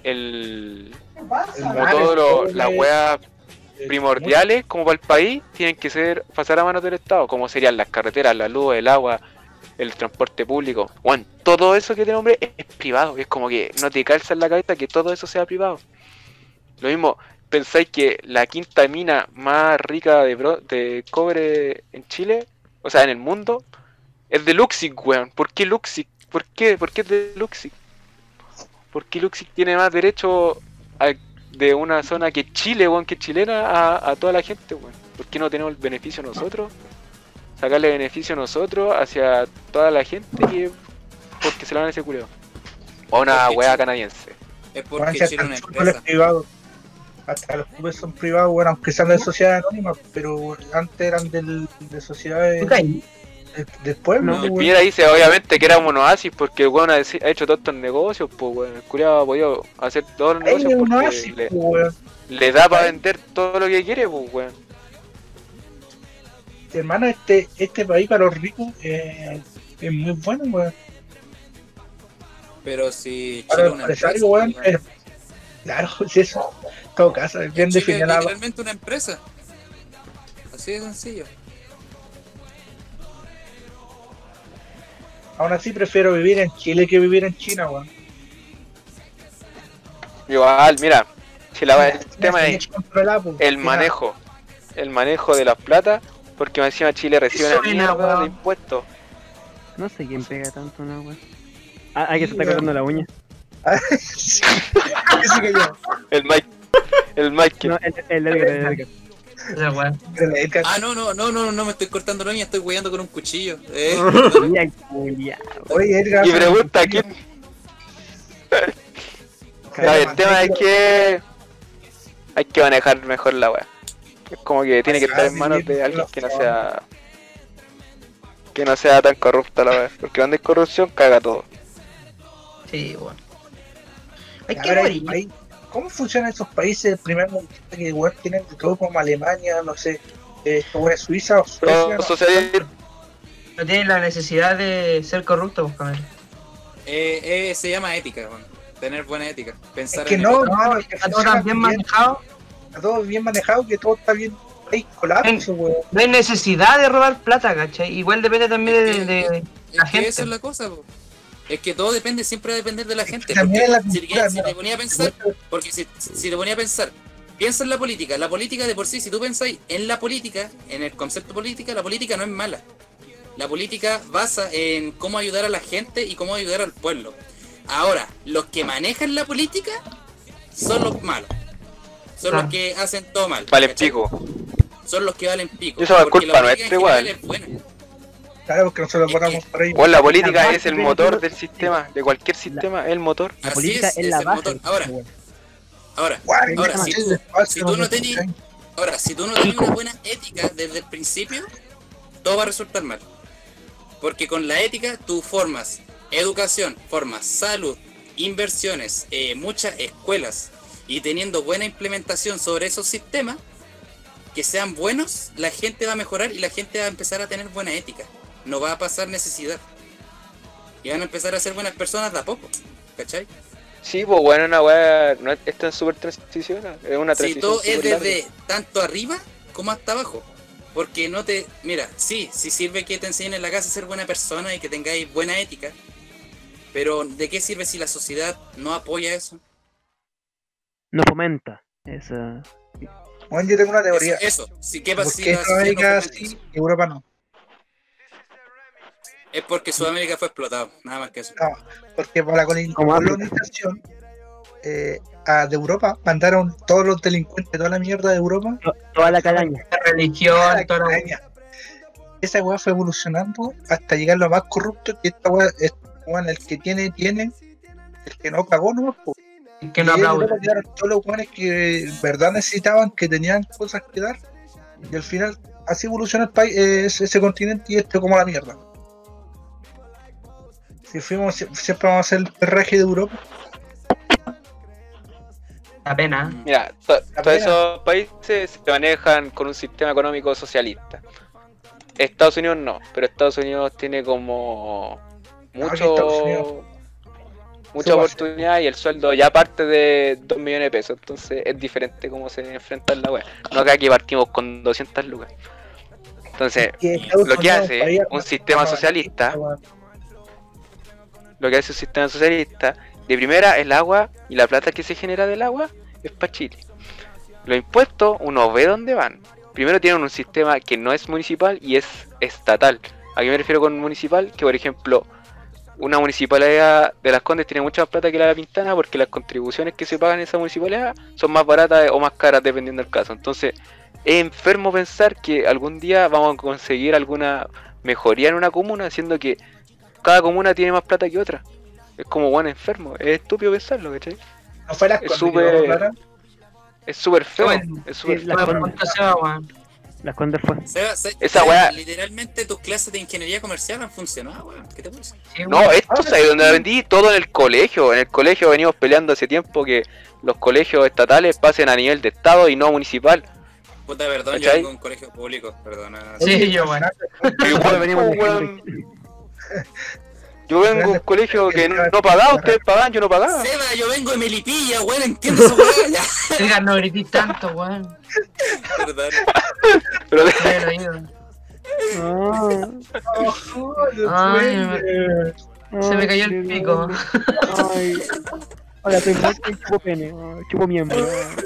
como todas las weas primordiales como para el país tienen que pasar a manos del Estado, como serían las carreteras, la luz, el agua, el transporte público. Bueno, todo eso que tiene hombre es privado, es como que no te calza en la cabeza que todo eso sea privado. Lo mismo, pensáis que la quinta mina más rica de cobre en Chile, o sea en el mundo, es de Luxic, weón. ¿Por qué Luxic? ¿Por qué es de Luxic? ¿Por qué Luxic tiene más derecho de una zona que Chile, weón, que chilena a toda la gente, weón? ¿Por qué no tenemos el beneficio nosotros? Sacarle beneficio nosotros hacia toda la gente que porque se la dan a ese culeo. O a una Porque weá Chile- canadiense. Es Bueno, porque si Chile es una hasta los clubes empresa. privados, hasta los clubes son privados, bueno, aunque sean de sociedades anónimas, pero antes eran de sociedades del pueblo. No, pues, El weón. Piñera dice obviamente que era un oasis porque el weón ha hecho todos estos negocios, pues weón. El culiao ha podido hacer todos los Ey, negocios un porque oasis, pues, weón. le da para vender todo lo que quiere, pues weón. Hermano, este país para los ricos es muy bueno, weón. Pero si Para Chile es los una empresarios, empresa, weón, weón. claro, es eso. En todo caso, es bien Chile es definida la. literalmente una empresa. Así de sencillo. Aún así prefiero vivir en Chile que vivir en China, weón. Igual, mira, si el tema es controlado, pues, el manejo de las plata, porque más encima Chile recibe Eso una es, mierda weón. de impuestos. No sé quién pega tanto, no, weón. Ah, que se está cortando la uña. Sí, ese que yo. El Mike. No, el Edgar. Esa weá. Ah, no me estoy cortando la uña, estoy hueando con un cuchillo. Mira, culiao. Oye, Edgar. Y pregunta quién. No, el tema es que hay que manejar mejor la weá. Es como que tiene que estar en manos de alguien que no sea tan corrupta la weá. Porque cuando hay corrupción caga todo. Sí, weón. Hay A que ver, morir. ¿cómo funcionan esos países del primer mundo que igual tienen de todo como Alemania, no sé, como es Suiza o Suecia? Todo ¿no? socialista. No tienen la necesidad de ser corruptos, pues, cabrón. Se llama ética, weón. Tener buena ética. Pensar Es que en no, el otro. hermano, es que Está todo funciona tan bien manejado. está todo bien manejado, que todo está bien ahí colapso, weón. No hay necesidad de robar plata, ¿cachai? Igual depende también de la Es que gente. eso es la cosa, po. Es que todo depende, siempre va a depender de la gente. También Porque la si, cultura, si te ponía a pensar, porque si te ponía a pensar, piensa en la política de por sí, si tú pensáis en la política, en el concepto política, la política no es mala. La política basa en cómo ayudar a la gente y cómo ayudar al pueblo. Ahora, los que manejan la política son los malos. Son los que hacen todo mal. Vale, ¿cachai? pico. Son los que valen pico. Y eso es porque culpa la política nuestra en general igual. es buena. Claro, porque nosotros Es que- votamos por ahí. Bueno, la política base es el de motor todo- del sistema, de cualquier sistema, es el motor. La Así política es es la el base. motor. Ahora, Guay, ahora, no si sé, tú- despacio, si no tú no sé, tenés- ¿cachai? Ahora, si tú no tienes una buena ética desde el principio, todo va a resultar mal. Porque con la ética tú formas educación, formas salud, inversiones, muchas escuelas, y teniendo buena implementación sobre esos sistemas que sean buenos, la gente va a mejorar y la gente va a empezar a tener buena ética. No va a pasar necesidad. Y van a empezar a ser buenas personas de a poco. ¿Cachai? Sí, pues bueno, una weá no es tan súper transición, es una Si transición. todo es súper larga. desde tanto arriba como hasta abajo. Porque no te... Mira, sí sirve que te enseñen en la casa a ser buena persona y que tengáis buena ética. Pero ¿de qué sirve si la sociedad no apoya eso? No fomenta esa. Bueno, yo tengo una teoría. Eso. Si, ¿qué pasa ¿Por si qué la sociedad no Sudamérica fomenta eso? sí y Europa no? Es porque Sudamérica fue explotado. Nada más que eso. No, porque para la Como África. colonización de Europa mandaron todos los delincuentes, toda la mierda de Europa. Toda la calaña. La religión, a la toda la- calaña. Esa weá fue evolucionando hasta llegar lo más corrupto, que esta weá es, weón, el que tiene, el que no cagó no. que no Y en aplaude. Europa quedaron todos los weones que en verdad necesitaban, que tenían cosas que dar, y al final así evolucionó el país, ese continente, y esto como la mierda. Si fuimos, siempre vamos a ser el perraje de Europa. La pena. Mira, todos esos países se manejan con un sistema económico socialista. Estados Unidos no, pero Estados Unidos tiene como Estados Unidos. mucha Suba. oportunidad y el sueldo ya parte de 2 millones de pesos, entonces es diferente cómo se enfrenta la web. No que aquí partimos con 200 lucas. Entonces, Que Estados lo que Unidos, hace país un sistema armado, socialista, weón. lo que hace un sistema socialista, de primera el agua y la plata que se genera del agua es para Chile. Los impuestos uno ve dónde van. Primero tienen un sistema que no es municipal y es estatal. ¿A qué me refiero con municipal? Que por ejemplo, una municipalidad de Las Condes tiene mucha más plata que la de Pintana porque las contribuciones que se pagan en esa municipalidad son más baratas o más caras dependiendo del caso. Entonces, es enfermo pensar que algún día vamos a conseguir alguna mejoría en una comuna, siendo que cada comuna tiene más plata que otra. Es como bueno enfermo, es estúpido pensarlo, ¿cachai? No fue las Es cosas súper- que plata. Es súper feo, Bueno, es súper sí, feo. la Bueno, Condes. ¿cuánto se va, weón? Las Condes fue. Esa weá- Literalmente tus clases de ingeniería comercial han funcionado, weón. ¿Qué te parece? Sí, No, weón. esto es ahí donde aprendí todo en el colegio. En el colegio venimos peleando hace tiempo que los colegios estatales pasen a nivel de estado y no municipal. Puta, perdón, yo ¿Cachai? vengo de un colegio público, perdona. Sí, yo, bueno. Igual, venimos de weón. Yo vengo de un colegio que no pagaba, ustedes pagaban, yo no pagaba. Seba, yo vengo de Melipilla, weón, entiendo su weón, ya. Oiga, no gritís tanto, weón. Perdón. Pero Me he oído. Ay, se me cayó el pico. Ay. Hola, soy muerto y chupo pene. Chupo miembro.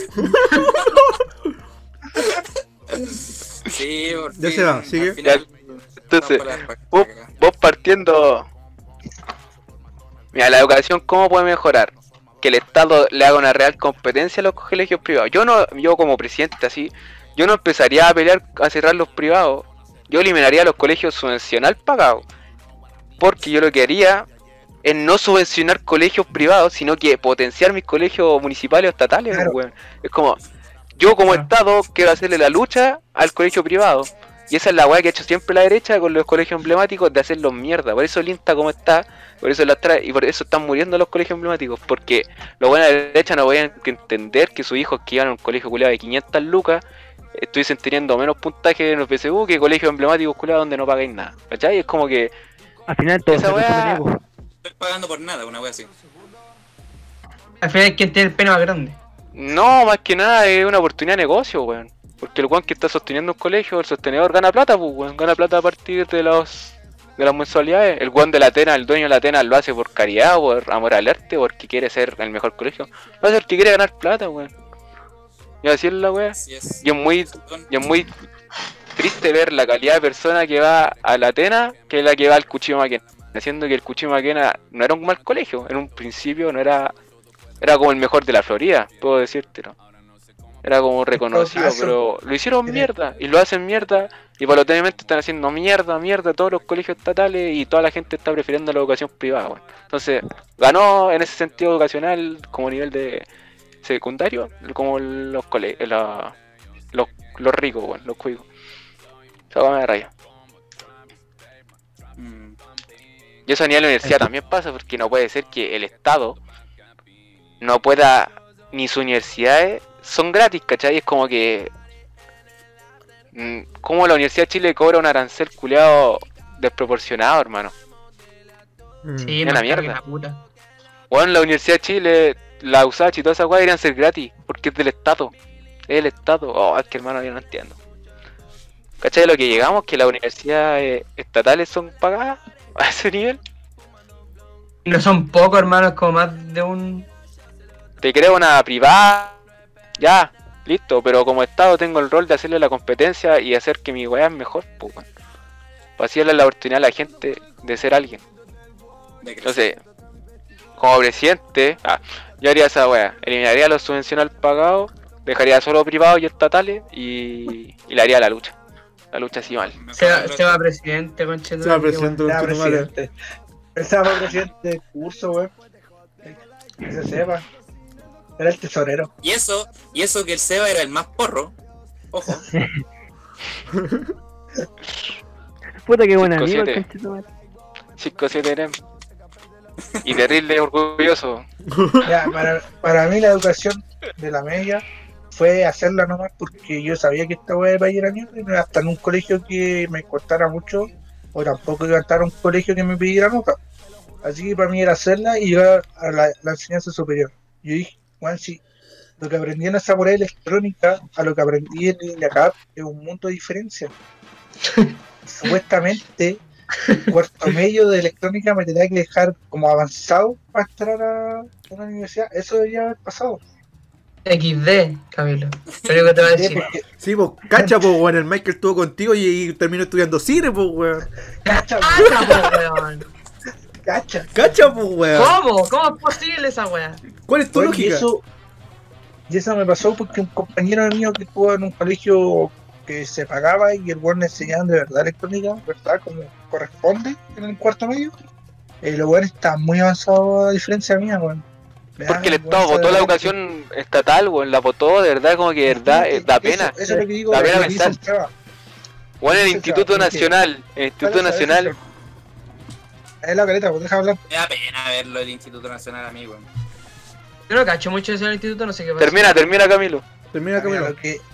Sí, porque Ya se va, sigue. al final, entonces, vamos para la vos, vos partiendo... Mira, la educación, ¿cómo puede mejorar? Que el Estado le haga una real competencia a los colegios privados. Yo como presidente así, yo no empezaría a pelear a cerrar los privados. Yo eliminaría los colegios subvencional pagados. Porque yo lo que haría es no subvencionar colegios privados, sino que potenciar mis colegios municipales o estatales, Claro. weón. Es como, yo como Claro. Estado quiero hacerle la lucha al colegio privado. Y esa es la weá que ha hecho siempre la derecha con los colegios emblemáticos, de hacerlos mierda. Por eso el INTA como está, por eso la trae, y por eso están muriendo los colegios emblemáticos. Porque los buenos de la derecha no podían entender que sus hijos que iban a un colegio culiado de 500 lucas estuviesen teniendo menos puntaje en los PSU que colegios emblemáticos culiados donde no pagáis nada. ¿Cachai? Es como que Al final todo esa se weá- resume en ego. Estoy pagando por nada, una wea así. Al final, ¿quién tiene el pene más grande? no, más que nada es una oportunidad de negocio, weón. Porque el weón que está sosteniendo un colegio, el sostenedor gana plata, pues weón, gana plata a partir de las mensualidades. El weón de la Atena, el dueño de la Atena lo hace por caridad, por amor al arte, porque quiere ser el mejor colegio. Lo hace porque quiere ganar plata, weón. Y así es la weá. Así es. Y es muy triste ver la calidad de persona que va a la Atena que la que va al Cuchillo Maquena. Haciendo que el Cuchillo Maquena no era un mal colegio, en un principio no era. Era como el mejor de la Florida, puedo decírtelo. Era como reconocido, caso, pero lo hicieron mierda y lo hacen mierda. Y paulatinamente están haciendo mierda todos los colegios estatales y toda la gente está prefiriendo la educación privada, weón. Entonces, ganó en ese sentido educacional como nivel de secundario, como los colegios, los ricos, weón, los cuicos. Esa weá me raya. Mm. Y eso a nivel de la universidad también pasa, porque no puede ser que el Estado no pueda, ni sus universidades son gratis, ¿cachai? Es como que... como la Universidad de Chile cobra un arancel culeado desproporcionado, hermano. Sí, una más mierda. caro que la puta. Bueno, la Universidad de Chile, la USACH y todas esas cosas deberían ser gratis, porque es del Estado. Es el Estado. Oh, es que hermano, yo no entiendo. ¿Cachai de lo que llegamos? Que las universidades estatales son pagadas a ese nivel. No son pocos, hermanos, como más de un... Te creo una privada, ya, listo, pero como Estado tengo el rol de hacerle la competencia y hacer que mi weá es mejor, pues bueno. Para así darle la oportunidad a la gente de ser alguien. De crecer. Entonces, como presidente, yo haría esa weá, eliminaría los subvencionales pagados, dejaría solo privados y estatales y le haría la lucha. La lucha así mal. Se va presidente, conchetumare. Se va presidente, Ya, concha tu madre. presidente. Pensaba presidente del curso, weón. Que se sepa. Era el tesorero. Y eso que el Seba era el más porro. Ojo. Puta que buen amigo, 5-7. conchetumare. 5-7 y terrible orgulloso. Ya, para mí la educación de la media fue hacerla nomás porque yo sabía que esta weá iba a ir a mierda y no iba a estar en un colegio que me costara mucho o tampoco iba a estar en un colegio que me pidiera nota. Así que para mí era hacerla y llegar a la enseñanza superior. Yo dije, bueno, si lo que aprendí en esa prueba electrónica a lo que aprendí en el acá es un mundo de diferencia. Supuestamente cuarto medio de electrónica me tenía que dejar como avanzado para entrar a una universidad. Eso debería haber pasado. XD, Camilo. Lo único que te voy a decir. Porque, Sí, pues, cacha, pues, weón, el Michael estuvo contigo y terminó estudiando cine, pues, weón. cacha, ¡Anda, po, weón! cacha. Cacha, pues, weón. ¿Cómo? ¿Cómo es posible esa weá? ¿Cuál es tu Bueno, lógica? y eso me pasó porque un compañero mío que estuvo en un colegio que se pagaba y el weón le enseñaban de verdad electrónica, ¿verdad? Como corresponde en el cuarto medio. Los weones están muy avanzados a diferencia mía, weón. Porque el Estado votó la educación estatal, weón, la votó de verdad, como que de verdad da pena. Eso es lo que digo, Da pena lo que dice pensar. el Seba. Bueno, el Eso, Instituto claro, Nacional, el Instituto Nacional, Es la caleta, pues deja hablar. Me da pena verlo del Instituto Nacional, amigo. Yo no cacho mucho de ese instituto, no sé qué pasa. termina Camilo. Termina, Mira, Camilo.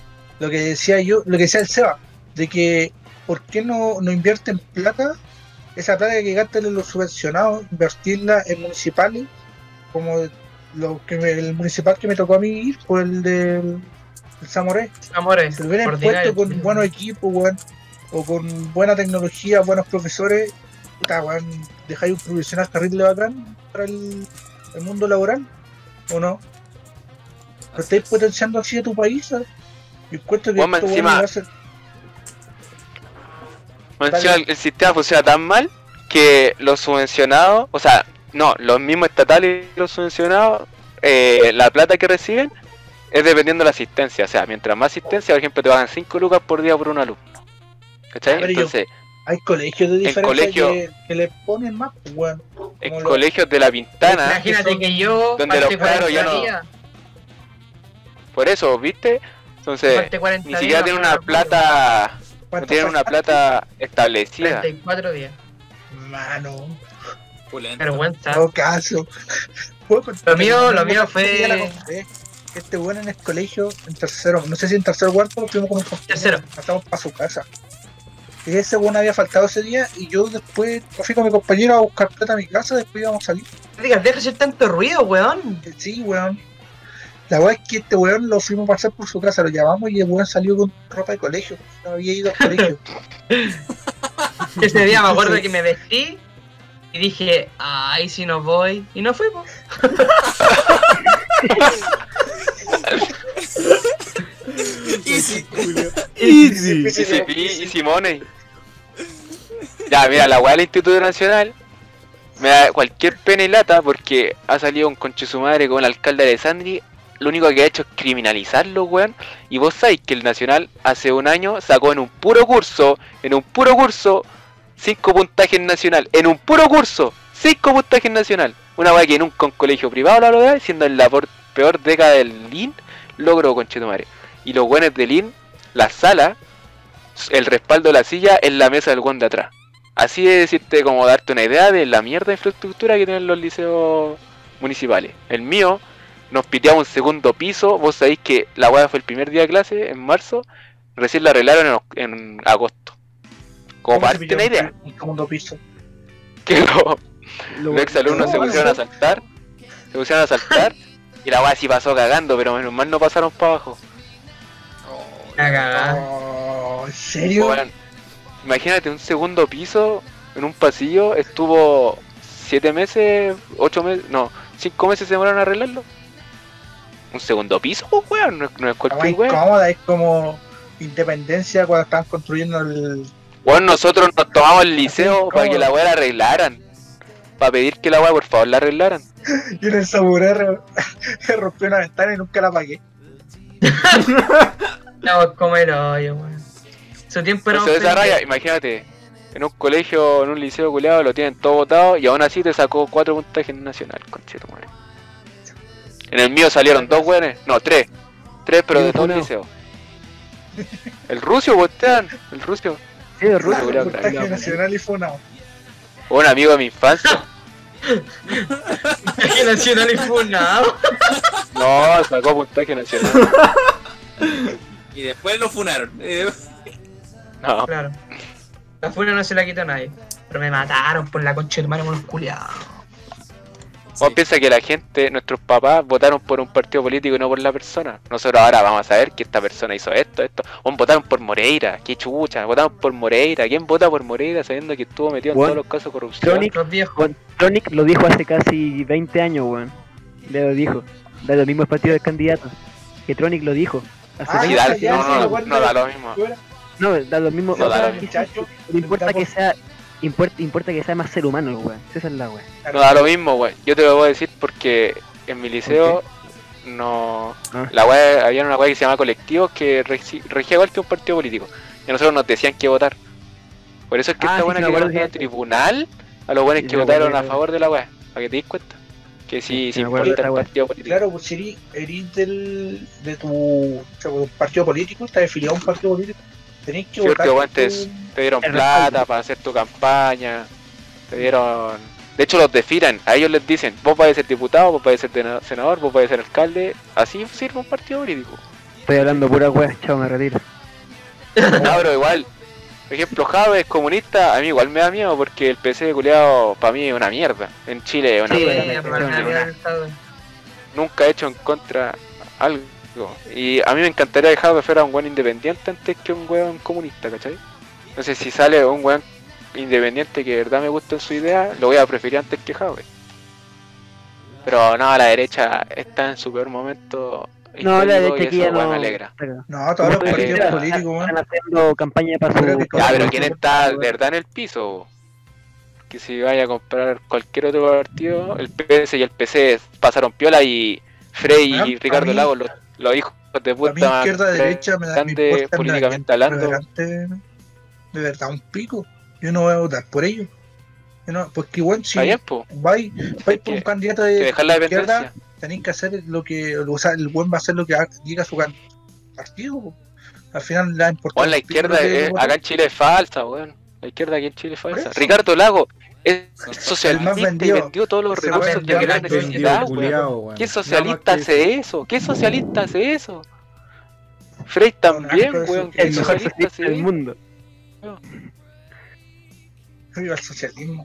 lo que decía el Seba, de que ¿por qué no invierten plata? Esa plata que gastan en los subvencionados, invertirla en municipales, como el municipal que me tocó a mí ir, fue el del Zamoré. Amores, Se lo hubieran puesto con buenos equipos, weón, o con buena tecnología, buenos profesores, puta, weón, dejáis un profesional terrible bacán para el mundo laboral, ¿o no? ¿Lo estáis potenciando así a tu país? ¿Sabes? Y encuentro que Weón, esto, encima- weón, va a ser... Encima el sistema funciona tan mal que los subvencionados, o sea, no, los mismos estatales y los subvencionados, la plata que reciben es dependiendo de la asistencia. O sea, mientras más asistencia, por ejemplo, te pagan 5 lucas por día por un alumno. ¿Cachai? Pero Entonces, Hay colegios de diferencia colegio- que le ponen más, pues, weón. en Como colegios de La Pintana, Imagínate que yo donde falté los cabros 40 ya no- días, por eso, ¿viste? Entonces, falté 40 ni siquiera días, tienen no, una no, plata, no ¿cuánto tienen una falta? plata establecida. 34 días. Mano, Pulento. Vergüenza. no caso. Lo mío fue- Este bueno en el colegio, en tercero, no sé si en tercero o cuarto, fuimos con un compañero, Tercero. pasamos para su casa. Y ese bueno había faltado ese día y yo después fui con mi compañero a buscar plata a mi casa, después íbamos a salir. Digas, deja de hacer tanto ruido, weón. Sí, weón. La weá es que este weón lo fuimos a pasar por su casa, lo llamamos y el weón salió con ropa de colegio. No había ido al colegio. Ese día me acuerdo que me vestí y dije, ay, si no voy. Y no fuimos. Easy. Easy. Y Simone. Ya, mira, la weá del Instituto Nacional me da cualquier pena y lata porque ha salido un conche su madre con el alcalde de Alessandri. Lo único que ha hecho es criminalizarlo, weón. Y vos sabéis que el Nacional hace un año sacó en un puro curso, 5 puntajes nacional. En un puro curso, 5 puntajes nacional. Una weá que nunca un colegio privado la logró, siendo en la peor década del LIN, logró conchetumare. Y los weones del LIN, la sala, el respaldo de la silla es la mesa del weón de atrás. Así de decirte, como darte una idea de la mierda de infraestructura que tienen los liceos municipales. El mío, nos piteaba un segundo piso. Vos sabéis que la weá fue el primer día de clase, en marzo. Recién la arreglaron en agosto. Como para darte una idea. Un segundo piso. Que los exalumnos se pusieron a saltar. Y la weá sí pasó cagando, pero menos mal no pasaron para abajo. La cagada. Oh, ¿en serio? Bueno, imagínate un segundo piso en un pasillo, estuvo 7 meses, 8 meses, no, 5 meses se demoraron a arreglarlo. Un segundo piso, pues, weón, no es La weá cualquier weón. incómoda, es como Independencia cuando estaban construyendo el... Weón, nosotros nos tomamos el liceo para que la weá la arreglaran. Para pedir que la weá por favor la arreglaran. Y en el Saburé rompió una ventana y nunca la apagué. No, como el hoyo, weón. Su tiempo era Entonces esa raya, imagínate, en un colegio, en un liceo culiado lo tienen todo votado y aún así te sacó 4 puntajes en nacional, conchito madre. En el mío salieron 2 weones, no, 3. 3 pero Y de un todo el funao. liceo. El Rucio, botean, el Rucio. Sí, de Rusia, Rusia. culiao, Puntaje nacional y funado. Un amigo de mi infancia. Que nacional y funado. No, sacó puntaje nacional. Y después lo funaron. No. Claro. La funa no se la quitó a nadie. Pero me mataron por la concha de tu madre, unos culiados. Vos piensas que la gente, nuestros papás, votaron por un partido político y no por la persona. Nosotros ahora vamos a saber que esta persona hizo esto. O votaron por Moreira, qué chucha, votaron por Moreira. ¿Quién vota por Moreira sabiendo que estuvo metido en Bueno, todos los casos de corrupción? Tronic, Los viejos. Juan Tronic lo dijo hace casi 20 años, weón. Le lo dijo. Da los mismos partidos del candidato. Que Tronic lo dijo. Hace Ah, Sí, 20 da- ya, no, sí, me no, acuerdo. no da lo mismo. No, da lo mismo. No, o da sea, lo que Muchacho, no importa que sea. Importa que sea más ser humano, weón. Esa es la weón. No da lo mismo, wey. Yo te lo voy a decir porque en mi liceo no. Ah. La wea, había una wea que se llama colectivos que regía igual que un partido político. Y a nosotros nos decían que votar. Por eso es que Ah, esta sí, buena sí, que me acuerdo, llevaron sí. al tribunal a los buenos Sí, que me votaron acuerdo. a favor de la wea. Para que te des cuenta. Que sí, Sí, sí me acuerdo importa de el esa wea. partido político. Claro, pues si eres de tu o sea, de un partido político, estás afiliado a un partido político, tenés que Sí, votar. porque por guantes tu- te dieron El plata respaldo. para hacer tu campaña. Te dieron. De hecho, los definan. A ellos les dicen: vos podés ser diputado, vos podés ser senador, vos podés ser alcalde. Así sirve un partido político. Estoy hablando pura wea, chao, me retiro. No, pero igual, por ejemplo, Jave es comunista, a mí igual me da miedo porque el PC culiado para mí es una mierda. En Chile es una Sí, mierda. pero la vida del Estado. Nunca he hecho en contra algo. Y a mí me encantaría que Jave fuera un weón independiente antes que un weón comunista, ¿cachai? Entonces si sale un weón independiente que de verdad me gusta en su idea, lo voy a preferir antes que Jave. Pero no, la derecha está en su peor momento. No, la histórico derecha y aquí eso, ya weón, no. me alegra. No, todos los Pero partidos era- políticos, weón. Están haciendo campaña para Creo su. que Ya, pero Sí, ¿quién sí, está sí, de verdad en el piso? Que si vaya a comprar cualquier otro partido, el PS y el PC pasaron piola y Frey Weón, y pa' Ricardo mí- Lagos, los hijos de Para puta mí izquierda más derecha me grandes importa políticamente hablando. de verdad un pico. Yo no voy a votar por ellos. Yo no, porque igual si Está bien, po. vais por un que- candidato Que de dejar la izquierda, dependencia. tenéis que hacer lo que, o sea, el buen va a hacer lo que diga su partido. Po. Al final la importancia. Weón, la izquierda acá en Chile es falsa, weón. La izquierda aquí en Chile es falsa. Ricardo Lago es socialista y vendido. vendió todos los Ese recursos weón que ya la vendió, necesitaba, weón. culiao, weón. ¿Qué Nada socialista más que hace eso? ¿Qué socialista hace eso? Frey también, asco weón. eso. ¿Qué El mejor socialista socialista hace del eso? mundo. Viva el socialismo.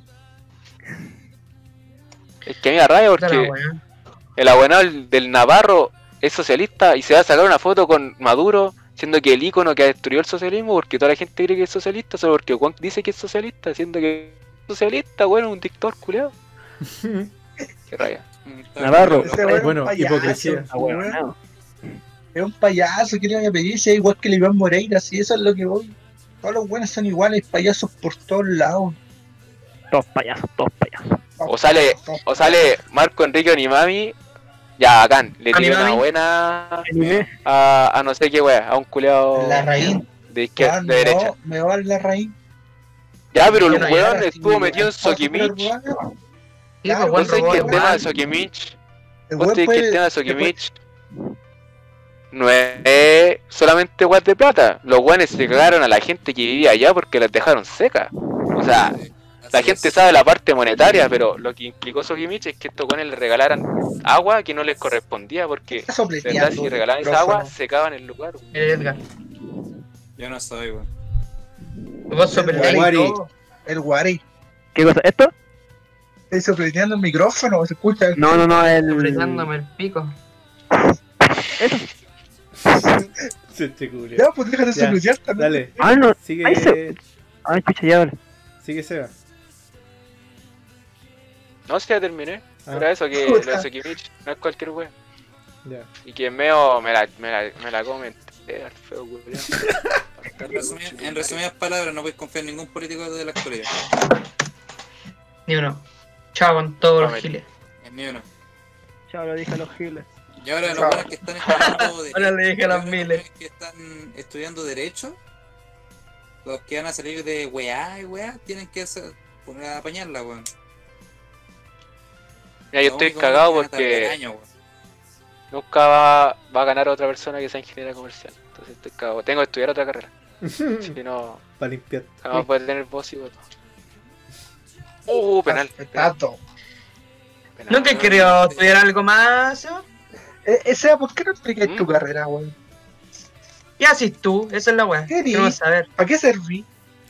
Es que a mí me da rabia Puta la porque weá. el abuelo del Navarro es socialista y se va a sacar una foto con Maduro, siendo que el ícono que ha destruido el socialismo, porque toda la gente cree que es socialista, solo porque Juan dice que es socialista, siendo que es socialista, bueno, un dictador culiado. Qué rabia. Navarro. Ese weón es Bueno, un payaso, hipocresía. Ah, weón, no. Es un payaso, que le voy a pedir, si es igual que el Iván Moreira, si eso es lo que voy. Todos los buenos son iguales, payasos por todos lados. Todos payasos, todos payasos. O sale Marco Enrique Onimami, ya bacán, le tira una Onimami. buena Anime. a no sé qué wea, a un culeado La raíz. de izquierda, Juan, de derecha. Me va la raíz. Ya, pero el Yo no weón Así, estuvo metido en ¿puedo Sokimich. superar, weón? Sí, Claro, pues, ¿Vos sabés Juan que el robó, tema de weón. Sokimich? El ¿Vos weón sabés que el puede- tema de Sokimich no es solamente guas de plata? Los guanes se cagaron a la gente que vivía allá porque las dejaron secas. O sea, la gente sabe la parte monetaria, pero lo que implicó Sokimich es que estos guanes le regalaran agua que no les correspondía porque Está de sopleteando verdad si el regalaban esa micrófono. agua secaban el lugar. El Edgar. Yo no soy, weón. Vos sopleteás y Guari. todo. El Guari. ¿Qué cosa? ¿Esto? Está sopleteando el micrófono, se escucha. No, el. Sopletándome el pico. Este culiao. Ya, pues déjate Ya, sopletear también. Dale, Ah, no. sigue, Ahí se- Ay, chucha, ya, vale. sigue Seba. No, si ya terminé. Ah. Era eso, que lo de Sokimich no es cualquier wea. Ya. Y que meo me la come entera, el feo culiao. En resumidas palabras, no puedes confiar en ningún político de la actualidad. Ni uno. Chao con todos los Amén. giles. En ni uno. Chao, lo dije a los giles. Y ahora los Chao. buenos que están estudiando Ahora le dije a las los miles. buenos que están estudiando derecho, los que van a salir de weá y weá, tienen que poner a apañarla, weón. Mira, yo Lo estoy único cagado que van a tardar porque años, weón. nunca va a ganar otra persona que sea ingeniera comercial. Entonces estoy cagado. Tengo que estudiar otra carrera. Si no, Para limpiar. jamás puede tener voz y voto. Penal. Tato. Penal. ¿Nunca he querido estudiar algo más, Seba? Esa, ¿por qué no explicas tu ¿Mm? carrera, weón? ¿Qué haces tú? Esa es la weá. ¿Qué Quiero di? saber. ¿Para qué serví?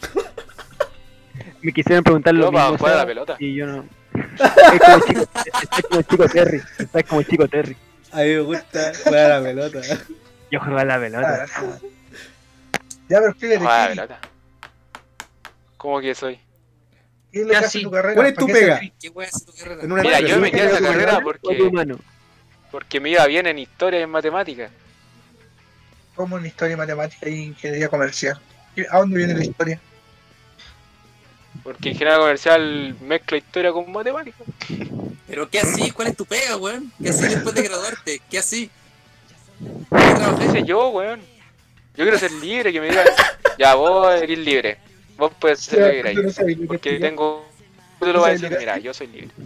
Me quisieron preguntar lo Yo para mismo. jugar a la Seba, pelota. Y yo no. Es como chico Terry. Estás como chico Terry. A mí me gusta jugar a la pelota. Yo juego a la pelota. Ah, ya, pero explícate. Jugar a la ¿Qué pelota. ¿Cómo que soy? es lo que Ya, hace sí. tu carrera? ¿Cuál es ¿Para tu qué pega? serví? ¿Qué weá es tu carrera? En una Mira, empresa. yo me quedé en esa carrera Cuatro porque, humanos. porque me iba bien en historia y en matemáticas. Como en historia y matemática y ingeniería comercial. ¿A dónde viene la historia? Porque ingeniería comercial mezcla historia con matemáticas. ¿Pero qué así? ¿Cuál es tu pega, weón? ¿Qué así después de graduarte? ¿Qué así? ¿Qué trabajas? ¿Qué sé yo, weón? Yo quiero ser libre, que me digan, ya vos eres libre. Vos puedes ser lo que queráis. Tú no sabes lo que Porque explica. tengo... Tú te lo vas a decir, mira, yo soy libre.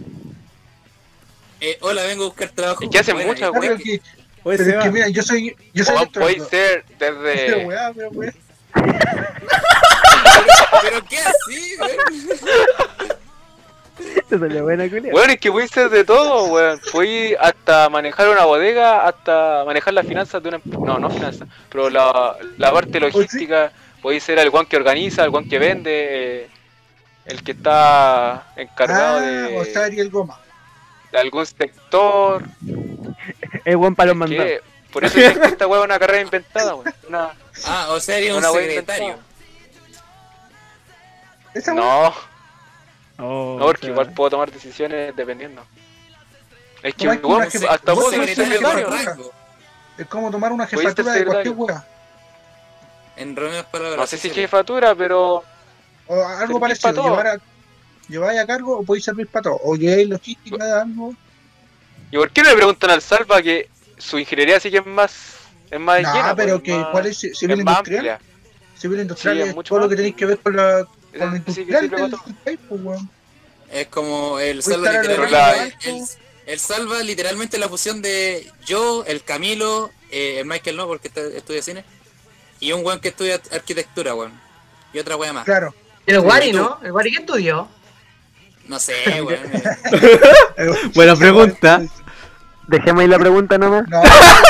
Hola, vengo a buscar trabajo. Es que hacen Bueno, muchas Ah, pero weas. que- Oye, pero es Seba. que mira, yo soy O podéis electrónico. ser Pero desde... weá, pero weá. ¿Pero qué así, weón? Te salió buena, culia. Weón, es que podéis ser de todo, weón. Podéis hasta manejar una bodega, hasta manejar las finanzas de una empresa. No, no finanzas, pero la parte logística. Podéis ser el guan que organiza, el guan que vende, el que está encargado o sea, Ariel Goma. de algún sector. Es buen para los Es que, mandados. por eso es que esta weón es una carrera inventada, weón. O sea, eres un Una wea secretario. Esa No, Oh, no, porque o sea, igual puedo tomar decisiones dependiendo. Es que Tomás, weón, una jefa- hasta vos vos sos sos secretario, secretario. rango. Es como tomar una Podéis ser jefatura de cualquier secretario. wea. En reuniones palabras. No sé si jefatura, pero O algo Servir parecido. pa' todo. Lleváis a cargo o podéis servir para todo. O lleváis logística, algo. ¿y por qué no le preguntan al Salva que su ingeniería sí que es más Nah, llena? pero pues, que más- ¿cuál es civil es más industrial? amplia? Civil industrial Sí, es es mucho todo lo más que tenéis que ver con lo Sí que industrial sirve del para todo. país, pues, weón. Es como el Voy a Salva estar literalmente. arreglando El Salva literalmente la fusión de yo, el Camilo, el Michael no, porque estudia cine, y un weón que estudia arquitectura, weón. Y otra wea más. Claro. El Sí, Wari, tú. ¿no? ¿El Wari qué estudió? No sé, weón. Buena pregunta. Dejemos ahí la pregunta nomás. No.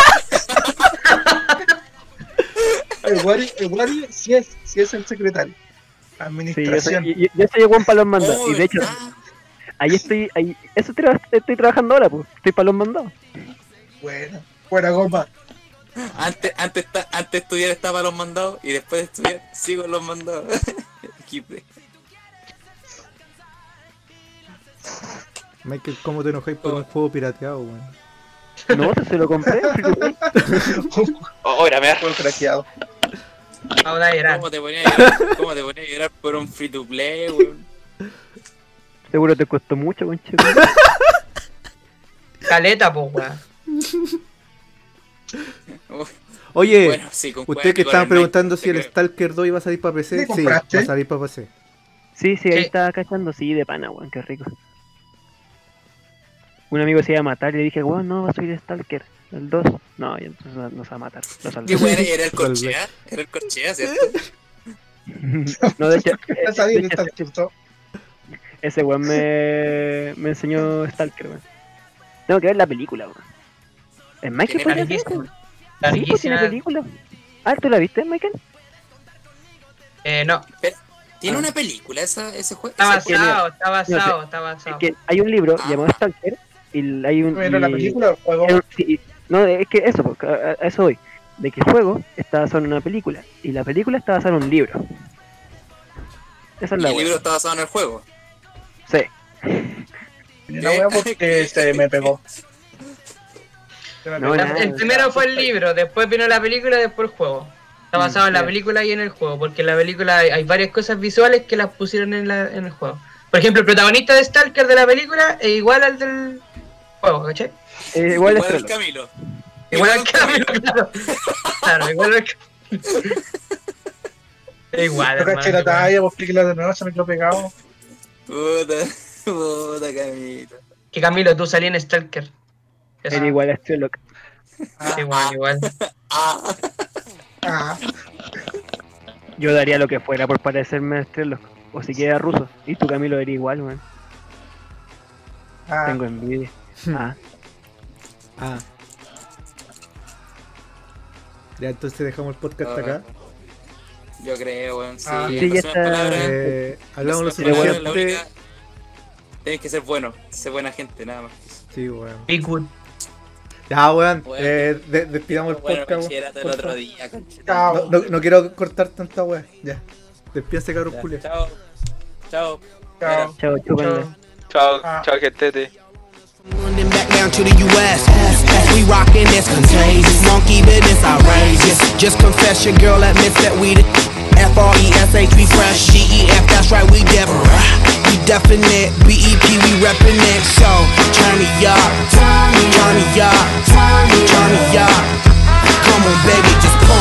el Wari sí es el secretario. Sí, yo Administración. soy buen para los mandados. Oh, Y de hecho, ¿verdad? ahí estoy estoy trabajando ahora, pues. Estoy para los mandados. Bueno, fuera Goma. Antes de estudiar estaba a los mandados y después de estudiar sigo en los mandados. Equipe. Michael, ¿cómo te enojáis por un juego pirateado, weón? No, se lo compré. free to play. Oh, era mea. Fue craqueado. Ahora era. ¿Cómo te ponías a llorar? ¿Cómo te ponías a llorar por un free to play, weón? Seguro te costó mucho, conche. Caleta, po, weón. Oye, Bueno, sí, concuerdo ustedes que con estaban el preguntando Mike, si el te creo. Stalker 2 iba a salir para PC, ¿Le sí, compraste? va a salir para PC. Sí, ahí Sí. estaba cachando, sí, de pana, weón, qué rico. Un amigo se iba a matar y le dije, weón, no, va a subir Stalker. El 2, no, y entonces no se va a matar. Lo ¿Qué salvé. weón era el corchea? Era el corchea, ¿cierto? No, de hecho, Está bien, de hecho, está justo. ese weón me enseñó Stalker, weón. Tengo que ver la película, weón. ¿Es Michael? Tiene podría ser? larguísima. Sí, pues tiene Larguísima. película. Ah, ¿tú la viste, Michael? No. ¿Tiene una película ese juego? Está que mira, basado, está basado, no está Es basado. que hay un libro llamado Stalker y hay un... Pero la y- película o el juego. sí, no, es que eso, porque a eso voy. De que el juego está basado en una película y la película está basada en un libro. Esa es Y la el libro wea. está basado en el juego. Sí. La wea porque se me pegó. Se me No, pegó. nada. El primero fue el libro, después vino la película, después el juego. Está basado en la sí. película y en el juego, porque en la película hay varias cosas visuales que las pusieron en el juego. Por ejemplo, el protagonista de Stalker de la película es igual al del juego, ¿cachai? Igual Igual es el Camilo. Igual al Camilo, claro. Claro, igual al Camilo. Es igual, Yo caché la hermano. talla, vos explíquela de nuevo, se me quedó pegado. Puta Camilo. Que Camilo, tú salí en Stalker. Eso. Era igual a Sherlock. Igual. Ah, Ah, Yo daría lo que fuera por parecerme a Sherlock. O si queda ruso. Y tú, Camilo, eres igual, weón. ah. Tengo envidia. Ah. Ah. Ya, entonces dejamos el podcast acá. yo creo, weón. Sí, Ah. Sí, en ya próximas está. palabras, Hablamos lo en próximas palabras, la suficiente. única- Tienes que ser bueno, ser buena gente, nada más. Sí, weón. Be good. Ya, weón. Bueno. Despidamos el Bueno, podcast. bachillerato el por otro favor. día, conchita. Chao. No quiero cortar tanta weá. Ya. Despídense, cabros Ya, culias. Chao. Chao. Chao. Chao, chúpenle. Chao, Ah. chao, gente. London back down to the US. We rockin' this contagious. Monkey business outrageous. Just confess your girl admits that we the FRESH, we fresh. GEF, that's right, we different. We definite. BEP, we reppin' it. So, turn it up. Turn it up. Turn it up. Come on, baby, just